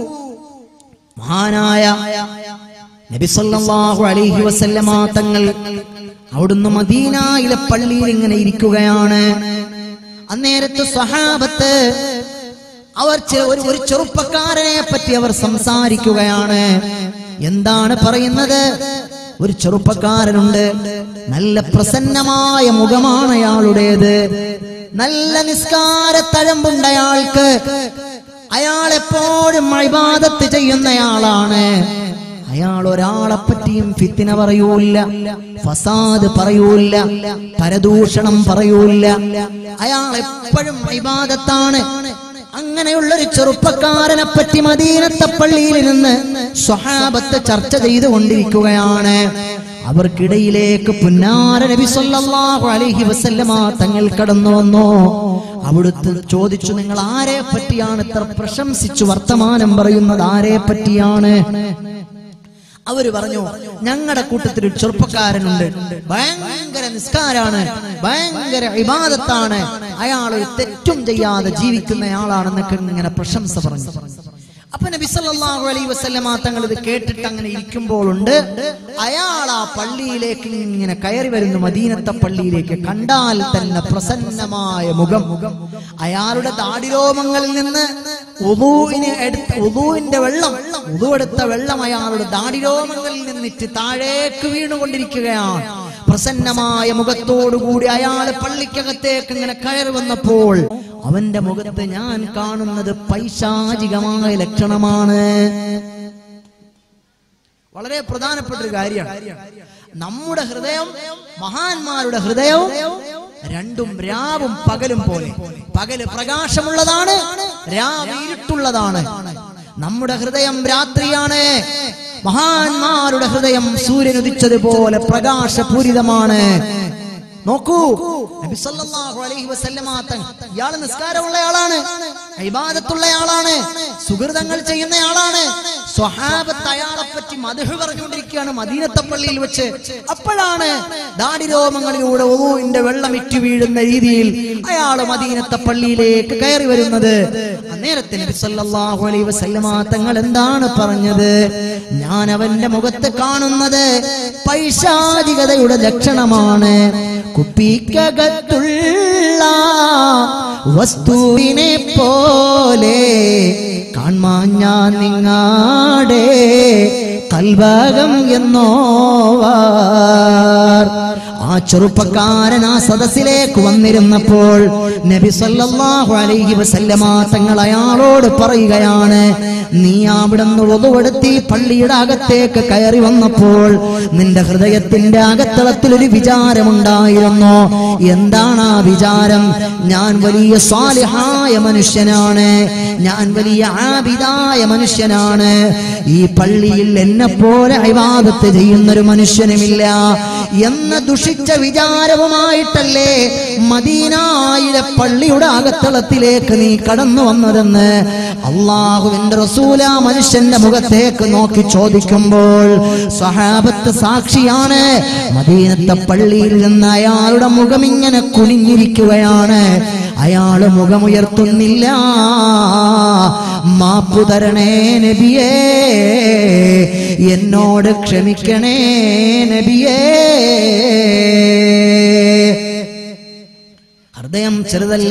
മഹാനായ നബി സല്ലല്ലാഹു അലൈഹി വസല്ലമ തങ്ങൾ അവിടുന്ന് മദീനയിലെ പള്ളിയിൽ ഇങ്ങനെ ഇരിക്കുകയാണ്. അന്നേരത്ത് സ്വഹാബത്ത് അവർ ഒരു ഒരു ചെറുപ്പക്കാരനെ പറ്റി അവർ സംസാരിക്കുകയാണ്. എന്താണ് പറയുന്നത്? ഒരു ചെറുപ്പക്കാരനുണ്ട്, നല്ല പ്രസന്നമായ മുഖമാണ് അയാളുടേത്, നല്ല നിസ്കാര തഴമ്പുണ്ട് അയാൾക്ക്, അയാൾ എപ്പോഴും ഇബാദത്ത് ചെയ്യുന്നയാളാണ്. അയാൾ ഒരാളെ പറ്റിയും ഫിത്തിന പറയൂല, ഫസാദ് പറയൂല, പരദൂഷണം പറയൂല. അയാൾ എപ്പോഴും ഇബാദത്താണ്. അങ്ങനെയുള്ളൊരു ചെറുപ്പക്കാരനെ പറ്റി മദീനത്തെ പള്ളിയിൽ നിന്ന് സ്വഹാബത്ത് ചർച്ച ചെയ്തുകൊണ്ടിരിക്കുകയാണ്. അവർക്കിടയിലേക്ക് പുന്നാര നബി സല്ലല്ലാഹു അലൈഹി വസല്ലമ തങ്ങൾ കടന്നു വന്നു. അവിടുത്തെ ചോദിച്ചു, നിങ്ങൾ ആരെ പറ്റിയാണ് ഇത്ര പ്രശംസിച്ചു വർത്തമാനം പറയുന്നത്? ആരെ പറ്റിയാണ്? അവര് പറഞ്ഞു, ഞങ്ങളുടെ കൂട്ടത്തിൽ ഒരു ചെറുപ്പക്കാരനുണ്ട്, ഭയങ്കര നിസ്കാരാണ്, ഭയങ്കര ഇബാദത്താണ്, അയാൾ ഒരു തെറ്റും ചെയ്യാതെ ജീവിക്കുന്നയാളാണെന്നൊക്കെ ഇങ്ങനെ പ്രശംസ പറഞ്ഞു. അപ്പൊ നബി സല്ലല്ലാഹു അലൈഹി വസല്ലമ തങ്ങൾ ഇത് കേട്ടിട്ട് അങ്ങനെ ഇരിക്കുമ്പോഴുണ്ട്, അയാൾ ആ പള്ളിയിലേക്ക് ഇങ്ങനെ കയറി വരുന്നു, മദീനത്തെ പള്ളിയിലേക്ക്. കണ്ടാൽ തന്നെ പ്രസന്നമായ മുഖം. അയാളുടെ താടിരോമങ്ങളിൽ നിന്ന് ഉദൂഇനെ എടുത്ത ഉദൂഇന്റെ വെള്ളം ഉദൂ എടുത്ത വെള്ളം അയാളുടെ താടിരോമങ്ങളിൽ നിന്നിട്ട് താഴേക്ക് വീണുകൊണ്ടിരിക്കുകയാണ്. പ്രസന്നമായ മുഖത്തോടുകൂടി അയാൾ പള്ളിക്കകത്തേക്ക് ഇങ്ങനെ കയറി വന്നപ്പോൾ അവന്റെ മുഖത്ത് ഞാൻ കാണുന്നത് പൈശാചികമായ ലക്ഷണമാണ്. വളരെ പ്രധാനപ്പെട്ട ഒരു കാര്യമാണ്. നമ്മുടെ ഹൃദയം, മഹാന്മാരുടെ ഹൃദയവും രണ്ടും രാവും പകലും പോലെ. പകല് പ്രകാശമുള്ളതാണ്, രാവ് ഇരുട്ടുള്ളതാണ്. നമ്മുടെ ഹൃദയം രാത്രിയാണ്, മഹാന്മാരുടെ ഹൃദയം സൂര്യൻ ഉദിച്ചതുപോലെ പ്രകാശപൂരിതമാണ്. നോക്കൂ, നബി സല്ലല്ലാഹു അലൈഹി വസല്ലമ തങ്ങൾ ഇയാൾ നിസ്കാരമുള്ള ആളാണ്, ഇബാദത്തുള്ള ആളാണ്, സുഹൃതങ്ങൾ ചെയ്യുന്ന ആളാണ്. സ്വഹാബത്ത് അയാളെ പറ്റി മദ്ഹ് പറഞ്ഞുകൊണ്ടിരിക്കുകയാണ് മദീനത്തെ പള്ളിയിൽ വെച്ച്. അപ്പോഴാണ് ദാടിരോമങ്ങളിലൂടെ ഉദൂഇന്റെ വെള്ളം ഇറ്റു വീഴുന്ന രീതിയിൽ അയാൾ മദീനത്തെ പള്ളിയിലേക്ക് കയറി വരുന്നത്. അന്നേരത്തെ നബി സല്ലല്ലാഹു അലൈഹി വസല്ലമ തങ്ങൾ എന്താണ് പറഞ്ഞത്? ഞാൻ അവന്റെ മുഖത്ത് കാണുന്നത് പൈശാചികതയുടെ ലക്ഷണമാണ്. കുപ്പിക്കകത്തുള്ള വസ്തുവിനെ പോലെ കാൺമാൻ ഞാൻ നിങ്ങാടെ കൽഭാഗം എന്നോവാർ. ആ ചെറുപ്പക്കാരൻ ആ സദസ്സിലേക്ക് വന്നിരുന്നപ്പോൾ നബി സല്ലല്ലാഹു അലൈഹി വസല്ലമ തങ്ങൾ അയാളോട് പറയുകയാണ്, നീ അവിടുന്ന് വുളുവെടുത്ത് പള്ളിയുടെ അകത്തേക്ക് കയറി വന്നപ്പോൾ നിന്റെ ഹൃദയത്തിന്റെ അകത്തളത്തിൽ ഒരു വിചാരമുണ്ടായിരുന്നു. എന്താണ് ആ വിചാരം? ഞാൻ വലിയ സാലിഹായ മനുഷ്യനാണ്, ഞാൻ വലിയ ആബിദായ മനുഷ്യനാണ്, ഈ പള്ളിയിൽ എന്നെ പോലെ ഇബാദത്ത് ചെയ്യുന്നൊരു മനുഷ്യനുമില്ല എന്ന ദുഷിച്ച വിചാരവുമായിട്ടല്ലേ മദീനയിലെ പള്ളിയുടെ അകത്തളത്തിലേക്ക് നീ കടന്നു വന്നതെന്ന് അല്ലാഹുവിന്റെ റസൂൽ ആ മനുഷ്യന്റെ മുഖത്തേക്ക് നോക്കി ചോദിക്കുമ്പോൾ സ്വഹാബത്ത് സാക്ഷിയാണ്. മദീനത്തെ പള്ളിയിൽ നിന്ന് അയാളുടെ മുഖം ഇങ്ങനെ കുനിഞ്ഞിരിക്കുകയാണ്. അയാള് മുഖമുയർത്തുന്നില്ല. മാപ്പു തരണേ നബിയേ, എന്നോട് ക്ഷമിക്കണേ നബിയേ. ഹൃദയം ചെറുതല്ല.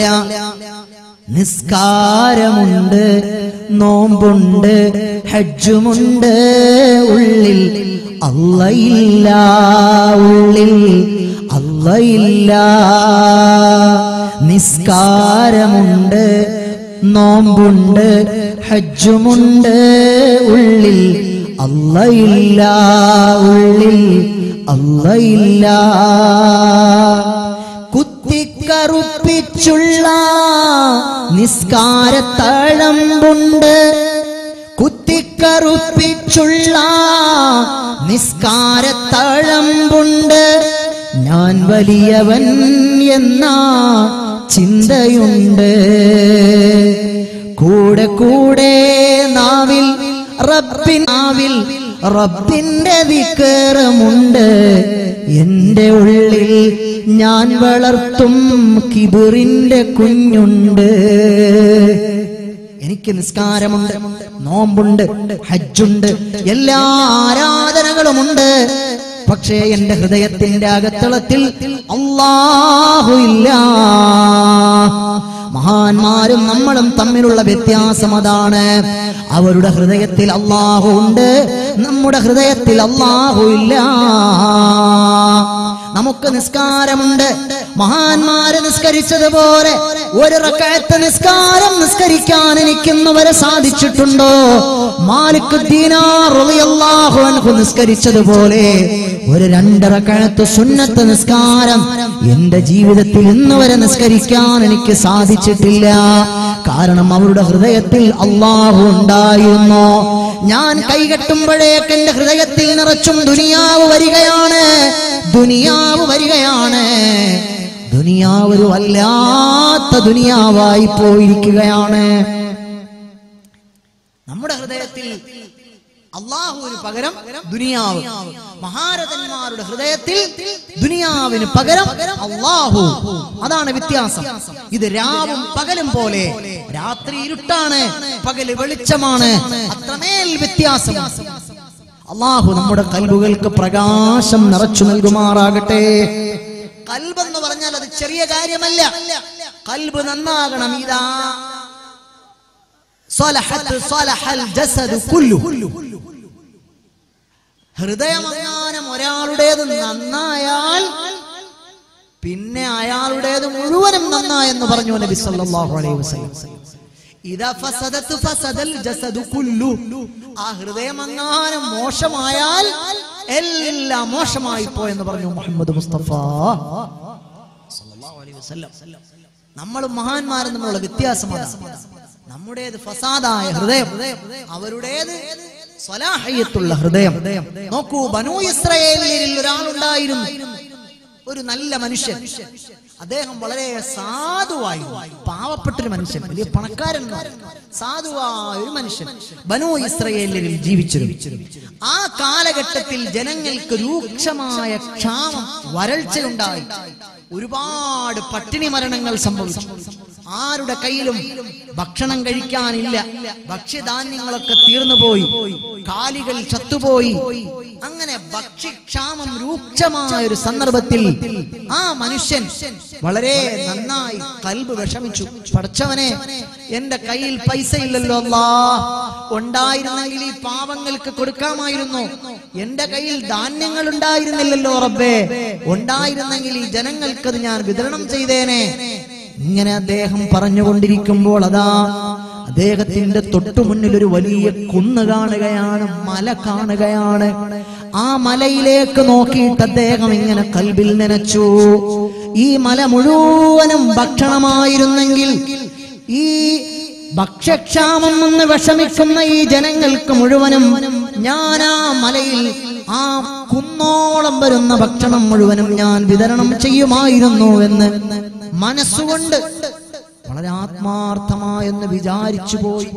നിസ്കാരമുണ്ട്, നോമ്പുണ്ട്, ഹജ്ജുമുണ്ട്, ഉള്ളിൽ അല്ലാഹയില്ല, ഉള്ളിൽ അല്ലാഹയില്ല. നിസ്കാരമുണ്ട്, നോമ്പുണ്ട്, ഹജ്ജുമുണ്ട്, ഉള്ളിൽ അല്ലാഹയില്ല, ഉള്ളിൽ അല്ലാഹയില്ല. കുത്തിക്കറുപ്പിച്ചുള്ള നിസ്കാരത്തഴമ്പുണ്ട്, കുത്തിക്കറുപ്പിച്ചുള്ള നിസ്കാരത്തഴമ്പുണ്ട്. ഞാൻ വലിയവൻ എന്ന ചിന്തയുണ്ട്. കൂടെ കൂടെ നാവിൽ റബ്ബിൻ നാവിൽ റബ്ബിന്റെ ദിക്റുമുണ്ട്. എന്റെ ഉള്ളിൽ ഞാൻ വളർത്തും കിബിറിന്റെ കുഞ്ഞുണ്ട്. എനിക്ക് നിസ്കാരമുണ്ട്, നോമ്പുണ്ട്, ഹജ്ജുണ്ട്, എല്ലാ ആരാധനകളുമുണ്ട്. പക്ഷേ എന്റെ ഹൃദയത്തിന്റെ അകത്തളത്തിൽ അല്ലാഹു ഇല്ല. മഹാന്മാരും നമ്മളും തമ്മിലുള്ള വ്യത്യാസം അതാണ്. അവരുടെ ഹൃദയത്തിൽ അല്ലാഹു ഉണ്ട്, നമ്മുടെ ഹൃദയത്തിൽ അല്ലാഹു ഇല്ല. നമുക്ക് നിസ്കാരമുണ്ട്, മഹാന്മാര് നിസ്കരിച്ചതുപോലെ ഒരു റക്അത്ത് നിസ്കാരം നിസ്കരിക്കാൻ എനിക്കിന്ന് വരെ സാധിച്ചിട്ടുണ്ടോ? മാലിക് ദീനാർ റളിയല്ലാഹു അൻഹു നിസ്കരിച്ചതുപോലെ ഒരു രണ്ട് റക്അത്ത് സുന്നത്ത് നിസ്കാരം എന്റെ ജീവിതത്തിൽ ഇന്ന് വരെ നിസ്കരിക്കാൻ എനിക്ക് സാധിച്ചിട്ടില്ല. കാരണം അവരുടെ ഹൃദയത്തിൽ അല്ലാഹു ഉണ്ടായിരുന്നു. ഞാൻ കൈകെട്ടുമ്പോഴേക്ക് എന്റെ ഹൃദയത്തിൽ നിറച്ചും ദുനിയാവ് വരികയാണ്, ദുനിയാവ് വരികയാണ്. ദുനിയാവ് ഒരു വല്ലാത്ത ദുനിയാവായി പോയിരിക്കുകയാണ്. നമ്മുടെ ഹൃദയത്തിൽ അല്ലാഹുവിന് പകരം ദുനിയാവ്, മഹാരഥന്മാരുടെ ഹൃദയത്തിൽ ദുനിയാവിന് പകരം അല്ലാഹു. അതാണ് വ്യത്യാസം. ഇത് രാവും പകലും പോലെ, രാത്രി ഇരുട്ടാണ്, പകല് വെളിച്ചമാണ്. അത്രമേൽ വ്യത്യാസം. അല്ലാഹു നമ്മുടെ ഖൽബുകൾക്ക് പ്രകാശം നിറച്ചു നൽകുമാറാകട്ടെ. ഖൽബ് എന്ന് പറഞ്ഞാൽ അത് ചെറിയ കാര്യമല്ല. ഖൽബ് നന്നാകണം. ഇതാ സ്വലഹത്ത് സ്വലഹൽ ജസദു കുല്ലു. ഹൃദയമങ്ങാനം ഒരാളുടേത് നന്നായാൽ പിന്നെ അയാളുടേത് മുഴുവനും നന്നായെന്ന് പറഞ്ഞു നബി സല്ലല്ലാഹു അലൈഹി വസല്ലം. ഇദാ ഫസദത് ഫസദൽ ജസദു കുല്ലു. ആ ഹൃദയമങ്ങാനം മോശമായാൽ എല്ലാം മോശമായി പോയെന്ന് പറഞ്ഞു മുഹമ്മദ് മുസ്തഫ സല്ലല്ലാഹു അലൈഹി വസല്ലം. നമ്മൾ മഹാന്മാരും തമ്മിലുള്ള വ്യത്യാസമാണ്. നമ്മുടേത് ഫസാദായ ഹൃദയം, അവരുടേത് സ്വലാഹിയത്തുള്ള ഹൃദയം. നോക്കൂ, ബനൂ ഇസ്രായേലിൽ ഒരാളുണ്ടായിരുന്നു, ഒരു നല്ല മനുഷ്യൻ. അദ്ദേഹം വളരെ സാധുവായി, പാവപ്പെട്ടൊരു മനുഷ്യൻ, വലിയ പണക്കാരൻ, സാധുവായ ഒരു മനുഷ്യൻ ബനൂ ഇസ്രായേലിൽ ജീവിച്ചിരുന്നു. ആ കാലഘട്ടത്തിൽ ജനങ്ങൾക്ക് രൂക്ഷമായ ക്ഷാമം, വരൾച്ചയുണ്ടായി. ഒരുപാട് പട്ടിണി മരണങ്ങൾ സംഭവിച്ചു. ആരുടെ കയ്യിലും ഭക്ഷണം കഴിക്കാനില്ല. ഭക്ഷ്യധാന്യങ്ങളൊക്കെ തീർന്നുപോയി, കാലികൾ ചത്തുപോയി. അങ്ങനെ ഭക്ഷ്യക്ഷാമം രൂക്ഷമായ ഒരു സന്ദർഭത്തിൽ ആ മനുഷ്യൻ വളരെ നന്നായി ഖൽബ് വിഷമിച്ചു. പടച്ചവനെ, എന്റെ കയ്യിൽ പൈസ ഇല്ലല്ലോ അല്ലാഹ്, ഉണ്ടായിരുന്നെങ്കിൽ ഈ പാവങ്ങൾക്ക് കൊടുക്കാമായിരുന്നു. എന്റെ കയ്യിൽ ധാന്യങ്ങൾ ഉണ്ടായിരുന്നില്ലല്ലോ റബ്ബേ, ഉണ്ടായിരുന്നെങ്കിൽ ഈ ജനങ്ങൾക്കത് ഞാൻ വിതരണം ചെയ്തേനെ. ഇങ്ങനെ അദ്ദേഹം പറഞ്ഞുകൊണ്ടിരിക്കുമ്പോൾ അതാ അദ്ദേഹത്തിന്റെ തൊട്ടു മുന്നിൽ ഒരു വലിയ കുന്ന് കാണുകയാണ്, മല കാണുകയാണ്. ആ മലയിലേക്ക് നോക്കിയിട്ട് അദ്ദേഹം ഇങ്ങനെ ഖൽബിൽ നനച്ചു, ഈ മല മുഴുവനും ഭക്ഷണമായിരുന്നെങ്കിൽ, ഈ ഭക്ഷ്യക്ഷാമം നിന്ന് വിഷമിക്കുന്ന ഈ ജനങ്ങൾക്ക് മുഴുവനും ഞാൻ ആ മലയിൽ ആ കുന്നോളം വരുന്ന ഭക്ഷണം മുഴുവനും ഞാൻ വിതരണം ചെയ്യുമായിരുന്നു എന്ന് മനസ്സുകൊണ്ട് വളരെ ആത്മാർത്ഥമായെന്ന് വിചാരിച്ചു പോയി.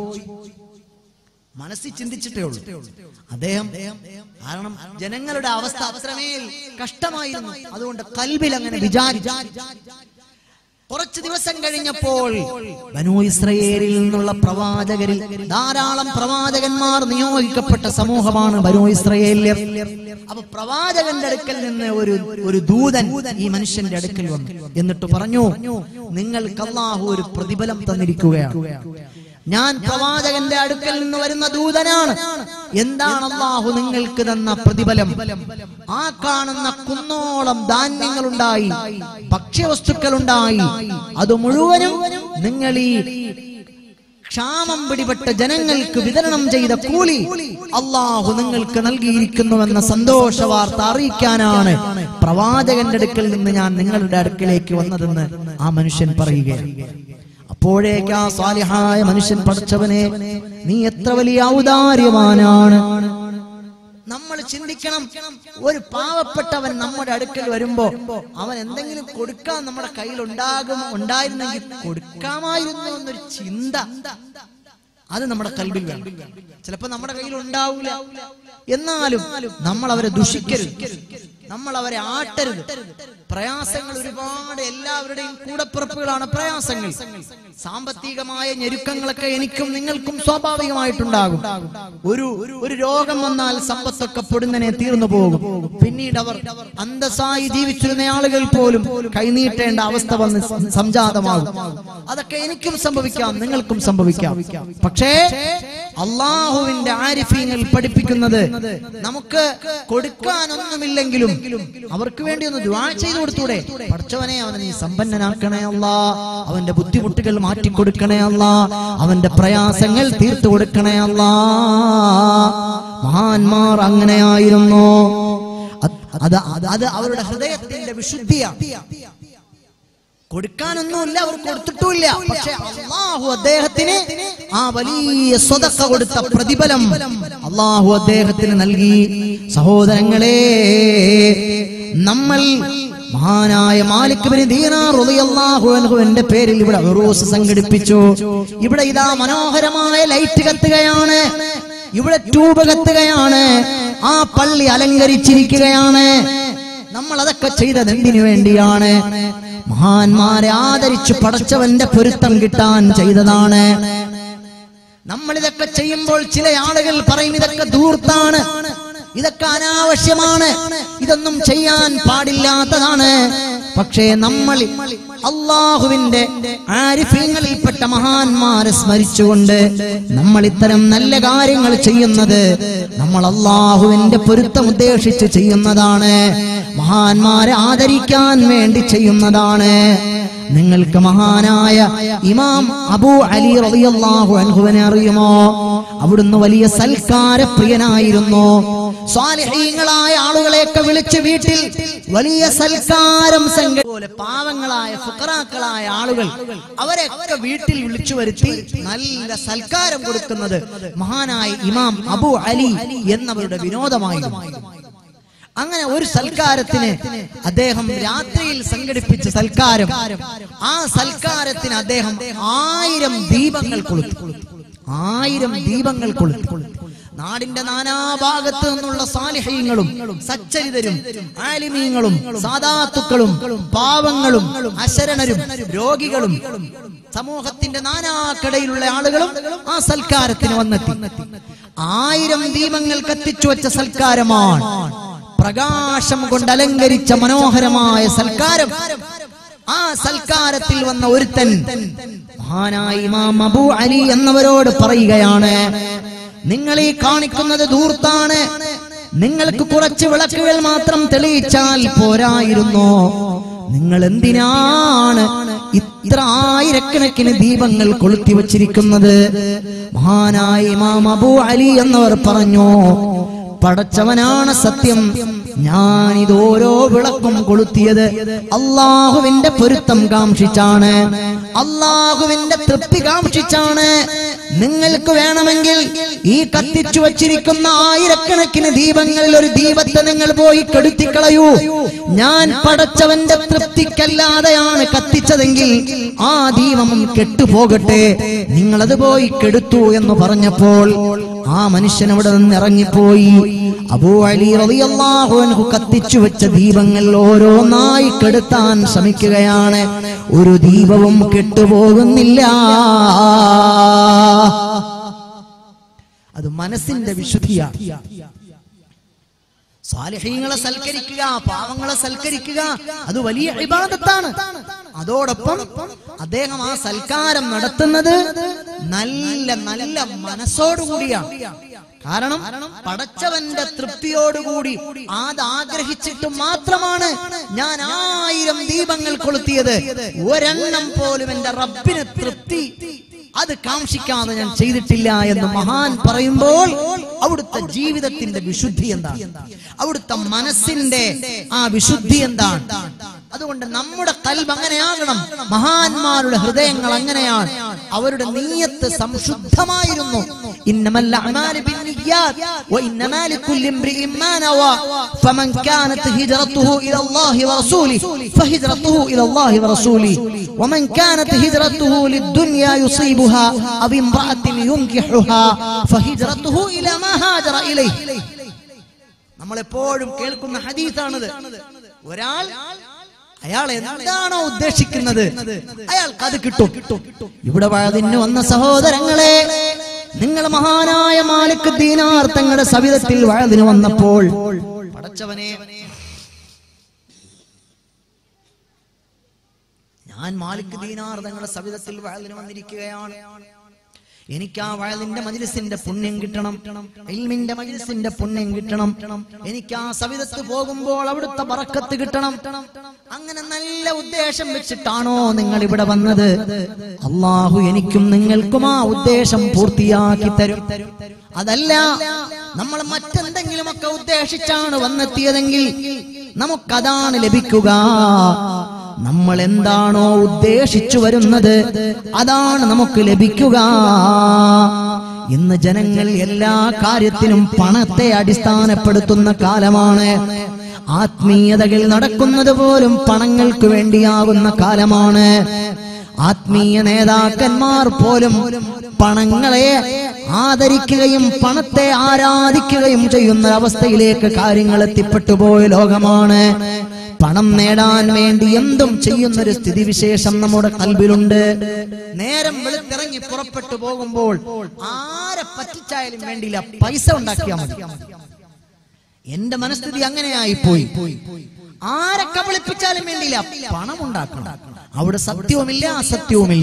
മനസ്സിൽ ചിന്തിച്ചിട്ടേ ഉള്ളൂ അദ്ദേഹം. കാരണം ജനങ്ങളുടെ അവസ്ഥ അത്രമേൽ കഷ്ടമായിരുന്നു. അതുകൊണ്ട് ഖൽബിൽ അങ്ങനെ വിചാരിച്ചു. കുറച്ച് ദിവസം കഴിഞ്ഞപ്പോൾ ബനൂ ഇസ്രായേലിൽ നിന്നുള്ള പ്രവാചകരിൽ ധാരാളം പ്രവാചകന്മാർ നിയോഗിക്കപ്പെട്ട സമൂഹമാണ് ബനൂ ഇസ്രായേല്യർ. അപ്പൊ പ്രവാചകന്റെ അടുക്കൽ നിന്ന് ഒരു ഒരു ദൂതൻ ഈ മനുഷ്യന്റെ അടുക്കൽ വന്നു. എന്നിട്ട് പറഞ്ഞു, നിങ്ങൾക്ക് അല്ലാഹു ഒരു പ്രതിഫലം തന്നിരിക്കുകയാണ്. ഞാൻ പ്രവാചകന്റെ അടുക്കൽ നിന്ന് വരുന്ന ദൂതനാണ്. എന്താണ് അല്ലാഹു നിങ്ങൾക്ക് തന്ന പ്രതിഫലം? ആ കാണുന്ന കുന്നോളം ധാന്യങ്ങളുണ്ടായി, ഭക്ഷ്യവസ്തുക്കളുണ്ടായി. അത് മുഴുവനും നിങ്ങൾ ഈ ക്ഷാമം പിടിപെട്ട ജനങ്ങൾക്ക് വിതരണം ചെയ്ത കൂലി അല്ലാഹു നിങ്ങൾക്ക് നൽകിയിരിക്കുന്നുവെന്ന സന്തോഷ വാർത്ത അറിയിക്കാനാണ് പ്രവാചകന്റെ അടുക്കൽ നിന്ന് ഞാൻ നിങ്ങളുടെ അടുക്കലേക്ക് വന്നതെന്ന് ആ മനുഷ്യൻ പറയുകയാണ്. അപ്പോഴേക്ക് ആ സാലിഹായ മനുഷ്യൻ, പടച്ചവനെ, നീ എത്ര വലിയ ഔദാര്യവാനാണ്. നമ്മൾ ചിന്തിക്കണം, ഒരു പാവപ്പെട്ടവൻ നമ്മുടെ അടുക്കൽ വരുമ്പോ അവൻ എന്തെങ്കിലും കൊടുക്കാൻ നമ്മുടെ കയ്യിൽ ഉണ്ടാകും ഉണ്ടായിരുന്നെങ്കിൽ കൊടുക്കാമായിരുന്നു എന്നൊരു ചിന്ത അത് നമ്മുടെ ഖൽബിൽ വേണം. ചിലപ്പോ നമ്മുടെ കയ്യിൽ ഉണ്ടാവില്ല, എന്നാലും നമ്മൾ അവരെ ദുഷിക്കരുത്, നമ്മൾ അവരെ ആട്ടരുത്. പ്രയാസങ്ങൾ ഒരുപാട്, എല്ലാവരുടെയും കൂടപ്പിറപ്പുകളാണ് പ്രയാസങ്ങൾ. സാമ്പത്തികമായ ഞെരുക്കങ്ങളൊക്കെ എനിക്കും നിങ്ങൾക്കും സ്വാഭാവികമായിട്ടുണ്ടാകും. ഒരു ഒരു രോഗം വന്നാൽ സമ്പത്തൊക്കെ പൊടുന്നനെ തീർന്നു പോകും. പിന്നീട് അവർ അന്തസ്സായി ജീവിച്ചിരുന്ന ആളുകൾ പോലും കൈനീട്ടേണ്ട അവസ്ഥ വന്ന് സംജാതമാകും. അതൊക്കെ എനിക്കും സംഭവിക്കാം, നിങ്ങൾക്കും സംഭവിക്കാം. പക്ഷേ അള്ളാഹുവിന്റെ ആരിഫീങ്ങൾ പഠിപ്പിക്കുന്നത് നമുക്ക് കൊടുക്കാനൊന്നുമില്ലെങ്കിലും അവർക്ക് വേണ്ടി ഒന്ന് ദുആ ചെയ്തു കൊടുത്തൂടെ? പടച്ചവനെ, അവനെ നീ സമ്പന്നനാക്കണേ അല്ലാ, അവന്റെ ബുദ്ധിമുട്ടുകൾ മാറ്റിക്കൊടുക്കണേ അല്ലാ, അവന്റെ പ്രയാസങ്ങൾ തീർത്തു കൊടുക്കണേ അല്ലാ. മഹാന്മാർ അങ്ങനെയായിരുന്നു. അത് അത് അവരുടെ ഹൃദയത്തിന്റെ വിശുദ്ധിയാണ്. കൊടുക്കാനൊന്നുമില്ല, അവർ കൊടുത്തിട്ടുമില്ല. പക്ഷെ അല്ലാഹു അദ്ദേഹത്തിന് ആ വലിയ സ്വതക്ക കൊടുത്ത പ്രതിഫലം അല്ലാഹു അദ്ദേഹത്തിന് നൽകി. സഹോദരങ്ങളെ, നമ്മൾ മഹാനായ മാലിക് ബിൻ ദീനാർ റളിയല്ലാഹു അൻഹുവിന്റെ പേരിൽ ഇവിടെ ഉറൂസ് സംഘടിപ്പിച്ചു. ഇവിടെ ഇതാ മനോഹരമായ ലൈറ്റ് കത്തുകയാണ്, ഇവിടെ ട്യൂബ് കത്തുകയാണ്, ആ പള്ളി അലങ്കരിച്ചിരിക്കുകയാണ്. നമ്മൾ അതൊക്കെ ചെയ്തത് എന്തിനു വേണ്ടിയാണ്? മഹാന്മാരെ ആദരിച്ചു പടച്ചവന്റെ പൊരുത്തം കിട്ടാൻ ചെയ്തതാണ്. നമ്മൾ ഇതൊക്കെ ചെയ്യുമ്പോൾ ചില ആളുകൾ പറയും ഇതൊക്കെ ധൂർത്താണ്, ഇതൊക്കെ അനാവശ്യമാണ്, ഇതൊന്നും ചെയ്യാൻ പാടില്ലാത്തതാണ്. പക്ഷേ നമ്മൾ അള്ളാഹുവിന്റെ ആരിഫീങ്ങളിൽപ്പെട്ട മഹാന്മാരെ സ്മരിച്ചുകൊണ്ട് നമ്മൾ ഇത്തരം നല്ല കാര്യങ്ങൾ ചെയ്യുന്നത് നമ്മൾ അള്ളാഹുവിന്റെ പൊരുത്തം ഉദ്ദേശിച്ച് ചെയ്യുന്നതാണ്, മഹാന്മാരെ ആദരിക്കാൻ വേണ്ടി ചെയ്യുന്നതാണ്. നിങ്ങൾക്ക് മഹാനായ ഇമാം അബൂ അലി റളിയല്ലാഹു അൻഹുവിനെ അറിയുമോ? അവിടുന്ന് വലിയ സൽക്കാര പ്രിയനായിരുന്നു. സ്വാലിഹീങ്ങളായ ആളുകളെയൊക്കെ വിളിച്ച് വീട്ടിൽ വലിയ സൽക്കാരം സംഘ പോലെ പാവങ്ങളായ ഫുഖറാക്കളായ ആളുകൾ അവരെയൊക്കെ വീട്ടിൽ വിളിച്ചു വരുത്തി നല്ല സൽക്കാരം കൊടുക്കുന്നത് മഹാനായ ഇമാം അബൂ അലി എന്നവരുടെ വിനോദമായിരുന്നു. അങ്ങനെ ഒരു സൽക്കാരത്തിന് അദ്ദേഹം രാത്രിയിൽ സംഘടിപ്പിച്ച സൽക്കാരം, ആ സൽക്കാരത്തിന് അദ്ദേഹം ആയിരം ദീപങ്ങൾ കൊളുത്തി. ആയിരം ദീപങ്ങൾ കൊളുത്തി. നാടിന്റെ നാനാഭാഗത്തു നിന്നുള്ള സാലിഹീങ്ങളും സച്ചരിതരും ആലിമീങ്ങളും സാദാത്തുക്കളും പാവങ്ങളും അശരണരും രോഗികളും സമൂഹത്തിന്റെ നാനാക്കടയിലുള്ള ആളുകളും ആ സൽക്കാരത്തിന് വന്നെത്തി. ആയിരം ദീപങ്ങൾ കത്തിച്ചു വച്ച സൽക്കാരമാണ്, പ്രകാശം കൊണ്ട് അലങ്കരിച്ച മനോഹരമായ സൽക്കാരം. ആ സൽക്കാരത്തിൽ വന്ന ഒരുത്തൻ മഹാനായ ഇമാം അബൂ അലി എന്നവരോട് പറയുകയാണ്, നിങ്ങൾ ഈ കാണിക്കുന്നത് ധൂർത്താണ്, നിങ്ങൾക്ക് കുറച്ച് വിളക്കുകൾ മാത്രം തെളിയിച്ചാൽ പോരായിരുന്നോ? നിങ്ങൾ എന്തിനാണ് ഇത്ര ആയിരക്കണക്കിന് ദീപങ്ങൾ കൊളുത്തി വച്ചിരിക്കുന്നത്? മഹാനായ ഇമാം അബൂ അലി എന്നവർ പറഞ്ഞു, പടച്ചവനാണ് സത്യം, ഞാൻ ഇത് ഓരോ വിളക്കും കൊളുത്തിയത് അള്ളാഹുവിന്റെ പൊരുത്തം കാംക്ഷിച്ചാണ്, അള്ളാഹുവിന്റെ തൃപ്തി കാംക്ഷിച്ചാണ്. നിങ്ങൾക്ക് വേണമെങ്കിൽ ഈ കത്തിച്ചു വച്ചിരിക്കുന്ന ആയിരക്കണക്കിന് ദീപങ്ങളിൽ ഒരു ദീപത്തെ നിങ്ങൾ പോയി കെടുത്തിക്കളയൂ, ഞാൻ പടച്ചവന്റെ തൃപ്തിക്കല്ലാതെയാണ് കത്തിച്ചതെങ്കിൽ ആ ദീപം കെട്ടുപോകട്ടെ, നിങ്ങളത് പോയി കെടുത്തു എന്ന് പറഞ്ഞപ്പോൾ ആ മനുഷ്യൻ അവിടെ നിന്ന് ഇറങ്ങിപ്പോയി. അബൂ അലി റളിയല്ലാഹു അൻഹു കത്തിച്ചു വെച്ച ദീപങ്ങൾ ഓരോന്നായി കെടുത്താൻ ശ്രമിക്കുകയാണ്, ഒരു ദീപവും കെട്ടുപോകുന്നില്ല. അത് മനസ്സിന്റെ വിശുദ്ധിയാണ്. സാലിഹീങ്ങളെ സൽക്കരിക്കുക, പാവങ്ങളെ സൽക്കരിക്കുക, അത് വലിയ ഇബാദത്താണ്. അതോടൊപ്പം അദ്ദേഹം ആ സൽക്കാരം നടത്തുന്നത് നല്ല നല്ല മനസ്സോടുകൂടിയാണ്. കാരണം പടച്ചവന്റെ തൃപ്തിയോടുകൂടി അത് ആഗ്രഹിച്ചിട്ട് മാത്രമാണ് ഞാൻ ആയിരം ദീപങ്ങൾ കൊളുത്തിയത്. ഒരെണ്ണം പോലും എന്റെ റബ്ബിന് തൃപ്തി അത് കാംക്ഷിക്കാതെ ഞാൻ ചെയ്തിട്ടില്ല എന്ന് മഹാൻ പറയുമ്പോൾ അവിടുത്തെ ജീവിതത്തിന്റെ വിശുദ്ധി എന്താണ്? അവിടുത്തെ മനസ്സിന്റെ ആ വിശുദ്ധി എന്താണ്? അതുകൊണ്ട് നമ്മുടെ ഖൽബ് അങ്ങനെയാകണം. മഹാന്മാരുടെ ഹൃദയങ്ങൾ അങ്ങനെയാണ്, അവരുടെ നിയ്യത്ത് സംശുദ്ധമായിരുന്നു. ഇന്നമൽ അഅ്മാലു ബിന്നിയ്യാത് വഇന്നമാ ലികുല്ലി ഇംറിഇൻ മാ നവാ ഫമൻ കാനത് ഹിജ്റതുഹു ഇലല്ലാഹി വറസൂലിഹി ഫഹിജ്റതുഹു ഇലല്ലാഹി വറസൂലിഹി വമൻ കാനത് ഹിജ്റതുഹു ലിദ്ദുനിയാ യുസീബുഹാ അവ ഇംറഅത്തിൻ യുൻകിഹുഹാ ഫഹിജ്റതുഹു ഇലാ മാ ഹാജറ ഇലൈഹി. നമ്മൾ എപ്പോഴും കേൾക്കുന്ന ഹദീസാണിത്. ഒരാൾ അയാൾ എന്താണോ ഉദ്ദേശിക്കുന്നത് അയാൾക്ക് അത് കിട്ടും. ഇവിടെ വഅദിന് വന്ന സഹോദരങ്ങളെ, നിങ്ങൾ മഹാനായ മാലിക് ദീനാർ തങ്ങളുടെ സവിധത്തിൽ വഅദിന് വന്നപ്പോൾ പടച്ചവനെ, ഞാൻ മാലിക് ദീനാർ തങ്ങളുടെ സവിധത്തിൽ വഅദിന് വന്നിരിക്കുകയാണ്, എനിക്ക് ആ വഅലിന്റെ മജ്ലിസിന്റെ പുണ്യം കിട്ടണം, ഇൽമിന്റെ മജ്ലിസിന്റെ പുണ്യം കിട്ടണം, എനിക്ക് ആ സവിധത്ത് പോകുമ്പോൾ അവിടുത്തെ ബറക്കത്ത് കിട്ടണം. അങ്ങനെ നല്ല ഉദ്ദേശം വെച്ചിട്ടാണോ നിങ്ങൾ ഇവിടെ വന്നത്? അല്ലാഹു എനിക്കും നിങ്ങൾക്കും ആ ഉദ്ദേശം പൂർത്തിയാക്കി തരും. അതല്ല നമ്മൾ മറ്റെന്തെങ്കിലുമൊക്കെ ഉദ്ദേശിച്ചാണ് വന്നെത്തിയതെങ്കിൽ നമുക്കതാണ് ലഭിക്കുക. നമ്മൾ എന്താണോ ഉദ്ദേശിച്ചു വരുന്നത് അതാണ് നമുക്ക് ലഭിക്കുക. ഇന്ന് ജനങ്ങൾ എല്ലാ കാര്യത്തിനും പണത്തെ അടിസ്ഥാനപ്പെടുത്തുന്ന കാലമാണ്. ആത്മീയതകൾ നടക്കുന്നത് പോലും പണങ്ങൾക്ക് വേണ്ടിയാകുന്ന കാലമാണ്. ആത്മീയ നേതാക്കന്മാർ പോലും പണങ്ങളെ ആദരിക്കുകയും പണത്തെ ആരാധിക്കുകയും ചെയ്യുന്ന അവസ്ഥയിലേക്ക് കാര്യങ്ങൾ എത്തിപ്പെട്ടുപോയ ലോകമാണ്. പണം നേടാൻ വേണ്ടി എന്തും ചെയ്യുന്നൊരു സ്ഥിതിവിശേഷം നമ്മുടെ കൽബിലുണ്ട്. നേരം വെളുത്തിറങ്ങി പുറപ്പെട്ടു പോകുമ്പോൾ ആരെ പറ്റിച്ചായാലും വേണ്ടിയില്ല, പൈസ ഉണ്ടാക്കിയാൽ മതി. എന്റെ മനസ്ഥിതി അങ്ങനെയായി പോയി. ആരെ കബളിപ്പിച്ചാലും വേണ്ടിയില്ല, പണം ഉണ്ടാക്കണം. അവിടെ സത്യവുമില്ല അസത്യവുമില്ല.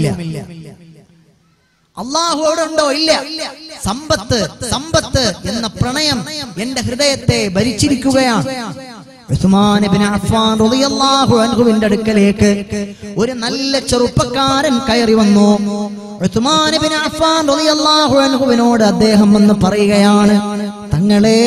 അള്ളാഹു അവിടെ ഉണ്ടോ? ഇല്ല. സമ്പത്ത് സമ്പത്ത് എന്ന പ്രണയം എന്റെ ഹൃദയത്തെ ഭരിച്ചിരിക്കുകയാണ്. ഉസ്മാൻ ഇബ്നു അഫ്ഫാൻ റളിയല്ലാഹു അൻഹുവിന്റെ അടുക്കലേക്ക് ഒരു നല്ല ചെറുപ്പക്കാരൻ കയറി വന്നു. ഉസ്മാൻ ഇബ്നു അഫ്ഫാൻ റളിയല്ലാഹു അൻഹുവിനോട് അദ്ദേഹം വന്ന് പറയുകയാണ്, തങ്ങളെ,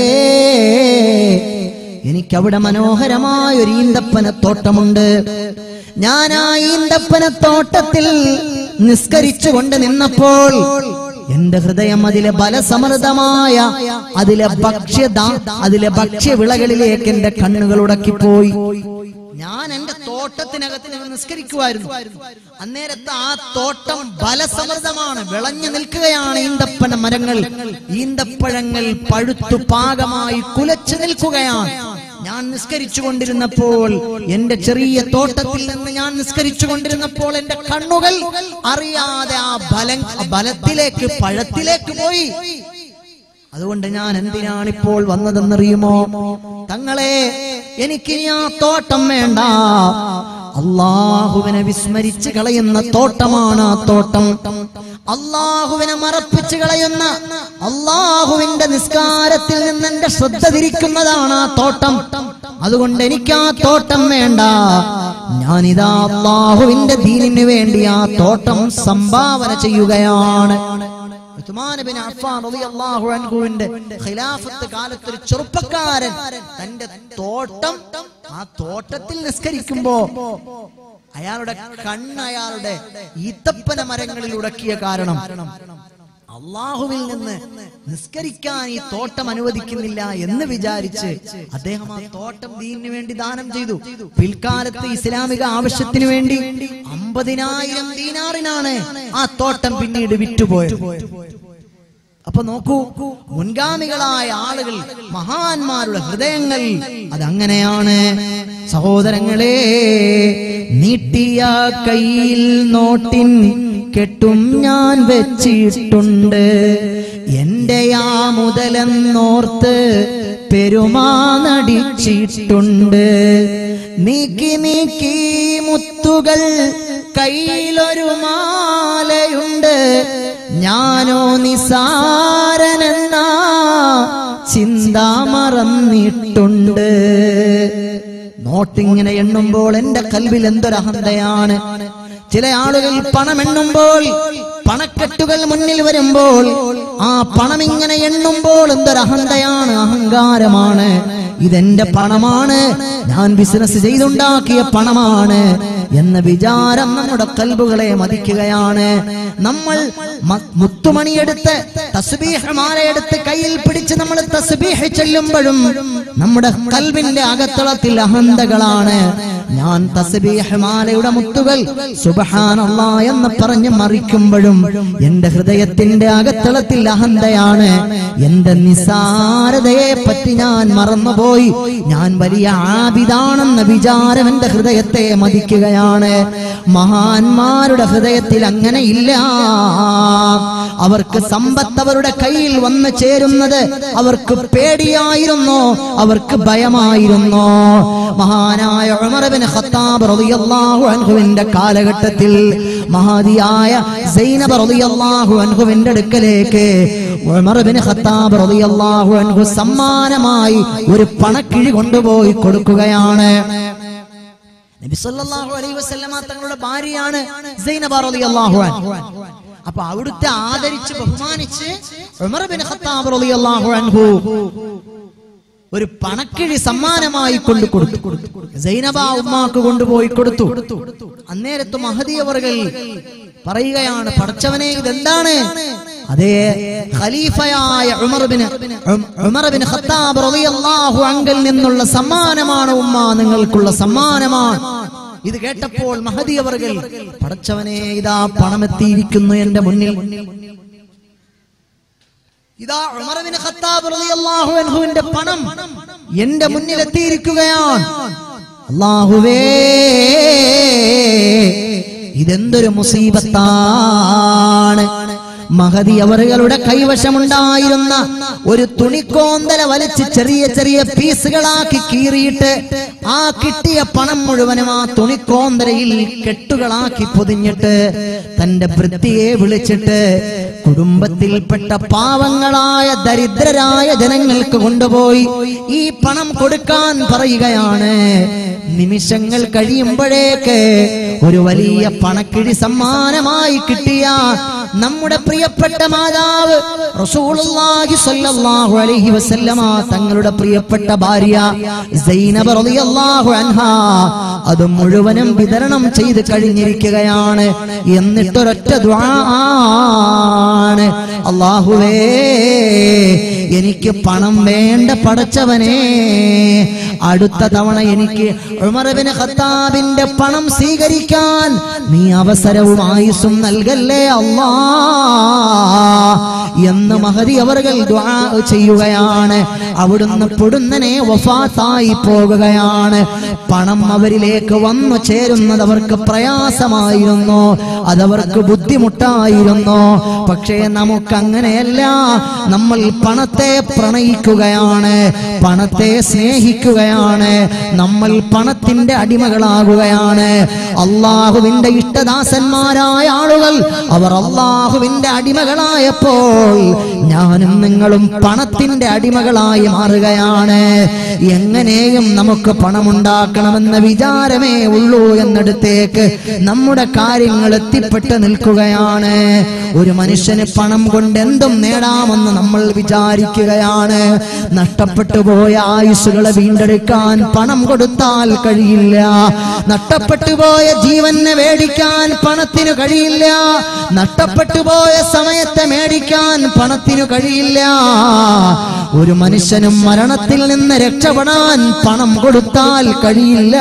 എനിക്കവിടെ മനോഹരമായ ഒരു ഈന്തപ്പനത്തോട്ടമുണ്ട്. ഞാൻ ആ ഈന്തപ്പനത്തോട്ടത്തിൽ നിസ്കരിച്ചുകൊണ്ട് നിന്നപ്പോൾ എന്റെ ഹൃദയം അതിലെ ബലസമൃദ്ധമായ അതിലെ ഭക്ഷ്യ അതിലെ ഭക്ഷ്യവിളകളിലേക്ക് എന്റെ കണ്ണുകൾ ഉടക്കിപ്പോയി. ഞാൻ എന്റെ തോട്ടത്തിനകത്ത് നിസ്കരിക്കുമായിരുന്നു. അന്നേരത്തെ ആ തോട്ടം ബലസമൃദ്ധമാണ്, വിളഞ്ഞു നിൽക്കുകയാണ്. ഈന്തപ്പന മരങ്ങൾ, ഈന്തപ്പഴങ്ങൾ പഴുത്തു പാകമായി കുലച്ചു നിൽക്കുകയാണ്. ഞാൻ നിസ്കരിച്ചു കൊണ്ടിരുന്നപ്പോൾ, എന്റെ ചെറിയ തോട്ടത്തിൽ നിന്ന് ഞാൻ നിസ്കരിച്ചു കൊണ്ടിരുന്നപ്പോൾ എന്റെ കണ്ണുകൾ അറിയാതെ ആ ബലം ബലത്തിലേക്ക് പഴത്തിലേക്ക് പോയി. അതുകൊണ്ട് ഞാൻ എന്തിനാണിപ്പോൾ വന്നതെന്നറിയുമോ? തങ്ങളെ, എനിക്ക് ആ തോട്ടം വേണ്ട. അള്ളാഹുവിനെ വിസ്മരിച്ച് കളയുന്ന തോട്ടമാണ് ആ തോട്ടം. അള്ളാഹുവിനെ മറപ്പിച്ച് കളയുന്ന, അള്ളാഹുവിന്റെ നിസ്കാരത്തിൽ നിന്ന് എന്റെ ശ്രദ്ധ തിരിക്കുന്നതാണ് ആ തോട്ടം. അതുകൊണ്ട് എനിക്ക് ആ തോട്ടം വേണ്ട. ഞാനിതാ അള്ളാഹുവിന്റെ ദീനിന് വേണ്ടി ആ തോട്ടം സംഭാവന ചെയ്യുകയാണ്. ഉസ്മാൻ ഇബ്നു അഫ്ഫാൻ റളിയല്ലാഹു അൻഹുവിന്റെ ഖിലാഫത്ത് കാലത്ത് ഒരു ചെറുപ്പക്കാരൻ തന്റെ തോട്ടം, ആ തോട്ടത്തിൽ നിസ്കരിക്കുമ്പോ അയാളുടെ കണ്ണ് അയാളുടെ ഈത്തപ്പന മരങ്ങളിൽ ഉടക്കിയ കാരണം അള്ളാഹുവിൽ നിന്ന് നിസ്കരിക്കാൻ ഈ തോട്ടം അനുവദിക്കുന്നില്ല എന്ന് വിചാരിച്ച് അദ്ദേഹം ആ തോട്ടം ദീനിന് വേണ്ടി ദാനം ചെയ്തു. പിൽക്കാലത്ത് ഇസ്ലാമിക ആവശ്യത്തിന് വേണ്ടി അമ്പതിനായിരം ദീനാറിനാണ് ആ തോട്ടം പിന്നീട് വിറ്റുപോയത്. അപ്പൊ നോക്കൂ, മുൻഗാമികളായ ആളുകൾ, മഹാന്മാരുടെ ഹൃദയങ്ങൾ അതങ്ങനെയാണ്. സഹോദരങ്ങളെ, നീട്ടിയ കയ്യിൽ നോട്ടിൻ കെട്ടും ഞാൻ വെച്ചിട്ടുണ്ട്. എന്റെ ആ മുതലെന്നോർത്ത് പെരുമാ നടിച്ചിട്ടുണ്ട്. നീക്കി നീക്കി മുത്തുകൾ കയ്യിലൊരു മാലയുണ്ട്. ഞാനോ നിസാരനെന്ന ചിന്ത മറന്നിട്ടുണ്ട്. നോട്ടിങ്ങനെ എണ്ണുമ്പോൾ എന്റെ കൽവിൽ എന്തൊരഹന്തയാണ്. ചില ആളുകൾ പണം എണ്ണുമ്പോൾ, പണക്കെട്ടുകൾ മുന്നിൽ വരുമ്പോൾ ആ പണം ഇങ്ങനെ എണ്ണുമ്പോൾ എന്തൊരഹന്തയാണ്, അഹങ്കാരമാണ്. ഇതെന്റെ പണമാണ്, ഞാൻ ബിസിനസ് ചെയ്തുണ്ടാക്കിയ പണമാണ് എന്ന വിചാരം നമ്മുടെ കൽബുകളെ മതിക്കുകയാണ്. നമ്മൾ മുത്തുമണിയെടുത്ത് തസ്ബീഹ് മാലയെടുത്ത് കയ്യിൽ പിടിച്ച് നമ്മൾ തസ്ബീഹ് ചൊല്ലുമ്പോഴും നമ്മുടെ കൽബിന്റെ അകത്തളത്തിൽ അഹന്തകളാണ്. ഞാൻ തസ്ബീഹ് മാലയുടെ മുത്തുകൾ സുബ്ഹാനല്ലാഹ് എന്ന് പറഞ്ഞ് മറിക്കുമ്പോഴും എന്റെ ഹൃദയത്തിന്റെ അകത്തളത്തിൽ അഹന്തയാണ്. എന്റെ നിസാരതയെ പറ്റി ഞാൻ മറന്നുപോയി. ഞാൻ വലിയ ആബിദാണെന്ന വിചാരം എന്റെ ഹൃദയത്തെ മതിക്കുകയാണ്. മഹാന്മാരുടെ ഹൃദയത്തിൽ അങ്ങനെ ഇല്ല. അവർക്ക് സമ്പത്ത് അവരുടെ കയ്യിൽ വന്നു ചേരുന്നത് അവർക്ക് പേടിയായിരുന്നു, അവർക്ക് ഭയമായിരുന്നു. മഹാനായ ഉമർ ഇബ്നു ഖത്താബ് റളിയല്ലാഹു അൻഹുവിന്റെ കാലഘട്ടത്തിൽ മഹദിയായ സൈനബ റളിയല്ലാഹു അൻഹുവിന്റെ അടുക്കലേക്ക് ഉമർ ഇബ്നു ഖത്താബ് റളിയല്ലാഹു അൻഹു സമ്മാനമായി ഒരു പണക്കിഴി കൊണ്ടുപോയി കൊടുക്കുകയാണ്. നബി സല്ലല്ലാഹു അലൈഹി വസല്ലമ തങ്ങളുടെ ഭാര്യയാണ് സൈനബ റളിയല്ലാഹു അൻഹ. അപ്പൊ അവിടുത്തെ ആദരിച്ച് ബഹുമാനിച്ച് ഉമർ ഇബ്നു ഖത്താബ് റളിയല്ലാഹു അൻഹു ഒരു പണക്കിഴി സമ്മാനമായി കൊണ്ടു കൊടുത്തു. സൈനബ ഉമ്മാക്ക് കൊണ്ടുപോയി കൊടുത്തു. അന്നേരത്ത് മഹദി അവർകൾ പറയുകയാണ്, പടച്ചവനെ ഇതെന്താണ്? അതേ ഖലീഫയായ ഉമർ ഇബ്നു ഉമർ ഇബ്നു ഖത്താബ് റളിയല്ലാഹു അൻഹുവിൽ നിന്നുള്ള സമ്മാനമാണ് ഉമ്മ, നിങ്ങൾക്കുള്ള സമ്മാനമാണ്. ഇത് കേട്ടപ്പോൾ മഹദി അവർകൾ, പടച്ചവനെ ഇതാ പണമെത്തിയിരിക്കുന്നു എന്റെ മുന്നിൽ. ഇതാ ഉമർ ഇബ്നു ഖത്താബ് റളിയല്ലാഹു അൻഹുവിന്റെ പണം എന്റെ മുന്നിൽ എത്തിയിരിക്കുകയാണ്. അല്ലാഹുവേ, ഇതെന്തൊരു മുസീബത്താണ്. മഹദി അവരുടെ കൈവശമുണ്ടായിരുന്ന ഒരു തുണിക്കോന്തല വലിച്ച് ചെറിയ ചെറിയ പീസുകളാക്കി കീറിയിട്ട് ആ കിട്ടിയ പണം മുഴുവനും ആ തുണിക്കോന്തലയിൽ കെട്ടുകളാക്കി പൊതിഞ്ഞിട്ട് തന്റെ വൃത്തിയെ വിളിച്ചിട്ട് കുടുംബത്തിൽപ്പെട്ട പാവങ്ങളായ ദരിദ്രരായ ജനങ്ങൾക്ക് കൊണ്ടുപോയി ഈ പണം കൊടുക്കാൻ പറയുകയാണ്. നിമിഷങ്ങൾ കഴിയുമ്പോഴേക്ക് ഒരു വലിയ പണക്കിഴി സമ്മാനമായി കിട്ടിയ നമ്മുടെ പ്രിയപ്പെട്ട മാതാവ് റസൂലുള്ളാഹി സ്വല്ലല്ലാഹു അലൈഹി വസല്ലമ തങ്ങളുടെ പ്രിയപ്പെട്ട ഭാര്യ സൈനബ റളിയല്ലാഹു അൻഹാ അത് മുഴുവനും വിതരണം ചെയ്ത് കഴിഞ്ഞിരിക്കുകയാണ്. എന്നിട്ടൊരൊറ്റ ദുആ ആണ്, അല്ലാഹുവേ എനിക്ക് പണം വേണ്ട പടച്ചവനെ, അടുത്ത തവണ എനിക്ക് ഉമർ ഇബ്നു ഖത്താബിന്റെ പണം സ്വീകരിക്കാൻ നീ അവസരവും ആയുസ്സും നൽകല്ലേ അല്ലാ എന്ന് മഹദി അവർകൾ ദുആ ചെയ്യുകയാണ്. അവിടുന്ന് പൊടുന്നനെ വഫാത്തായി പോകുകയാണ്. പണം അവരിലേക്ക് വന്നു ചേരുന്നത് അവർക്ക് പ്രയാസമായിരുന്നു, അതവർക്ക് ബുദ്ധിമുട്ടായിരുന്നു. പക്ഷേ നമുക്കങ്ങനെയല്ല. നമ്മൾ പണത്തെ പ്രണയിക്കുകയാണ്, പണത്തെ സ്നേഹിക്കുകയാണ്, നമ്മൾ പണത്തിന്റെ അടിമകളാകുകയാണ്. അള്ളാഹുവിന്റെ ഇഷ്ടദാസന്മാരായ ആളുകൾ അവർ അള്ളാഹുവിന്റെ അടിമകളായപ്പോൾ ഞാനും നിങ്ങളും പണത്തിന്റെ അടിമകളായി മാറുകയാണ്. എങ്ങനെയും നമുക്ക് പണമുണ്ടാക്കണമെന്ന വിചാരമേ ഉള്ളൂ എന്നിടത്തേക്ക് നമ്മുടെ കാര്യങ്ങൾ എത്തിപ്പെട്ട് നിൽക്കുകയാണ്. ഒരു മനുഷ്യന് പണം കൊണ്ട് എന്തും നേടാമെന്ന് നമ്മൾ വിചാരിക്കുകയാണ്. നഷ്ടപ്പെട്ടു പോയ ആയുസ്സുകളെ വീണ്ടെടുക്കാൻ പണം കൊടുത്താൽ കഴിയില്ല. നഷ്ടപ്പെട്ടു പോയ ജീവനെ മേടിക്കാൻ പണത്തിന് കഴിയില്ല. നഷ്ടപ്പെട്ടു പോയ സമയത്തെ മേടിക്കാൻ പണത്തിനു കഴിയില്ല. ഒരു മനുഷ്യനും മരണത്തിൽ നിന്ന് രക്ഷപ്പെടാൻ പണം കൊടുത്താൽ കഴിയില്ല.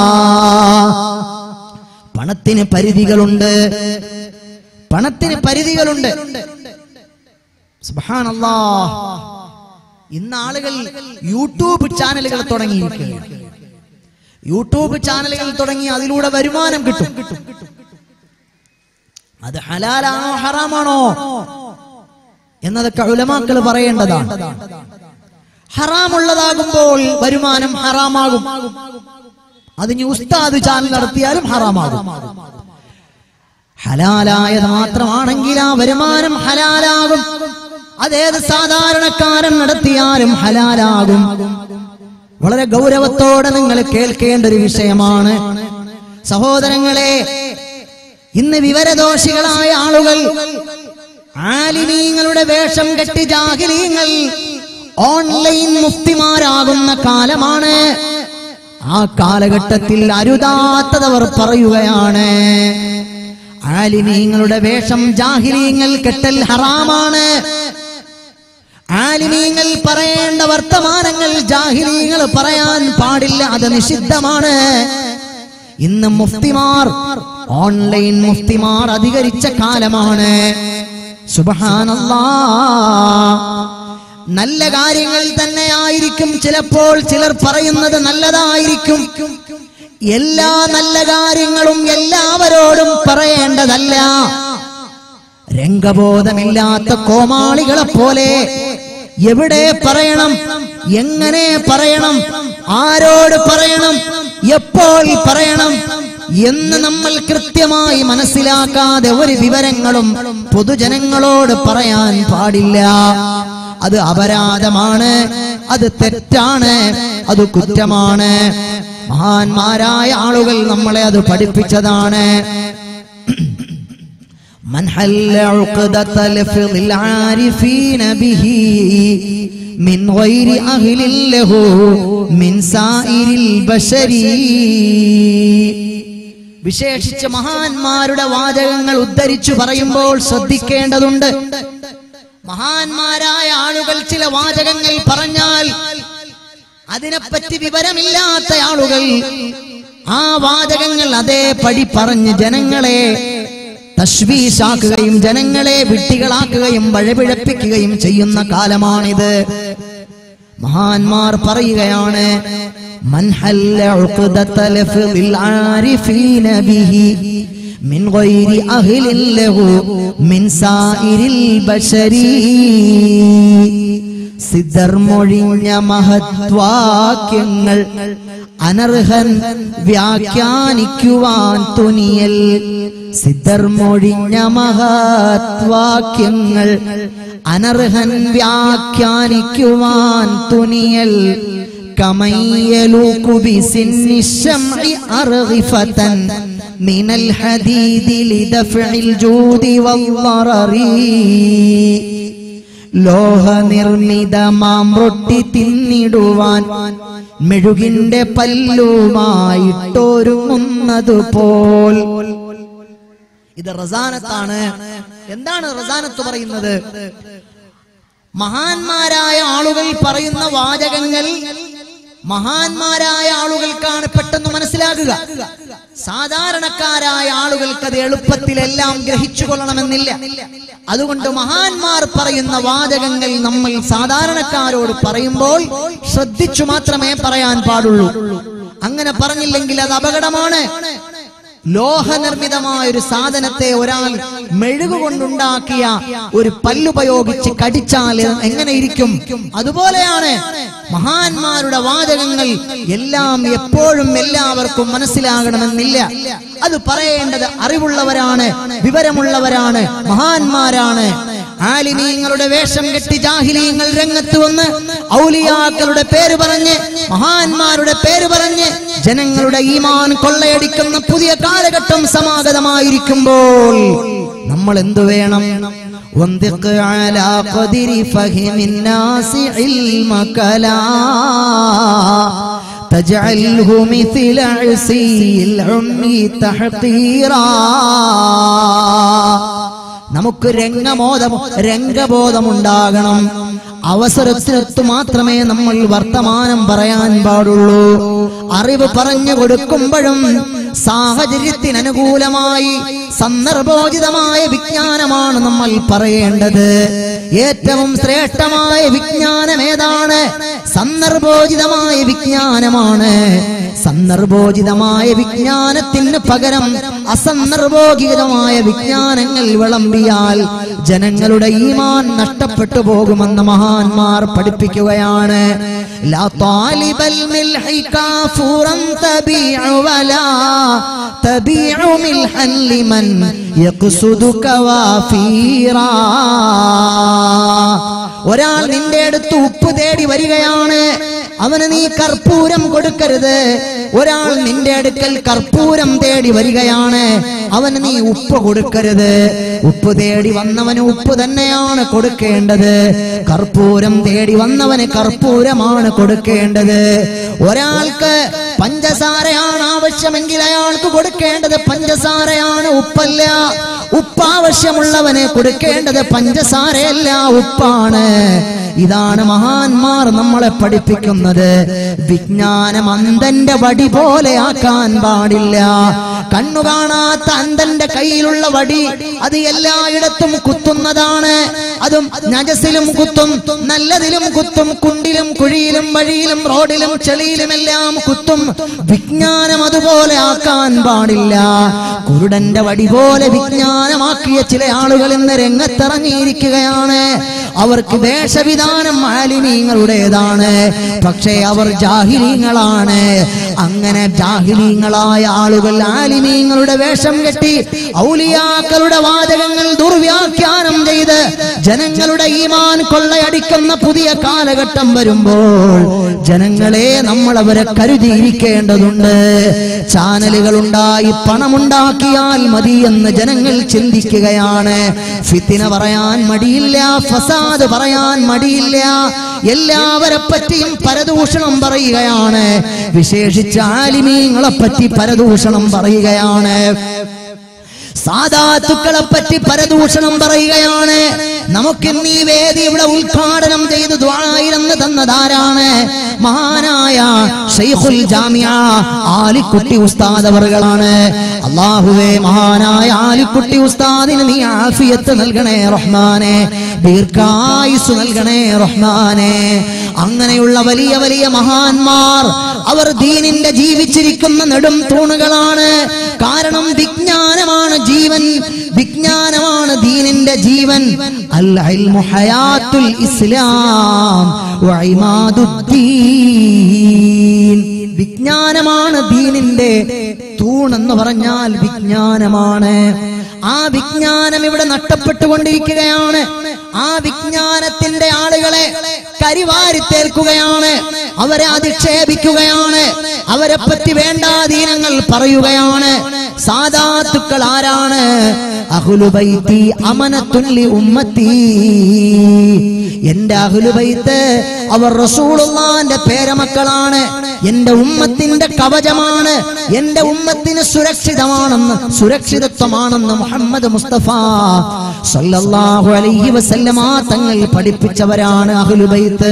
പണത്തിന് പരിധികളുണ്ട്, പണത്തിന് പരിധികളുണ്ട്. സുബ്ഹാനല്ലാഹ്, ഇന്ന് ആളുകൾ യൂട്യൂബ് ചാനലുകൾ തുടങ്ങിയിരിക്കുകയാണ്. യൂട്യൂബ് ചാനലുകൾ തുടങ്ങി അതിലൂടെ വരുമാനം കിട്ടും. അത് ഹലാലാണോ ഹറാമാണോ എന്നതൊക്കെ ഉലമാക്കൾ പറയേണ്ടതാണ്. ഹറാമുള്ളതാകുമ്പോൾ വരുമാനം ഹറാമാകും. അതിന് ഉസ്താദ് ചാനൽ നടത്തിയാലും ഹറാമാകും. ഹലാലായത് മാത്രമാണെങ്കിൽ ആ വരുമാനം ഹലാലാകും. അതേത് സാധാരണക്കാരൻ നടത്തിയാലും ഹലാലാകും. വളരെ ഗൗരവത്തോടെ നിങ്ങൾ കേൾക്കേണ്ട ഒരു വിഷയമാണ് സഹോദരങ്ങളെ. ഇന്ന് വിവരദോഷികളായ ആളുകൾ, ആലിമീങ്ങളുടെ വേഷം കെട്ടി ജാഹിലീങ്ങൾ ഓൺലൈൻ മുഫ്തിമാരാകുന്ന കാലമാണ്. ആ കാലഘട്ടത്തിൽ അരുതാത്തതവർ പറയുകയാണ്. ആലിമീങ്ങളുടെ വേഷം ജാഹിലീങ്ങൾ കെട്ടൽ ഹറാമാണ്. ആലിമീങ്ങൾ പറയേണ്ട വർത്തമാനങ്ങൾ ജാഹിലീങ്ങൾ പറയാൻ പാടില്ല, അത് നിഷിദ്ധമാണ്. ഇന്ന് മുഫ്തിമാർ, ഓൺലൈൻ മുഫ്തിമാർ അധികരിച്ച കാലമാണ്. സുബ്ഹാനല്ലാഹ്. നല്ല കാര്യങ്ങൾ തന്നെയായിരിക്കും ചിലപ്പോൾ ചിലർ പറയുന്നത് നല്ലതായിരിക്കും. എല്ലാ നല്ല കാര്യങ്ങളും എല്ലാവരോടും പറയേണ്ടതല്ല. രംഗബോധമില്ലാത്ത കോമാളികളെ പോലെ എവിടെ പറയണം, എങ്ങനെ പറയണം, ആരോട് പറയണം, എപ്പോൾ പറയണം എന്ന് നമ്മൾ കൃത്യമായി മനസ്സിലാക്കാതെ ഒരു വിവരങ്ങളും പൊതുജനങ്ങളോട് പറയാൻ പാടില്ല. അത് അപരാധമാണ്, അത് തെറ്റാണ്, അത് കുറ്റമാണ്. മഹാന്മാരായ ആളുകൾ നമ്മളെ അത് പഠിപ്പിച്ചതാണ്. من حل عقدة لفظ العارفين به من غير أهل له من سائر البشر. വിശേഷിച്ച മഹാന്മാരുടെ വാചകങ്ങൾ ഉദ്ധരിച്ചു പറയുമ്പോൾ ശ്രദ്ധിക്കേണ്ടതുണ്ട്. മഹാന്മാരായ ആളുകൾ ചില വാചകങ്ങൾ പറഞ്ഞാൽ അതിനെപ്പറ്റി വിവരമില്ലാത്ത ആളുകൾ ആ വാചകങ്ങൾ അതേപടി പറഞ്ഞ് ജനങ്ങളെ തശ്വീശാക്കുകയും ജനങ്ങളെ വിഡ്ഢികളാക്കുകയും വഴപിഴപ്പിക്കുകയും ചെയ്യുന്ന കാലമാണിത്. മഹാന്മാർ പറയുകയാണ്, മൻ ഹല്ല ഉഖ്ദത ലഫ്ളിൽ ആരിഫീന ബിഹി മിൻ ഗൈരി അഹ്ലിൻ ലഹു മിൻ സായിരിൽ ബശരി. സിദ്ധർമൊഴിഞ്ഞ മഹത്വാക്യങ്ങൾ അനർഹൻ വ്യാഖ്യാനിക്കുവാൻ തുനിയൽ. സിദ്ധർമൊഴിഞ്ഞ മഹത്വാക്യങ്ങൾ അനർഹൻ വ്യാഖ്യാനിക്കുവാൻ തുനിയൽ. കമയ്യലൂകു ബിസിന്നി ശംഇ അർഗിഫതൻ മിനൽ ഹദീദി ലിദഫഇൽ ജൂദി വൽളററി. ലോഹ നിർമ്മിതമാം റൊട്ടി തിന്നിടുവാൻ മെഴുകിന്റെ പല്ലുമായിട്ടൊരുങ്ങുന്നതുപോൽ. ഇത് റസാനത്താണ്. എന്താണ് റസാനത്ത് പറയുന്നത്? മഹാന്മാരായ ആളുകൾ പറയുന്ന വാചകങ്ങൾ മഹാന്മാരായ ആളുകൾക്കാണ് പെട്ടെന്ന് മനസ്സിലാകുക. സാധാരണക്കാരായ ആളുകൾക്ക് അത് എളുപ്പത്തിലെല്ലാം ഗ്രഹിച്ചു കൊള്ളണമെന്നില്ല. അതുകൊണ്ട് മഹാന്മാർ പറയുന്ന വാചകങ്ങൾ നമ്മൾ സാധാരണക്കാരോട് പറയുമ്പോൾ ശ്രദ്ധിച്ചു മാത്രമേ പറയാൻ പാടുള്ളൂ. അങ്ങനെ പറഞ്ഞില്ലെങ്കിൽ അത് അപകടമാണ്. ലോഹനിർമ്മിതമായ ഒരു സാധനത്തെ ഒരാൾ മെഴുകുകൊണ്ടുണ്ടാക്കിയ ഒരു പല്ലുപയോഗിച്ച് കടിച്ചാൽ എങ്ങനെ ഇരിക്കും? അതുപോലെയാണ് മഹാന്മാരുടെ വാചകങ്ങൾ. എല്ലാം എപ്പോഴും എല്ലാവർക്കും മനസ്സിലാകണമെന്നില്ല. അത് പറയേണ്ടത് അറിവുള്ളവരാണ്, വിവരമുള്ളവരാണ്, മഹാന്മാരാണ്. ആലിമീങ്ങളുടെ വേഷം കെട്ടി ജാഹിലീങ്ങൾ രംഗത്ത് വന്ന് ഔലിയാക്കളുടെ പേര് പറഞ്ഞ് മഹാന്മാരുടെ പേര് പറഞ്ഞ് ജനങ്ങളുടെ ഈമാൻ കൊള്ളയടിക്കുന്ന പുതിയ കാലഘട്ടം സമാഗതമായിരിക്കുമ്പോൾ നമ്മൾ എന്തു വേണം? നമുക്ക് രംഗബോധം രംഗബോധമുണ്ടാകണം. അവസരത്തിനൊത്തു മാത്രമേ നമ്മൾ വർത്തമാനം പറയാൻ പാടുള്ളൂ. അറിവ് പറഞ്ഞു കൊടുക്കുമ്പോഴും സാഹചര്യത്തിനനുകൂലമായി സന്ദർഭോചിതമായ വിജ്ഞാനമാണ് നമ്മൾ പറയേണ്ടത്. ഏറ്റവും ശ്രേഷ്ഠമായ വിജ്ഞാനം ഏതാണ്? സന്ദർഭോചിതമായ വിജ്ഞാനമാണ്. സന്ദർഭോചിതമായ വിജ്ഞാനത്തിന് പകരം അസന്ദർഭോചിതമായ വിജ്ഞാനങ്ങൾ വിളമ്പിയാൽ ജനങ്ങളുടെ ഈമാൻ നഷ്ടപ്പെട്ടു പോകുമെന്ന് മഹാന്മാർ പഠിപ്പിക്കുകയാണ്. ലാ താലിബൽ മിൽഹി കാഫുറൻ തബീഉ വലാ തബീഉ മിൽഹൻ ലിമൻ യഖ്സുദു കവാഫീറാ. ഒരാൾ നിന്റെ അടുത്ത് ഉപ്പ് തേടി വരികയാണ്, അവന് നീ കർപ്പൂരം കൊടുക്കരുത്. ഒരാൾ നിന്റെ അടുക്കൽ കർപ്പൂരം തേടി വരികയാണ്, അവന് നീ ഉപ്പ് കൊടുക്കരുത്. ഉപ്പ് തേടി വന്നവന് ഉപ്പ് തന്നെയാണ് കൊടുക്കേണ്ടത്. കർപ്പൂരം തേടി വന്നവന് കർപ്പൂരമാണ് കൊടുക്കേണ്ടത്. ഒരാൾക്ക് പഞ്ചസാരയാണ് ആവശ്യമെങ്കിൽ അയാൾക്ക് കൊടുക്കേണ്ടത് പഞ്ചസാരയാണ്, ഉപ്പല്ല. ഉപ്പ് ആവശ്യമുള്ളവന് കൊടുക്കേണ്ടത് പഞ്ചസാരയല്ല, ഉപ്പാണ്. ഇതാണ് മഹാന്മാർ നമ്മളെ പഠിപ്പിക്കുന്നത്. വിജ്ഞാനം അന്ധന്റെ വടി പോലെ ആക്കാൻ പാടില്ല. കണ്ണു കാണാത്ത അന്ധന്റെ കയ്യിലുള്ള വടി അത് എല്ലായിടത്തും കുത്തുന്നതാണ്. അതും നജസിലും കുത്തും, നല്ലതിലും കുത്തും, കുണ്ടിലും കുഴിയിലും വഴിയിലും റോഡിലും ചെളിയിലും എല്ലാം കുത്തും. വിജ്ഞാനം അതുപോലെ ആക്കാൻ പാടില്ല. കുരുടന്റെ വടി പോലെ വിജ്ഞാനമാക്കിയ ചില ആളുകൾ ഇന്ന് രംഗത്തിറങ്ങിയിരിക്കുകയാണ്. അവർക്ക് വേഷവിധാനം ആലിമീങ്ങളുടേതാണ്, പക്ഷേ അവർ ജാഹിലീങ്ങളാണ്. അങ്ങനെ ജാഹിലീങ്ങളായ ആളുകൾ ആലിമീങ്ങളുടെ വേഷം കെട്ടി ഔലിയാക്കളുടെ വാചകങ്ങൾ ദുർവ്യാഖ്യാനം ചെയ്ത് ജനങ്ങളുടെ ഈമാൻ കൊള്ളയടിക്കുന്ന പുതിയ കാലഘട്ടം വരുമ്പോൾ ജനങ്ങളെ നമ്മൾ അവരെ കരുതിയിരിക്കേണ്ടതുണ്ട്. ചാനലുകൾ ഉണ്ടായി പണമുണ്ടാക്കിയാൽ മതി എന്ന് ജനങ്ങൾ ചിന്തിക്കുകയാണ്. ഫിത്ന പറയാൻ മടിയില്ല, ഫസാദ് പറയാൻ മടിയില്ല. എല്ലാവരെ പറ്റിയും പരദൂഷണം പറയുകയാണ്. വിശേഷിച്ച് ആലിമീങ്ങളെ പറ്റി പരദൂഷണം പറയുകയാണ്. സാദാത്തുക്കളെ പറ്റി പരദൂഷണം പറയുകയാണ്. നമുക്ക് ഈ വേദി ഇവിടെ ഉദ്ഘാടനം ചെയ്ത് ദുആയിരന്ന് തന്നതാരാണ്? മഹാനായ ശൈഖുൽ ജാമിഅ ആലിക്കുട്ടി ഉസ്താദ് അവറുകളാണ്. അല്ലാഹുവേ, മഹാനായ ആലിക്കുട്ടി ഉസ്താദിന് നീ ആഫിയത്ത് നൽകണേ റഹ്മാനെ, ദീർഘായുസ് നൽകണേ റഹ്മാനെ. അങ്ങനെയുള്ള വലിയ വലിയ മഹാന്മാർ അവർ ദീനിന്റെ ജീവിച്ചിരിക്കുന്ന നെടും തൂണുകളാണ്. കാരണം വിജ്ഞാനമാണ് ജീവൻ, വിജ്ഞാനമാണ് ദീനിന്റെ ജീവൻ. അൽ ഇൽമു ഹയാത്തുൽ ഇസ്ലാം വ ഇമാദുദ്ദീൻ. വിജ്ഞാനമാണ് ദീനിന്റെ തൂണെന്ന് പറഞ്ഞാൽ വിജ്ഞാനമാണ്. ആ വിജ്ഞാനം ഇവിടെ നഷ്ടപ്പെട്ടുകൊണ്ടിരിക്കുകയാണ്. ആ വിജ്ഞാനത്തിന്റെ ആളുകളെ കരിവാരിത്തേൽക്കുകയാണ്, അവരെ അധിക്ഷേപിക്കുകയാണ്, അവരെ പറ്റി വേണ്ടാധീനങ്ങൾ പറയുകയാണ്. സാദാത്തുക്കൾ ആരാണ്? അഹ്ലു ബൈത്തി അമനത്തുൻ ലി ഉമ്മത്തി. എന്റെ അഹ്ലു ബൈത്ത് അവർ റസൂലുള്ളാഹിന്റെ പേരമക്കളാണ്, എന്റെ ഉമ്മത്തിന്റെ കവചമാണ്, എന്റെ ഉമ്മത്തിന് സുരക്ഷിതമാണെന്ന് സുരക്ഷിതത്വമാണെന്ന് മുഹമ്മദ് മുസ്തഫ സല്ലല്ലാഹു അലൈഹി വസല്ലമ തങ്ങൾ പഠിപ്പിച്ചവരാണ് അഹ്ലു ബൈത്ത്.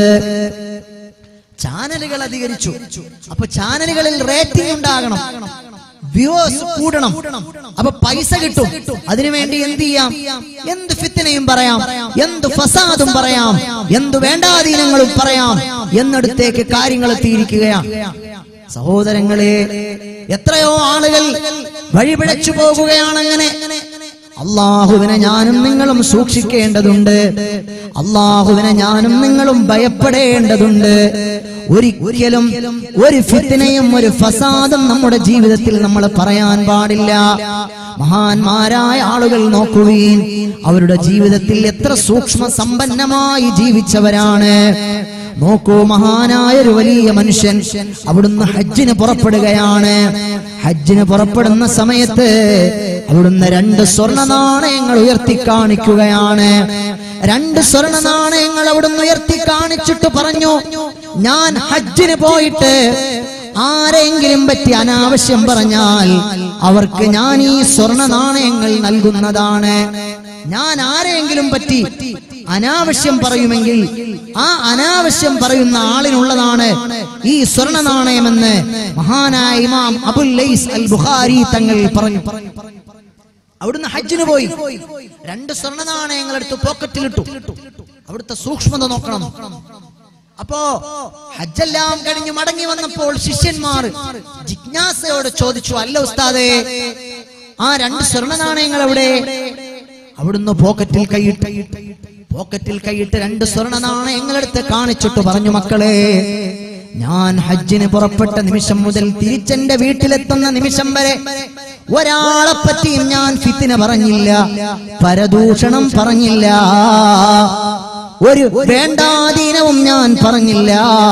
ചാനലുകൾ അധികരിച്ചു. അപ്പൊ ചാനലുകളിൽ റേറ്റിംഗ് ഉണ്ടാകണം, വ്യൂവേഴ്സ് കൂടണം, അപ്പൊ പൈസ കിട്ടും. അതിനുവേണ്ടി എന്ത് ചെയ്യാം? എന്ത് ഫിത്നയും പറയാം, എന്ത് ഫസാദും പറയാം, എന്ത് വേണ്ടാധീനങ്ങളും പറയാം എന്നിടത്തേക്ക് കാര്യങ്ങൾ എത്തിയിരിക്കുകയാണ്. സഹോദരങ്ങളെ, എത്രയോ ആളുകൾ വഴിപിഴച്ചു പോകുകയാണ്. അങ്ങനെ അള്ളാഹുവിനെ ഞാനും നിങ്ങളും സൂക്ഷിക്കേണ്ടതുണ്ട്. അള്ളാഹുവിനെ ഞാനും നിങ്ങളും ഭയപ്പെടേണ്ടതുണ്ട്. ഒരിക്കലും ഒരു ഫിത്നയും ഒരു ഫസാദും നമ്മുടെ ജീവിതത്തിൽ നമ്മൾ പറയാൻ പാടില്ല. മഹാന്മാരായ ആളുകൾ നോക്കുകയും അവരുടെ ജീവിതത്തിൽ എത്ര സൂക്ഷ്മ സമ്പന്നമായി ജീവിച്ചവരാണ്. നോക്കൂ, മഹാനായ ഒരു വലിയ മനുഷ്യൻ അവിടുന്ന് ഹജ്ജിന് പുറപ്പെടുകയാണ്. ഹജ്ജിന് പുറപ്പെടുന്ന സമയത്ത് അവിടുന്ന് രണ്ട് സ്വർണ്ണ നാണയങ്ങൾ ഉയർത്തി കാണിക്കുകയാണ്. രണ്ട് സ്വർണ്ണ നാണയങ്ങൾ അവിടുന്ന് ഉയർത്തി കാണിച്ചിട്ട് പറഞ്ഞു, ഞാൻ ഹജ്ജിന് പോയിട്ട് ആരെങ്കിലും പറ്റി അനാവശ്യം പറഞ്ഞാൽ അവർക്ക് ഞാൻ ഈ സ്വർണ്ണ നാണയങ്ങൾ നൽകുന്നതാണ്. ഞാൻ ആരെങ്കിലും പറ്റി അനാവശ്യം പറയുമെങ്കിൽ ആ അനാവശ്യം പറയുന്ന ആളിനുള്ളതാണ് ഈ സ്വർണ്ണ നാണയമെന്ന് മഹാനായ ഇമാം അബുൽ ലൈസ് അൽ ബുഖാരി തങ്ങൾ പറഞ്ഞു. അവിടുന്ന് ഹജ്ജിന് പോയി, രണ്ട് സ്വർണ്ണ നാണയങ്ങൾ എടുത്ത് പോക്കറ്റിലിട്ടു. അവിടുത്തെ സൂക്ഷ്മത നോക്കണം. അപ്പോ ഹജ്ജെല്ലാം കഴിഞ്ഞ് മടങ്ങി വന്നപ്പോൾ ശിഷ്യന്മാർ ജിജ്ഞാസയോട് ചോദിച്ചു, അല്ല ഉസ്താദേ, ആ രണ്ട് സ്വർണ്ണ നാണയങ്ങൾ എവിടെ? അവിടുന്ന് പോക്കറ്റിൽ കൈയിട്ട് പോക്കറ്റിൽ കൈയിട്ട് രണ്ട് സ്വർണ്ണ നാണയങ്ങളെടുത്ത് കാണിച്ചിട്ട് പറഞ്ഞു, മക്കളെ, ഞാൻ ഹജ്ജിന് പുറപ്പെട്ട നിമിഷം മുതൽ തിരിച്ചെന്റെ വീട്ടിലെത്തുന്ന നിമിഷം വരെ ഒരാളെ പറ്റിയും ഞാൻ ഫിത്ന പറഞ്ഞില്ല, പരദൂഷണം പറഞ്ഞില്ല, ഒരു വേണ്ടാധീനവും ഞാൻ പറഞ്ഞില്ല.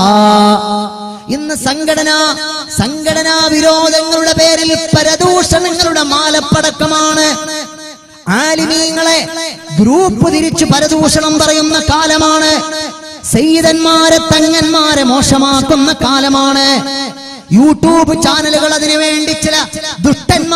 ഇന്ന് സംഘടന സംഘടനാ വിരോധങ്ങളുടെ പേരിൽ പരദൂഷണങ്ങളുടെ മാലപ്പടക്കമാണ്. ആലിമീങ്ങളെ ഗ്രൂപ്പ് തിരിച്ചു പരദൂഷണം പറയുന്ന കാലമാണ്. സയ്യിദന്മാരെ തങ്ങന്മാരെ മോശമാക്കുന്ന കാലമാണ്. യൂട്യൂബ് ചാനലുകൾ അതിനു വേണ്ടി ചില ദുഷ്ടന്മാർ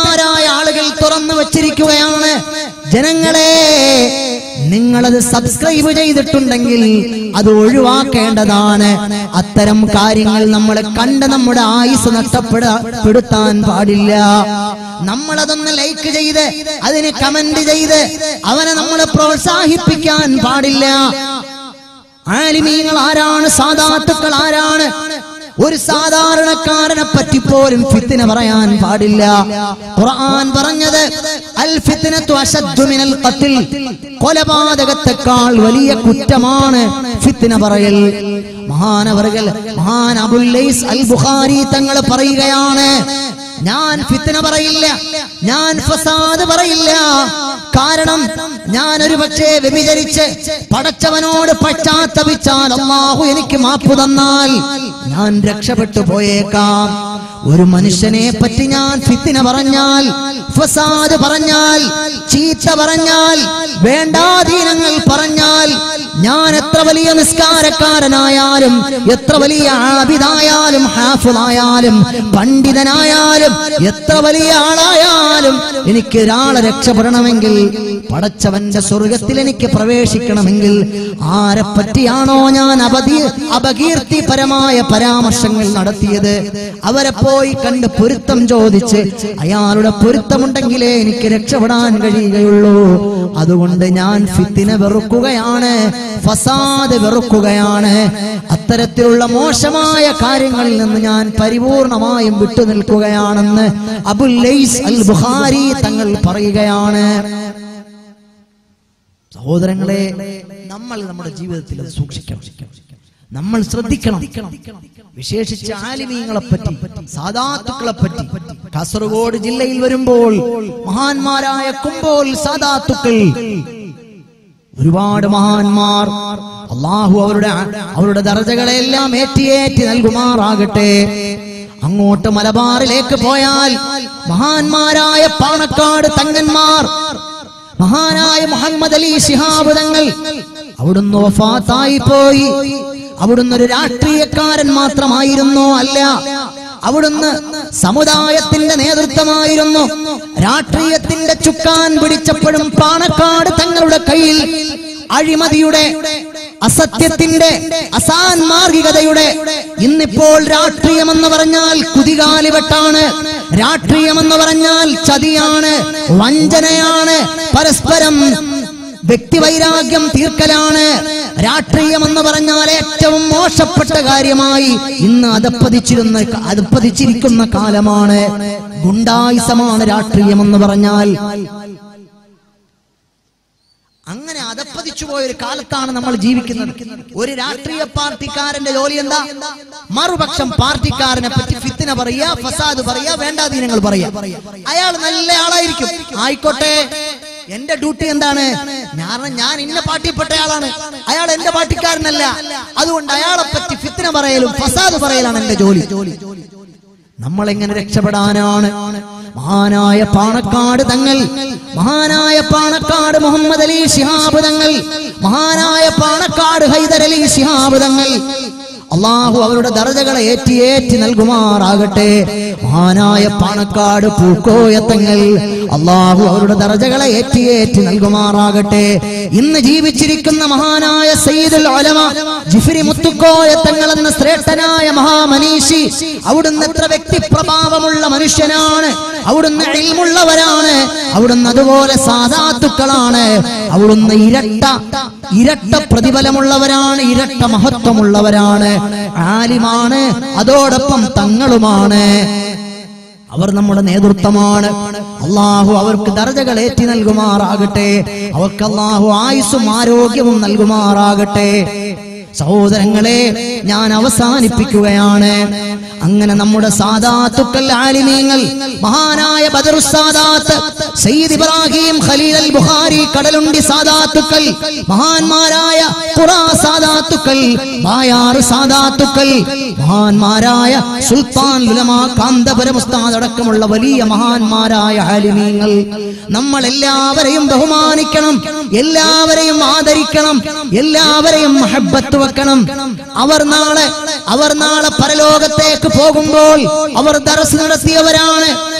വിദഗ്ധന്മാരായ ആളുകൾ തുറന്നു വച്ചിരിക്കുകയാണ്. ജനങ്ങളെ, നിങ്ങളത് സബ്സ്ക്രൈബ് ചെയ്തിട്ടുണ്ടെങ്കിൽ അത് ഒഴിവാക്കേണ്ടതാണ്. അത്തരം കാര്യങ്ങൾ നമ്മൾ കണ്ട് നമ്മുടെ ആയുസ് നഷ്ടപ്പെടുത്താൻ പാടില്ല. നമ്മളതൊന്ന് ലൈക്ക് ചെയ്ത് അതിന് കമന്റ് ചെയ്ത് അവനെ നമ്മൾ പ്രോത്സാഹിപ്പിക്കാൻ പാടില്ല. ആലിമീങ്ങൾ ആരാണ്? സാദാത്തുക്കൾ ആരാണ്? ഒരു സാധാരണക്കാരനെ പറ്റി പോലും ഫിത്ന പറയാൻ പാടില്ല. ഖുർആൻ പറഞ്ഞത് അൽ ഫിത്നതു അശദ്ദു മിനൽ ഖത്ൽ, കൊലപാതകത്തെക്കാൾ വലിയ കുറ്റമാണ് ഫിത്ന പറയൽ. മഹാനവർകൾ മഹാൻ അബുൽ ലൈസ് അൽ ബുഖാരി തങ്ങൾ പറയുകയാണ്, ഞാൻ ഫിത്ന പറയില്ല, ഞാൻ ഫസാദ് പറയില്ല. കാരണം ഞാൻ ഒരു പക്ഷേ വ്യഭിചരിച്ച് പടച്ചവനോട് പശ്ചാത്തപിച്ചാൽ അല്ലാഹു എനിക്ക് മാപ്പ് തന്നാൽ ഞാൻ രക്ഷപ്പെട്ടു പോയേക്കാം. ഒരു മനുഷ്യനെ പറ്റി ഞാൻ ഫിത്ന പറഞ്ഞാൽ, ഫസാദ് പറഞ്ഞാൽ, ചീത്ത പറഞ്ഞാൽ, വേണ്ടാധീനങ്ങൾ പറഞ്ഞാൽ, ഞാൻ എത്ര വലിയ നിസ്കാരക്കാരനായാലും, എത്ര വലിയ ആബിദായാലും, ഹാഫിളായാലും, പണ്ഡിതനായാലും, എത്ര വലിയ ആളായാലും, എനിക്ക് ഒരാളെ രക്ഷപ്പെടണമെങ്കിൽ, പടച്ചവന്റെ സ്വർഗത്തിൽ എനിക്ക് പ്രവേശിക്കണമെങ്കിൽ, ആരെ പറ്റിയാണോ ഞാൻ അപകീ അപകീർത്തിപരമായ പരാമർശങ്ങൾ നടത്തിയത് അവരെ പോയി കണ്ട് പൊരുത്തം ചോദിച്ച് അയാളുടെ പൊരുത്തമുണ്ടെങ്കിലേ എനിക്ക് രക്ഷപ്പെടാൻ കഴിയുകയുള്ളൂ. അതുകൊണ്ട് ഞാൻ ഫിത്ന വെറുക്കുകയാണ്, ഫസാദ് വെറുക്കുകയാണ്. അത്തരത്തിലുള്ള മോശമായ കാര്യങ്ങളിൽ നിന്ന് ഞാൻ പരിപൂർണമായും വിട്ടുനിൽക്കുകയാണെന്ന് അബുൽ ലൈസ് അൽ ബുഖാരി തങ്ങൾ പറയുകയാണ്. സഹോദരങ്ങളെ, നമ്മൾ നമ്മുടെ ജീവിതത്തിൽ അത് സൂക്ഷിക്കണം, നമ്മൾ ശ്രദ്ധിക്കണം. വിശേഷിച്ച് ആലിമീങ്ങളെ പറ്റി, സാദാത്തുക്കളെ പറ്റി കാസർഗോഡ് ജില്ലയിൽ വരുമ്പോൾ മഹാന്മാരായ കുമ്പോൾ സാദാത്തുക്കൾ, ഒരുപാട് മഹാന്മാർ, അള്ളാഹു അവരുടെ അവരുടെ ദർജകളെല്ലാം ഏറ്റിയേറ്റി നൽകുമാറാകട്ടെ. അങ്ങോട്ട് മലബാറിലേക്ക് പോയാൽ മഹാന്മാരായ പാണക്കാട് തങ്ങന്മാർ, മഹാനായ മുഹമ്മദ് അലി ശിഹാബ് തങ്ങൾ, അവിടുന്ന് വഫാത്തായി പോയി. അവിടുന്ന് ഒരു രാഷ്ട്രീയക്കാരൻ മാത്രമായിരുന്നു അല്ല, അവിടുന്ന് സമുദായത്തിന്റെ നേതൃത്വമായിരുന്നു. രാഷ്ട്രീയത്തിന്റെ ചുക്കാൻ പിടിച്ചപ്പോഴും പാണക്കാട് തങ്ങളുടെ കയ്യിൽ അഴിമതിയുടെ, അസത്യത്തിന്റെ, അസാൻമാർഗികതയുടെ, ഇന്നിപ്പോൾ രാഷ്ട്രീയമെന്ന് പറഞ്ഞാൽ കുതികാലിവെട്ടാണ്, രാഷ്ട്രീയമെന്ന് പറഞ്ഞാൽ ചതിയാണ്, വഞ്ചനയാണ്, പരസ്പരം വ്യക്തിവൈരാഗ്യം തീർക്കലാണ്. രാഷ്ട്രീയമെന്ന് പറഞ്ഞാൽ ഏറ്റവും മോശപ്പെട്ട കാര്യമായി ഇന്ന് അതപ്പതിച്ചിരുന്ന അതപ്പതിച്ചിരിക്കുന്ന കാലമാണ്. ഗുണ്ടായിസമാണ് രാഷ്ട്രീയമെന്ന് പറഞ്ഞാൽ. അങ്ങനെ അതപ്പതിച്ചു പോയൊരു കാലത്താണ് നമ്മൾ ജീവിക്കുന്നത്. ഒരു രാഷ്ട്രീയ പാർട്ടിക്കാരന്റെ ജോലി എന്താ? മറുപക്ഷം പാർട്ടിക്കാരനെ പറ്റി ഫിത്ന പറയാ, ഫസാദ് പറയാ, വേണ്ടാധീനങ്ങൾ പറയാ. അയാൾ നല്ല ആളായിരിക്കും, ആയിക്കോട്ടെ. എന്റെ ഡ്യൂട്ടി എന്താണ്? ഞാൻ ഞാൻ ഇന്ന പാർട്ടിപ്പെട്ടയാളാണ്, അയാൾ എന്റെ പാർട്ടിക്കാരനല്ല, അതുകൊണ്ട് അയാളെ പറ്റി ഫിത്ന പറയലും ഫസാദ് പറയലാണ് എന്റെ ജോലി. നമ്മൾ എങ്ങനെ രക്ഷപ്പെടാനാണ്? മഹാനായ പാണക്കാട് തങ്ങൾ, മഹാനായ പാണക്കാട് മുഹമ്മദ് അലി ശിഹാബ് തങ്ങൾ, മഹാനായ പാണക്കാട് ഹൈദർ അലി ശിഹാബ് തങ്ങൾ, അള്ളാഹു അവരുടെ ദർജകളെ ഏറ്റി ഏറ്റി നൽകുമാറാകട്ടെ. മഹാനായ പാണക്കാട് പൂക്കോയ തങ്ങൾ, അള്ളാഹു അവരുടെ ദർജകളെ ഏറ്റി ഏറ്റി നൽകുമാറാകട്ടെ. ഇന്ന് ജീവിച്ചിരിക്കുന്ന മഹാനായ സയ്യിദുൽ ഉലമ ജിഫ്രി മുത്തുക്കോയ തങ്ങൾ എന്ന ശ്രേഷ്ഠനായ മഹാമനീഷി, അവിടുന്ന് എത്ര വ്യക്തിപ്രഭാവമുള്ള മനുഷ്യനാണ്, അവിടുന്ന് ഇൽമുള്ളവരാണ്, അവിടുന്ന് അതുപോലെ സാദാത്തുക്കളാണ്, അവിടുന്ന് ഇരട്ട ഇരട്ട പ്രതിഫലമുള്ളവരാണ്, ഇരട്ട മഹത്വമുള്ളവരാണ്, ആലിമാണ്, അതോടൊപ്പം തങ്ങളുമാണ്. അവർ നമ്മുടെ നേതൃത്വമാണ്. അള്ളാഹു അവർക്ക് ദർജകൾ ഏറ്റി നൽകുമാറാകട്ടെ. അവർക്ക് അള്ളാഹു ആയുസ്സും ആരോഗ്യവും നൽകുമാറാകട്ടെ. സഹോദരങ്ങളെ, ഞാൻ അവസാനിപ്പിക്കുകയാണ്. അങ്ങനെ നമ്മുടെ സാദാത്തുക്കൾ, ആലിമീങ്ങൾ, മഹാനായ ബദറു സാദാത്ത് സയ്യിദ് ഇബ്രാഹിം ഖലീൽ അൽ ബുഖാരി കടലുണ്ടി സാദാത്തുക്കൾ, മഹാന്മാരായ ഖുറാ സാദാത്തുക്കൾ, ബായാർ സാദാത്തുക്കൾ, മഹാന്മാരായ സുൽത്താൻ ഉലമാ കാന്തപുരം ഉസ്താദ് അടക്കമുള്ള വലിയ മഹാന്മാരായ ആലിമീങ്ങൾ, നമ്മൾ എല്ലാവരെയും ബഹുമാനിക്കണം, എല്ലാവരെയും ആദരിക്കണം, എല്ലാവരെയും മഹബ്ബത്ത് വെക്കണം. അവർ നാളെ അവർ നാളെ പരലോകത്തേക്ക് പോകുമ്പോൾ അവർ ദർസ് നടത്തിയവരാണ്,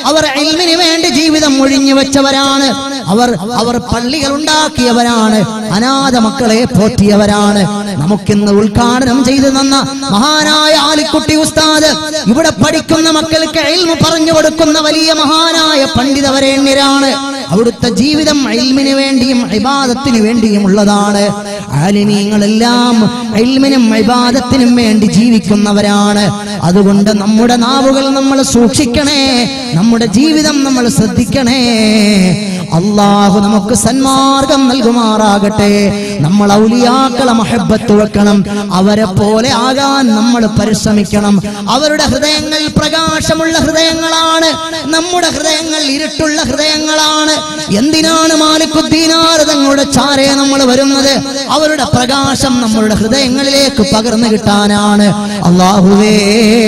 അവർ ഇൽമിന് വേണ്ടി ജീവിതം ഒഴിഞ്ഞു വെച്ചവരാണ്. അവർ അവർ പള്ളികൾ ഉണ്ടാക്കിയവരാണ്. അനാഥ മക്കളെ പോറ്റിയവരാണ്. നമുക്കിന്ന് ഉദ്ഘാടനം ചെയ്തു തന്ന മഹാനായ ആലിക്കുട്ടി ഉസ്താദ്, ഇവിടെ പഠിക്കുന്ന മക്കൾക്ക് ഇൽമു പറഞ്ഞു കൊടുക്കുന്ന വലിയ മഹാനായ പണ്ഡിതവരേണ്യരാണ്. അവിടുത്തെ ജീവിതം ഇൽമിന് വേണ്ടിയും ഇബാദത്തിന് വേണ്ടിയും ഉള്ളതാണ്. ആലിമീങ്ങളെല്ലാം ഇൽമിനും ഇബാദത്തിനും വേണ്ടി ജീവിക്കുന്നവരാണ്. അതുകൊണ്ട് നമ്മുടെ നാവുകൾ നമ്മൾ സൂക്ഷിക്കണേ, നമ്മുടെ ജീവിതം നമ്മൾ ശ്രദ്ധിക്കണേ. അല്ലാഹു നമുക്ക് സന്മാർഗം നൽകുമാറാകട്ടെ. നമ്മൾ ഔലിയാക്കളെ മഹബ്ബത്ത് വെക്കണം, അവരെ പോലെ ആകാൻ നമ്മൾ പരിശ്രമിക്കണം. അവരുടെ ഹൃദയങ്ങൾ പ്രകാശമുള്ള ഹൃദയങ്ങളാണ്, നമ്മുടെ ഹൃദയങ്ങൾ ഇരുട്ടുള്ള ഹൃദയങ്ങളാണ്. എന്തിനാണ് മാലിക്കുദ്ദീനാർ തങ്ങളുടെ ചാരേ നമ്മൾ വരുന്നത്? അവരുടെ പ്രകാശം നമ്മളുടെ ഹൃദയങ്ങളിലേക്ക് പകർന്നു കിട്ടാനാണ്. അല്ലാഹുവേ,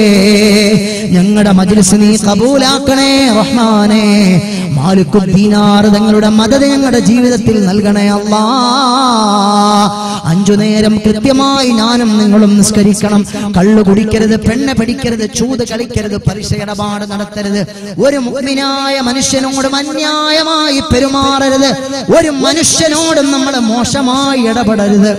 ഞങ്ങളുടെ മജ്ലിസ് നീ കബൂലാക്കണേ റഹ്മാനേ. മാലിക്കുദ്ദീനാർ തങ്ങളുടെ മദദ് ഞങ്ങളുടെ ജീവിതത്തിൽ നൽകണേ അല്ലാ. അഞ്ചു നേരം കൃത്യമായി ഞാനും നിങ്ങളും നിസ്കരിക്കണം. കള്ളു കുടിക്കരുത്, പെണ്ണ് പിടിക്കരുത്, ചൂത് കളിക്കരുത്, പലിശ ഇടപാട് നടത്തരുത്. ഒരു മുഅ്മിനായ മനുഷ്യനോട് അന്യായമായി പെരുമാറരുത്. ഒരു മനുഷ്യനോടും നമ്മൾ മോശമായി ഇടപെടരുത്.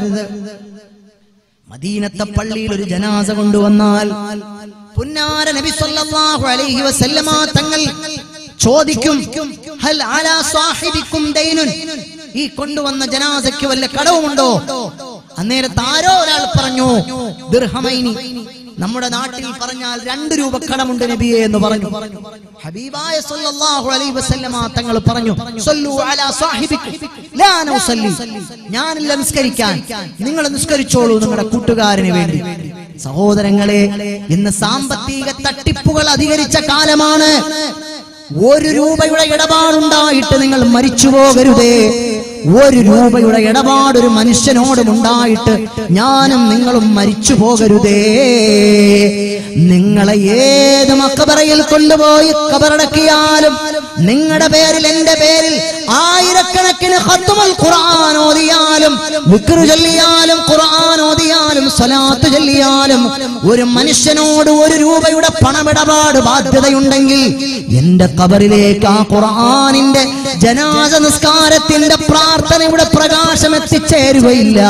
മദീനത്തെ പള്ളിയിൽ ഒരു ജനാസ കൊണ്ടുവന്നാൽ പുന്നാര നബി സല്ലല്ലാഹു അലൈഹി വസല്ലമ തങ്ങൾ ചോദിക്കും, ഹൽ അലാ സാഹിബിക്കും ദൈനുൻ, ഈ കൊണ്ടുവന്ന ജനാസയ്ക്ക് വല്ല കടവുമുണ്ടോ? അന്നേരത്ത് ആരോ ഒരാൾ പറഞ്ഞു, ദിർഹമൈനി, നമ്മുടെ നാട്ടിൽ പറഞ്ഞാൽ രണ്ട് രൂപ കടമുണ്ട് നബിയെ എന്ന് പറഞ്ഞു. ഹബീബായ സല്ലല്ലാഹു അലൈഹി വസല്ലമ തങ്ങൾ പറഞ്ഞു, സല്ലു അലാ സാഹിബിക്കും ലാ നൗസല്ലി, ഞാനില്ല നിസ്കരിക്കാൻ, നിങ്ങൾ നിസ്കരിച്ചോളൂ നിങ്ങളുടെ കൂട്ടുകാരന് വേണ്ടി. സഹോദരങ്ങളെ, ഇന്ന് സാമ്പത്തിക തട്ടിപ്പുകൾ അധികരിച്ച കാലമാണ്. ഒരു രൂപയുടെ ഇടപാടുണ്ടായിട്ട് നിങ്ങൾ മരിച്ചു പോകരുതേ. ഒരു രൂപയുടെ ഇടപാട് ഒരു മനുഷ്യനോടും ഉണ്ടായിട്ട് ഞാനും നിങ്ങളും മരിച്ചു പോകരുതേ. നിങ്ങളെ ഏത് മഖബറയിൽ കൊണ്ടുപോയി ഖബറടക്കിയാലും നിങ്ങളുടെ പേരിൽ എന്റെ പേരിൽ ആയിരക്കണക്കിന് ഖത്മുൽ ഖുർആൻ ഓതിയാലും വിക്ർ ചൊല്ലിയാലും ഖുർആൻ ഓതിയാലും സ്വലാത്ത് ചൊല്ലിയാലും ഒരു മനുഷ്യനോട് ഒരു രൂപയുടെ പണമിടപാട് ബാധ്യതയുണ്ടെങ്കിൽ എന്റെ ഖബറിലേക്ക് ആ ഖുർആനിന്റെ ജനാസ നിസ്കാരത്തിന്റെ പ്രാർത്ഥനയുടെ പ്രകാശം എത്തിച്ചേരുകയില്ല.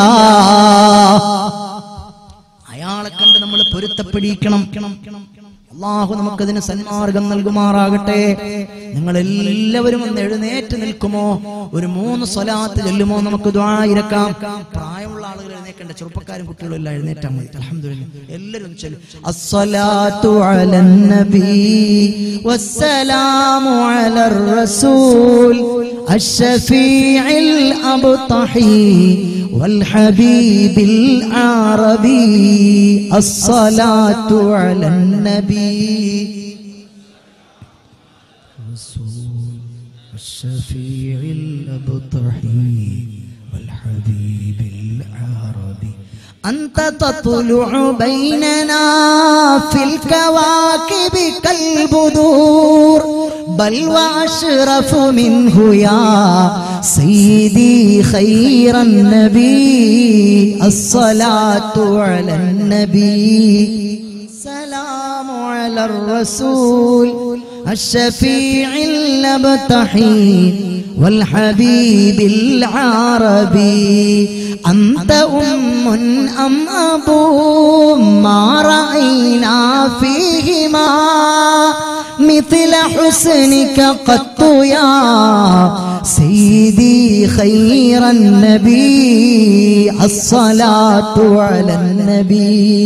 അയാളെ കണ്ട് നമ്മൾ പൊരുത്തപ്പെടിക്കണം. അല്ലാഹു നമുക്കതിന് സന്മാർഗം നൽകുമാറാകട്ടെ. നിങ്ങൾ എല്ലാവരും ഒന്ന് എഴുന്നേറ്റ് നിൽക്കുമോ? ഒരു മൂന്ന് സ്വലാത്ത് ചൊല്ലുമോ? നമുക്ക് ദുആ ഇരക്കാം. പ്രായമുള്ള ആളുകൾ എഴുന്നേക്കണ്ട, ചെറുപ്പക്കാരും കുട്ടികളും എല്ലാം എഴുന്നേറ്റാൽ മതി. അൽഹംദുലില്ലാഹ്, എല്ലാവരും ചൊല്ലും. അസ്സലാത്തു അലൻ നബി വസ്സലാമു അലർ റസൂൽ അശ്ശഫീഇൽ അബ്തഹി والحبيب العربي الصلاة على النبي الشفيع الأبطحي والحبيب العربي أنت تطلع بيننا في الكواكب كالبدور بل وأشرف منه يا سيدي خير النبي الصلاة على النبي سلام على الرسول الشفيع الأبتحي والحبيب العربي أنت أم أم أبو ما رأينا فيهما مثل حسنك قط يا سيدي خير النبي الصلاة على النبي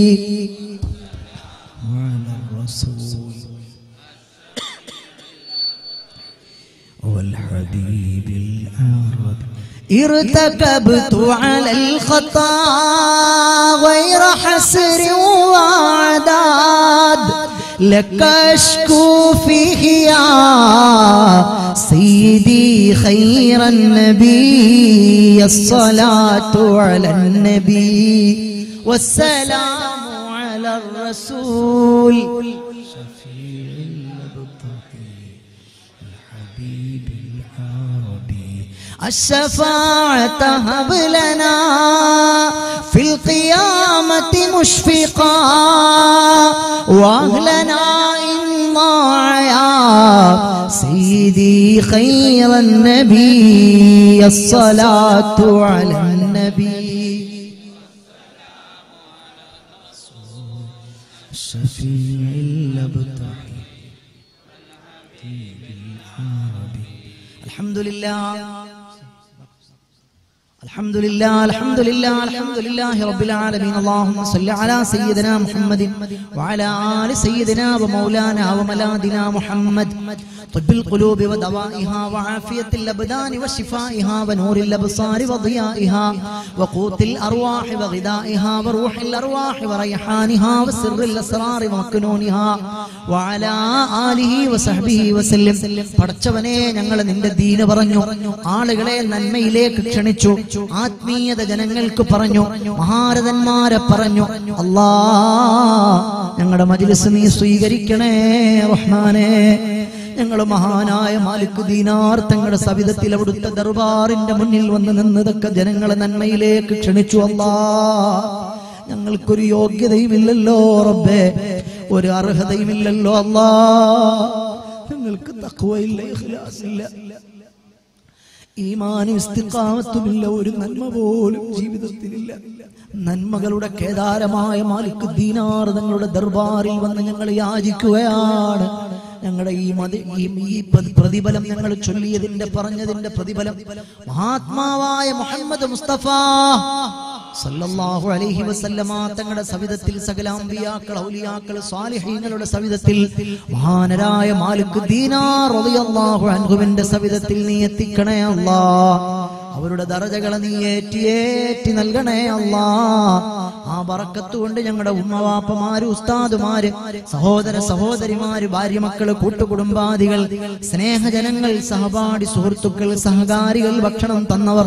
وعلى الرسول والحبيب العربي ارتكبت على الخطا غير حسر وعداد لك أشكو فيه يا سيدي خير النبي الصلاة على النبي والسلام على الرسول شفيع الأبطحي الحبيب العربي الشفاعة هب لنا في القيامة مشفقا واهلنا إن ضاع يا سيدي خير النبي الصلاة على النبي شفيع الأبطال الحمد لله الحمد لله الحمد لله الحمد لله رب العالمين. اللهم صل على سيدنا محمد وعلى آل سيدنا ومولانا وملاذنا محمد طب القلوب ودوائها وعافية الأبدان وشفائها ونور الأبصار وضيائها وقوت الأرواح وغذائها وروح الأرواح وريحانها وسر الأسرار ومكنونها وعلى آله وصحبه وسلم. പടച്ചവനെ, ഞങ്ങൾ നിന്റെ ദീന് പറഞ്ഞു, ആളുകളെ നന്മയിലേക്ക് ക്ഷണിച്ചു, ആത്മീയത ജനങ്ങൾക്ക് പറഞ്ഞു, മഹാരഥന്മാരെ പറഞ്ഞു. അല്ലാ, ഞങ്ങളുടെ മജ്‌ലിസ് നീ സ്വീകരിക്കണേ റഹ്മാനേ. ഞങ്ങൾ മഹാനായ മാലിക് ദീനാർ തങ്ങളുടെ സവിധത്തിൽ അവിടുത്തെ ദർബാറിന്റെ മുന്നിൽ വന്ന് നിന്നതൊക്കെ ജനങ്ങളെ നന്മയിലേക്ക് ക്ഷണിച്ചു. അല്ലാ, ഞങ്ങൾക്കൊരു യോഗ്യതയുമില്ലല്ലോ റബ്ബേ, ഒരു അർഹതയുമില്ലല്ലോ അല്ലാ. ഞങ്ങൾക്ക് തഖ്വയില്ല, ഇഖ്ലാസില്ല, ഈമാനും ഇസ്തിഖാമത്തുമില്ല, ഒരു നന്മ പോലും ജീവിതത്തിലില്ല. നന്മകളുടെ കേദാരമായ മാലിക് ദീനാർ തങ്ങളുടെ ദർബാറിൽ വന്ന് ഞങ്ങൾ യാചിക്കുകയാണ്. ഞങ്ങളുടെ ഈ മതി ഈ പ്രതിഫലം ഞങ്ങൾ ചൊല്ലിയതിന്റെ പറഞ്ഞതിന്റെ പ്രതിഫലം മഹാത്മാവായ മുഹമ്മദ് മുസ്തഫ സല്ലല്ലാഹു അലൈഹി വസല്ലമ തങ്ങളുടെ സവിധത്തിൽ സകല അമ്പിയാക്കൾ, ഔലിയാക്കൾ, സ്വാലിഹീങ്ങളുടെ സവിധത്തിൽ മഹാനരായ മാലിക് ദീനാർ റളിയല്ലാഹു അൻഹുവിന്റെ സവിധത്തിൽ നീ എത്തിക്കണേ അല്ലാഹ്. അവരുടെ ദറജകളെ നീ ഏറ്റിയേറ്റി നൽകണേ അല്ലാഹ്. ആ ബറക്കത്ത് കൊണ്ട് ഞങ്ങളുടെ ഉമ്മവാപ്പമാര്, ഉസ്താദുമാര്, സഹോദര സഹോദരിമാര്, ഭാര്യ മക്കള്, കൂട്ടുകുടുംബാദികൾ, സ്നേഹജനങ്ങൾ, സഹപാഠി സുഹൃത്തുക്കൾ, സഹകാരികൾ, ഭക്ഷണം തന്നവർ,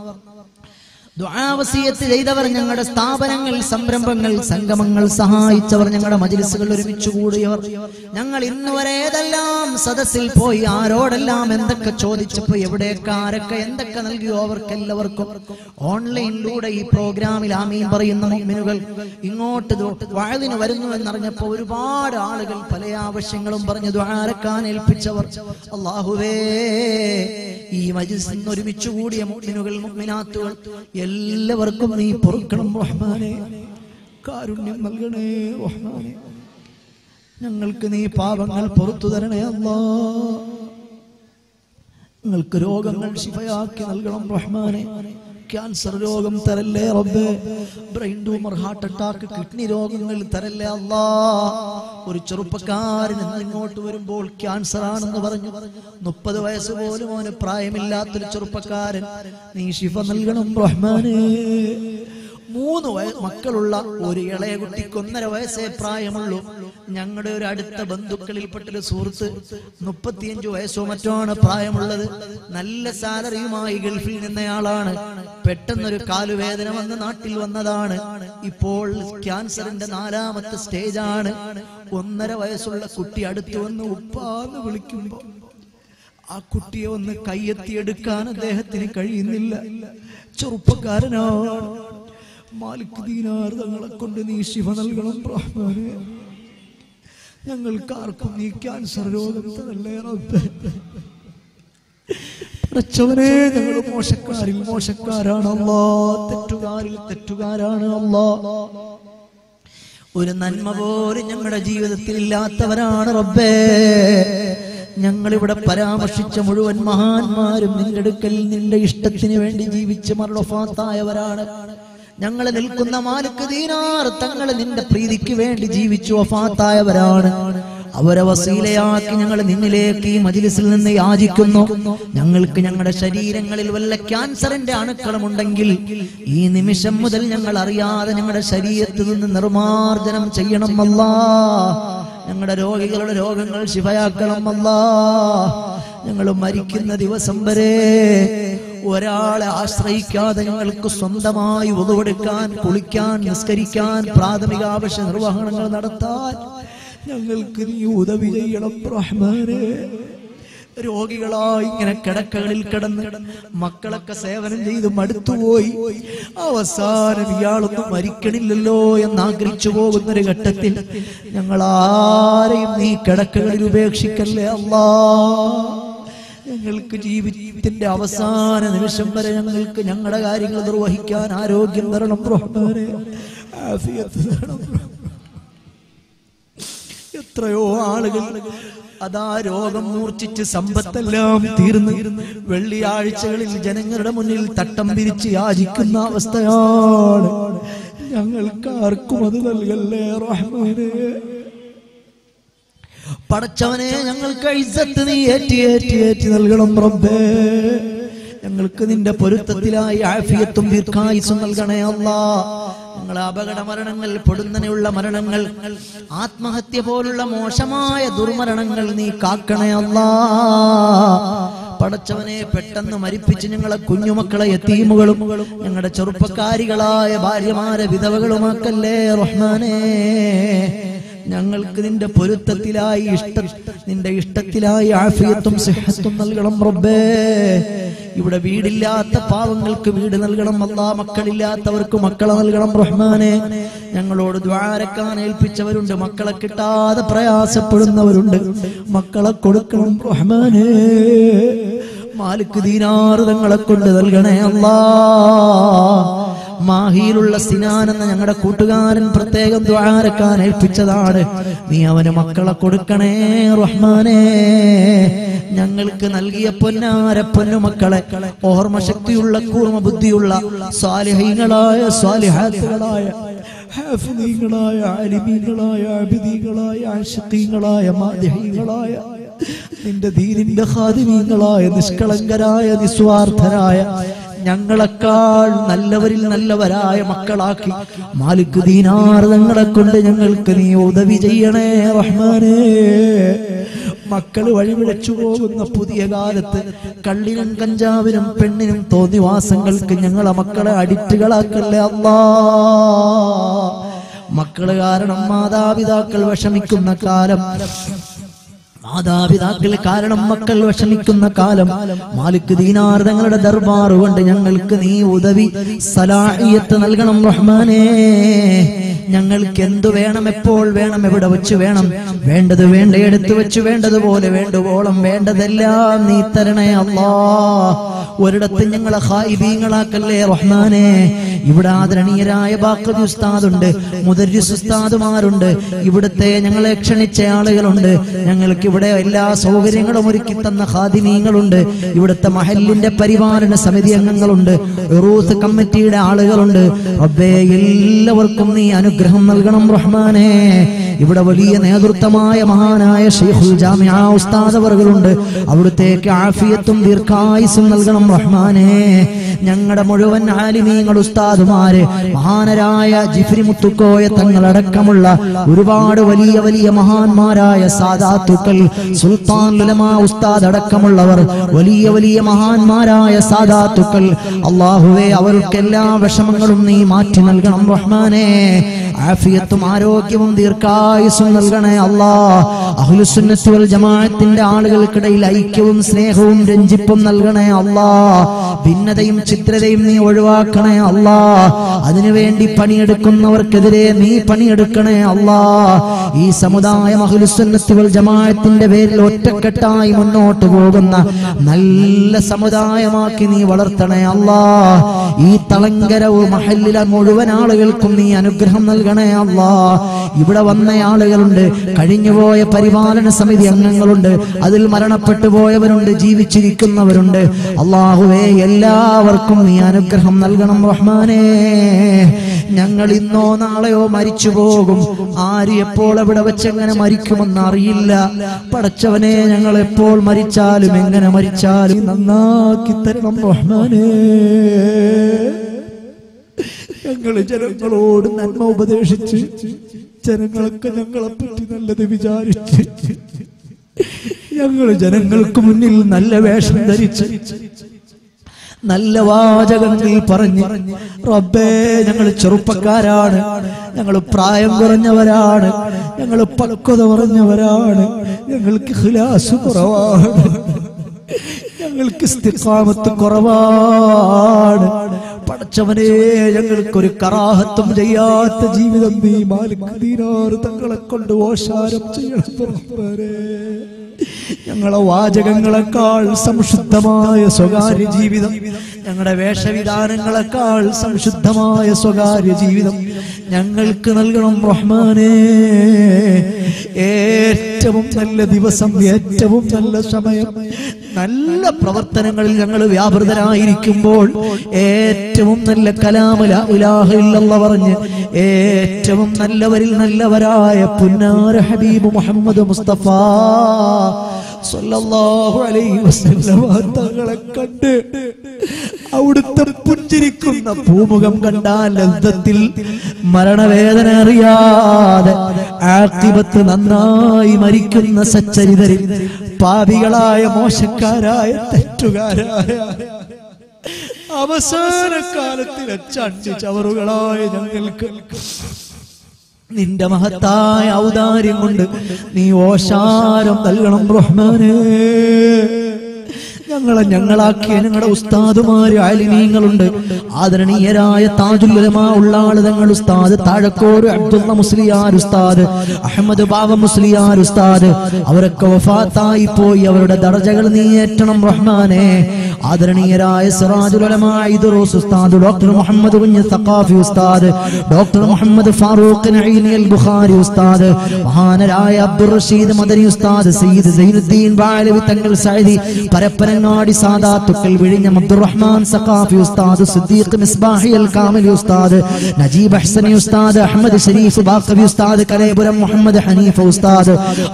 ദുആ വസിയത്ത് ചെയ്തവർ, ഞങ്ങളുടെ സ്ഥാപനങ്ങൾ, സംരംഭങ്ങൾ, സംഗമങ്ങൾ സഹായിച്ചവർ, ഞങ്ങളുടെ മജ്‌ലിസുകൾ ഒരുമിച്ച് കൂടിയവർ, ഞങ്ങൾ ഇന്നുവരെ ഏതെല്ലാം സദസ്സിൽ പോയി ആരോടെല്ലാം എന്തൊക്കെ ചോദിച്ചപ്പോ എവിടേക്ക് ആരൊക്കെ എന്തൊക്കെ നൽകിയോ അവർക്കെല്ലാവർക്കും ഓൺലൈനിലൂടെ ഈ പ്രോഗ്രാമിൽ ആമീൻ പറയുന്ന മുഅ്മിനുകൾ ഇങ്ങോട്ട് വഅദിന് വരുന്നു എന്നറിഞ്ഞപ്പോ ഒരുപാട് ആളുകൾ പല ആവശ്യങ്ങളും പറഞ്ഞ് ദുആരക്കാൻ ഏൽപ്പിച്ചവർ, അല്ലാഹുവേ, ഈ മജ്‌ലിസിൽ ഒരുമിച്ച് കൂടിയ മുഅ്മിനുകൾ, മുഅ്മിനാത്തുകൾ എല്ലാവർക്കും നീ പൊറുക്കണം റഹ്മാനേ, കാരുണ്യം നൽകണേ റഹ്മാനേ. ഞങ്ങൾക്ക് നീ പാപങ്ങൾ പൊറുത്തു തരണേ അല്ലാഹ്. ഞങ്ങൾക്ക് രോഗങ്ങൾ ശിഫയാക്കി നൽകണം റഹ്മാനേ. ക്യാൻസർ രോഗം തരല്ലേ റബ്ബേ, brain tumour, heart attack, kidney രോഗങ്ങൾ തരല്ലേ അല്ലാഹ്. ഒരു ചെറുപ്പക്കാരൻ ഇങ്ങോട്ട് വരുമ്പോൾ ക്യാൻസർ ആണെന്ന് പറഞ്ഞു, മുപ്പത് വയസ്സ് പോലും അവന് പ്രായമില്ലാത്തൊരു ചെറുപ്പക്കാരൻ, നീ ശിഫ നൽകണം റഹ്മാനേ. മൂന്ന് മക്കളുള്ള ഒരു ഇളയ കുട്ടിക്ക് ഒന്നര വയസ്സേ പ്രായമുള്ളൂ. ഞങ്ങളുടെ ഒരു അടുത്ത ബന്ധുക്കളിൽപ്പെട്ടൊരു സുഹൃത്ത് മുപ്പത്തിയഞ്ചു വയസ്സോ മറ്റോണ് പ്രായമുള്ളത്. നല്ല സാലറിയുമായി ഗൾഫിൽ നിന്നയാളാണ്. പെട്ടെന്നൊരു കാലുവേദന വന്ന് നാട്ടിൽ വന്നതാണ്. ഇപ്പോൾ ക്യാൻസറിന്റെ നാലാമത്തെ സ്റ്റേജാണ്. ഒന്നര വയസ്സുള്ള കുട്ടി അടുത്ത് വന്ന് ഉപ്പാന്ന് വിളിക്കുമ്പോ ആ കുട്ടിയെ ഒന്ന് കയ്യെത്തിയെടുക്കാൻ അദ്ദേഹത്തിന് കഴിയുന്നില്ല. ചെറുപ്പക്കാരനാണ്. മാലിക് ദീനാർ തങ്ങളെ കൊണ്ട് നീ ശിഫ നൽകണം റഹ്മാനേ. ഞങ്ങൾക്കാർക്കും നീ ക്യാൻസർ രോഗം തരല്ലേ റബ്ബേ. പടച്ചവനേ, ഞങ്ങൾ മോശക്കാരിൽ മോശക്കാരാണ് അല്ലാഹ്, തെറ്റുകാരിൽ തെറ്റുകാരാണ് അല്ലാഹ്. ഒരു നന്മ പോലും ഞങ്ങളുടെ ജീവിതത്തിൽ ഇല്ലാത്തവരാണ് റബ്ബേ. ഞങ്ങളിവിടെ പരാമർശിച്ച മുഴുവൻ മഹാന്മാരും നിന്റെ അടുക്കൽ നിന്റെ ഇഷ്ടത്തിന് വേണ്ടി ജീവിച്ച് മരണഫാത്തായവരാണ്. ഞങ്ങൾ നിൽക്കുന്ന മാലിക് ദീനാർ തങ്ങൾ നിന്റെ പ്രീതിക്ക് വേണ്ടി ജീവിച്ചു വഫാത്തായവരാണ്. അവരെ വസീലയാക്കി ഞങ്ങൾ നിന്നിലേക്ക് ഈ മജ്‌ലിസിൽ നിന്ന് യാചിക്കുന്നു. ഞങ്ങൾക്ക് ഞങ്ങളുടെ ശരീരങ്ങളിൽ വല്ല ക്യാൻസറിന്റെ അണുക്കളുമുണ്ടെങ്കിൽ ഈ നിമിഷം മുതൽ ഞങ്ങൾ അറിയാതെ ഞങ്ങളുടെ ശരീരത്തിൽ നിന്ന് നിർമാർജനം ചെയ്യണം അല്ലാഹ്. ഞങ്ങളുടെ രോഗികളുടെ രോഗങ്ങൾ ശിഫയാക്കണം അല്ലാഹ്. ഞങ്ങൾ മരിക്കുന്ന ദിവസം വരെ ഒരാളെ ആശ്രയിക്കാതെ ഞങ്ങൾക്ക് സ്വന്തമായി ഉദവെടുക്കാൻ, കുളിക്കാൻ, നിസ്കരിക്കാൻ, പ്രാഥമിക ആവശ്യ നിർവഹണങ്ങൾ നടത്താൻ ഞങ്ങൾക്ക് നീ ഉദവി ചെയ്യണം റഹ്മാനേ. രോഗികളായി ഇങ്ങനെ കിടക്കകളിൽ കിടന്ന് മക്കളൊക്കെ സേവനം ചെയ്ത് മടുത്തുപോയി അവസാനം ഇയാളൊന്നും മരിക്കണില്ലല്ലോ എന്ന് ആഗ്രഹിച്ചു പോകുന്നൊരു ഘട്ടത്തിൽ ഞങ്ങൾ ആരെയും നീ കിടക്കകളിൽ ഉപേക്ഷിക്കല്ലേ അല്ലാഹ്. ഞങ്ങൾക്ക് ജീവിതത്തിന്റെ അവസാന നിമിഷം വരെ ഞങ്ങൾക്ക് ഞങ്ങളുടെ കാര്യങ്ങൾ നിർവഹിക്കാൻ ആരോഗ്യം തരണം റഹ്മാനേ, ആഫിയത്ത് തരണം. എത്രയോ ആളുകൾ അതാ രോഗം മൂർച്ഛിച്ച് സമ്പത്തെല്ലാം തീർന്ന് വെള്ളിയാഴ്ചകളിൽ ജനങ്ങളുടെ മുന്നിൽ തട്ടം പിരിച്ച് യാചിക്കുന്ന അവസ്ഥയാണ്. ഞങ്ങൾക്കാർക്കും അത് നൽകല്ലേ റഹ്മാനേ. പടച്ചവനെ, ഞങ്ങൾക്ക് ഇസ്സത്ത് നീ ഏറ്റി ഏറ്റി ഏറ്റി നൽകണം റബ്ബേ. ഞങ്ങൾക്ക് നിന്റെ പൊരുത്തത്തിലായി ആഫിയത്തും ദീർഘായുസ്സും നൽകണേ അല്ലാഹ്. ഞങ്ങളെ അപകട മരണങ്ങൾ, പൊടുന്നനെയുള്ള മരണങ്ങൾ, ആത്മഹത്യ പോലുള്ള മോശമായ ദുർമരണങ്ങൾ നീ കാക്കണേ അല്ലാഹ്. പടച്ചവനെ, പെട്ടെന്ന് മരിപ്പിച്ച് ഞങ്ങളെ കുഞ്ഞുമക്കളെ യതീമുകളും ഞങ്ങളുടെ ചെറുപ്പക്കാരികളായ ഭാര്യമാരെ വിധവകളുമാക്കല്ലേ റഹ്മാനേ. ഞങ്ങൾക്ക് നിന്റെ പൊരുത്തത്തിലായി ഇഷ്ട നിന്റെ ഇഷ്ടത്തിലായി ആഫിയത്തും സിഹത്തും നൽകണം റബ്ബേ. ഇവിടെ വീടില്ലാത്ത പാവങ്ങൾക്ക് വീട് നൽകണം അല്ലാഹ്. മക്കളില്ലാത്തവർക്ക് മക്കളെ നൽകണം റഹ്മാനെ. ഞങ്ങളോട് ദ്വാരക്കാൻ ഏൽപ്പിച്ചവരുണ്ട്, മക്കളെ കിട്ടാതെ പ്രയാസപ്പെടുന്നവരുണ്ട്, മക്കളെ കൊടുക്കണം റഹ്മാനെ. മാലിക് ദീനാർ തങ്ങളെ കൊണ്ട് നൽകണേ അല്ലാഹ്. മാഹിയിലുള്ള സിനാൻ എന്ന ഞങ്ങളുടെ കൂട്ടുകാരൻ പ്രത്യേകം ദ്വാരക്കാൻ ഏൽപ്പിച്ചതാണ്. നീ അവന് മക്കളെ കൊടുക്കണേ റഹ്മാനേ. ഞങ്ങൾക്ക് നൽകിയ പൊന്നാര പൊന്നുമക്കളെ ഓർമ്മശക്തിയുള്ള കൂർമ്മ ബുദ്ധിയുള്ള സ്വാലിഹീങ്ങളായ സ്വാലിഹാത്തുകളായ ഹാഫിളീങ്ങളായ ആലിമീങ്ങളായ ആബിദീങ്ങളായ ആശിഖീങ്ങളായ മാദിഹീങ്ങളായ നിന്റെ ദീനിന്റെ ഖാദിമീങ്ങളായ നിഷ്കളങ്കരായ നിസ്വാർത്ഥരായ ഞങ്ങളെക്കാൾ നല്ലവരിൽ നല്ലവരായ മക്കളാക്കി മാലിക് ദീനാർ തങ്ങളെ കൊണ്ട് ഞങ്ങൾക്ക് നീ ഉദവി ചെയ്യണേ റഹ്മാനേ. മക്കള് വഴിപിഴച്ചു പോകുന്ന പുതിയ കാലത്ത് കള്ളിനും കഞ്ചാവിനും പെണ്ണിനും തോന്നിവാസങ്ങൾക്ക് ഞങ്ങളെ മക്കളെ അഡിക്റ്റുകളാക്കല്ലേ അല്ലാഹ്. മക്കള് കാരണം മാതാപിതാക്കൾ വിഷമിക്കുന്ന കാലം, മാതാപിതാക്കൾ കാരണം മക്കൾ വിഷമിക്കുന്ന കാലം മാലിക് ദീനാർ തങ്ങളുടെ ദർബാർ കൊണ്ട് ഞങ്ങൾക്ക് നീ ഉദവി സലാഹിയത്ത് നൽകണം റഹ്മാനേ. ഞങ്ങൾക്ക് എന്തു വേണം, എപ്പോൾ വേണം, എവിടെ വെച്ച് വേണം, വേണ്ടത് വേണ്ട എടുത്തു വെച്ച് വേണ്ടതുപോലെ വേണ്ടുവോളം വേണ്ടതെല്ലാം നീ തരണേ അല്ലാഹ്. ഒരിടത്ത് ഞങ്ങളെ ഖായിബീങ്ങളാക്കല്ലേ റഹ്മാനേ. ഇവിടെ ആദരണീയരായ ബാഖവി ഉസ്താദുണ്ട്, മുദർരിസ് ഉസ്താദുമാരുണ്ട്, ഇവിടുത്തെ ഞങ്ങളെ ക്ഷണിച്ച ആളുകളുണ്ട്, ഞങ്ങൾക്ക് ഇവിടെ എല്ലാ സൗകര്യങ്ങളും ഒരുക്കി തന്ന ഖാദിമീങ്ങളുണ്ട്, ഇവിടുത്തെ മഹല്ലിന്റെ പരിപാലന സമിതി അംഗങ്ങളുണ്ട്, ഉറൂസ് കമ്മിറ്റിയുടെ ആളുകളുണ്ട്. റബ്ബേ, എല്ലാവർക്കും നീ അനുഗ്രഹം നൽകണം റഹ്മാനേ. ഇവിടെ വലിയ നേതൃത്വമായ മഹാനായ ശൈഖുൽ ജാമിഅ ഉസ്താദ് അവറുകളുണ്ട്, അവിടുത്തേക്ക് ആഫിയത്തും ദീർഘായുസ്സും നൽകണം റഹ്മാനേ. ഞങ്ങളുടെ മുഴുവൻ ആലിമീങ്ങൾ ഉസ്താദുമാര്, മഹാനരായ ജിഫ്രി മുത്തുക്കോയ തങ്ങളടക്കമുള്ള ഒരുപാട് വലിയ വലിയ മഹാന്മാരായ സാദാത്തുക്കൾ, സുൽത്താൻ ഉലമാ ഉസ്താദ് അടക്കമുള്ളവർ, വലിയ വലിയ മഹാന്മാരായ സാദാത്തുക്കൾ, അല്ലാഹുവേ അവർക്ക് എല്ലാ വിഷമങ്ങളും നീ മാറ്റി നൽകണം റഹ്മാനേ. ആഫിയത്തും ആരോഗ്യവും ദീർഘായുസ്സും നൽകണേ അല്ലാഹ്. അഹ്ലുസുന്നത്ത് വൽ ജമാഅത്തിന്റെ ആളുകൾക്കിടയിൽ ഐക്യവും സ്നേഹവും രഞ്ജിപ്പും നൽകണേ അല്ലാഹ്. ഭിന്നതയും ചിത്രതയും നീ ഒഴിവാക്കണേ അല്ലാഹ്. അതിനുവേണ്ടി പണിയെടുക്കുന്നവർക്കെതിരെ നീ പണിയെടുക്കണേ അല്ലാഹ്. ഈ സമുദായം അഹ്ലുസുന്നത്ത് വൽ ജമാഅത്തിന്റെ പേരിൽ ഒറ്റക്കെട്ടായി മുന്നോട്ട് പോകുന്ന നല്ല സമുദായമാക്കി നീ വളർത്തണേ അല്ലാഹ്. ഈ തളങ്കരവ് മഹല്ലിലെ മുഴുവൻ ആളുകൾക്കും നീ അനുഗ്രഹം നൽകണേ അല്ലാഹ്. ഇവിടെ വന്ന ആളുകളുണ്ട്, കഴിഞ്ഞുപോയ പരിപാലന സമിതി അംഗങ്ങളുണ്ട്, അതിൽ മരണപ്പെട്ടു പോയവരുണ്ട്, ജീവിച്ചിരിക്കുന്നവരുണ്ട്. അല്ലാഹുവേ, എല്ലാവർക്കും നീ അനുഗ്രഹം നൽകണം റഹ്മാനേ. ഞങ്ങൾ ഇന്നോ നാളെയോ മരിച്ചു പോകും, ആര് എപ്പോൾ എവിടെ വെച്ചെങ്ങനെ മരിക്കുമെന്ന് അറിയില്ല. പടച്ചവനെ, ഞങ്ങൾ എപ്പോൾ മരിച്ചാലും എങ്ങനെ മരിച്ചാലും നന്നാക്കി തരണം റഹ്മാനേ. ഞങ്ങള് ജനങ്ങളോട് നന്മ ഉപദേശിച്ച് ജനങ്ങളൊക്കെ ഞങ്ങളെ പറ്റി നല്ലത് വിചാരിച്ച് ഞങ്ങള് ജനങ്ങൾക്ക് മുന്നിൽ നല്ല വേഷം ധരിച്ച് നല്ല വാചകങ്ങൾ പറഞ്ഞ്, റബ്ബേ ഞങ്ങൾ ചെറുപ്പക്കാരാണ്, ഞങ്ങൾ പ്രായം കുറഞ്ഞവരാണ്, ഞങ്ങൾ പക്വത കുറഞ്ഞവരാണ്, ഞങ്ങൾക്ക് ഇഖ്ലാസ് കുറവാണ്, ഞങ്ങൾക്ക് ഇസ്തിഖാമത്ത് കുറവാണ്. പടച്ചവനെ, ഞങ്ങൾക്കൊരു കറാഹത്തും ചെയ്യാത്ത ജീവിതം നീ മാലിക് ദീനാർ തങ്ങളെ കൊണ്ട് ഓശാരം ചെയ്യണം. ഞങ്ങളെ വാചകങ്ങളെക്കാൾ സംശുദ്ധമായ സ്വകാര്യ ജീവിതം, ഞങ്ങളുടെ വേഷവിധാനങ്ങളെക്കാൾ സംശുദ്ധമായ സ്വകാര്യ ജീവിതം ഞങ്ങൾക്ക് നൽകണം റഹ്മാനേ. ഏറ്റവും നല്ല ദിവസം, ഏറ്റവും നല്ല സമയം, നല്ല പ്രവർത്തനങ്ങളിൽ ഞങ്ങൾ വ്യാപൃതരായിരിക്കുമ്പോൾ ഏറ്റവും നല്ല കലാമ ലാ ഇലാഹ ഇല്ലല്ലാഹ് പറഞ്ഞ് ഏറ്റവും നല്ലവരിൽ നല്ലവരായ പുന്നാര ഹബീബ് മുഹമ്മദ് മുസ്തഫ സല്ലല്ലാഹു അലൈഹി വസല്ലം തങ്ങളെ കണ്ട് അവിടുത്തെ പുഞ്ചിരിക്കുന്ന പൂമുഖം കണ്ടാൽ ലദ്ദത്തിൽ മരണവേദന അറിയാതെ ആഖിബത്ത് നന്നായി മരിക്കുന്ന സച്ചരിതരിൽ പാപികളായ മോശക്കാരായ തെറ്റുകാരായ അവസാന കാലത്തിലെ ചണ്ടി ചവറുകളായ ഞങ്ങൾക്ക് നിന്റെ മഹത്തായ ഔദാര്യം കൊണ്ട് നീ ഓശാരം നൽകണം റഹ്മാനേ. ഞങ്ങളെ ഞങ്ങളാക്കിയ ഞങ്ങളുടെ ഉസ്താദുമാര് ആലിമീങ്ങളുണ്ട്. ആദരണീയരായ താജുൽ ഉലമാ ഉള്ളാള് തങ്ങൾ ഉസ്താദ്, താഴക്കോട് അബ്ദുള്ള മുസ്ലിയാർ ഉസ്താദ്, അഹമ്മദ് ബാബ മുസ്ലിയാർ ഉസ്താദ്, അവരൊക്കെ വഫാത്തായി പോയി. അവരുടെ ദർജകൾ നീ ഏറ്റണം റഹ്മാനെ. ആദരണീയരായ സിറാജുൽ ഉലമാ ഇദ്റീസ് ഉസ്താദ്, ഡോക്ടർ മുഹമ്മദ് കുഞ്ഞ് സഖാഫി ഉസ്താദ്, ഡോക്ടർ മുഹമ്മദ് ഫാറൂഖ് നഈനി അൽ ബുഖാരി ഉസ്താദ്, മഹാനരായ അബ്ദുർ റഷീദ് മദനി ഉസ്താദ്, സയ്യിദ് സൈനുദ്ദീൻ ബാലവി തങ്ങൾ സഅദി, പരപ്പനങ്ങാടി സാദാത്തുക്കൾ വിഴിഞ്ഞം അബ്ദുറഹ്മാൻ സഖാഫി ഉസ്താദ്, സിദ്ദീഖ് മിസ്ബാഹി അൽ കാമിലി ഉസ്താദ്, നജീബ് അഹ്സനി ഉസ്താദ്, അഹമ്മദ് ഷരീഫ് ബാഖവി ഉസ്താദ്, കലൈപുരം മുഹമ്മദ് ഹനീഫ ഉസ്താദ്,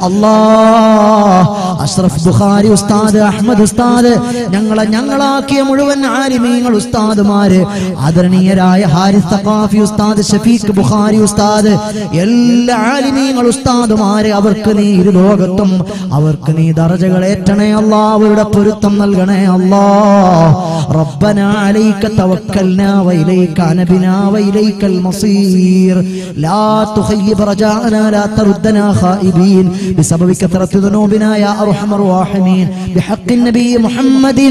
അല്ലാഹ് അഷ്റഫ് ബുഖാരി ഉസ്താദ്, അഹമ്മദ് ഉസ്താദ്, ഞങ്ങളെ ഞങ്ങളാക്കിയ മുഴുവൻ ആലിമീങ്ങൾ ഉസ്താദുമാര്, ആദരണീയരായ ഹാരിസ് സഖാഫി ഉസ്താദ്, ഷഫീഖ് ബുഖാരി ഉസ്താദ്, എല്ലാ ആലിമീങ്ങൾ ഉസ്താദുമാര്, അവർക്ക് നീ ഇരു ലോകത്തും അവർക്ക് നീ ദർജകൾ ഏറ്റണേ അല്ലാഹ്. അവരുടെ പൊരുത്തം നൽകണേ അല്ലാഹ്. റബ്ബനാ അലൈക തവക്കൽനാ വഇലൈക അനബ്നാ വഇലൈകൽ മസീർ ലാ തുഖയ്യിബ് റജാഅനാ ലാ തറുദ്ദനാ ഖായിബീൻ ബിസബബി കത്റത്തി ദുനൂബിനാ യാ അർഹമർ റഹീമീൻ ബിഹഖ്ഖി നബി മുഹമ്മദിൻ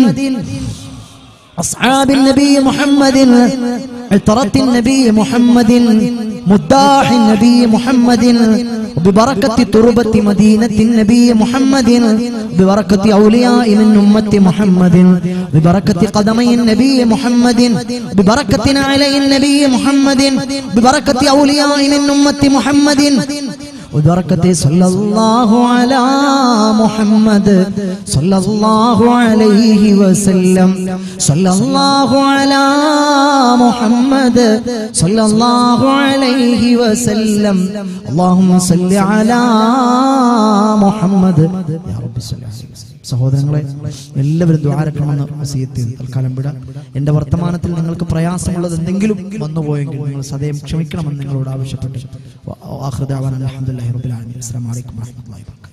أصحاب النبي محمد عطرة النبي محمد مداح النبي محمد ببركة تربة مدينة النبي محمد ببركة أولياء من أمة محمد ببركة قدمي النبي محمد ببركة علي النبي محمد ببركة أولياء من أمة محمد وبركة صلى الله على محمد صلى الله عليه وسلم صلى الله على محمد صلى الله عليه وسلم اللهم صل على محمد يا رب صل عليه وسلم. സഹോദരങ്ങളെ, എല്ലാവരും ദുആരക്കണമെന്ന് വസിയത്ത് തൽക്കാലം വിടാം. എന്റെ വർത്തമാനത്തിൽ നിങ്ങൾക്ക് പ്രയാസമുള്ളത് എന്തെങ്കിലും വന്നുപോയെങ്കിൽ നിങ്ങൾ സദയം ക്ഷമിക്കണമെന്ന് നിങ്ങളോട് ആവശ്യപ്പെട്ടു. അൽഹംദുലില്ലാഹി റബ്ബിൽ ആലമീൻ. അസ്സലാമു അലൈക്കും വറഹ്മത്തുള്ളാഹി വബറകാതുഹു.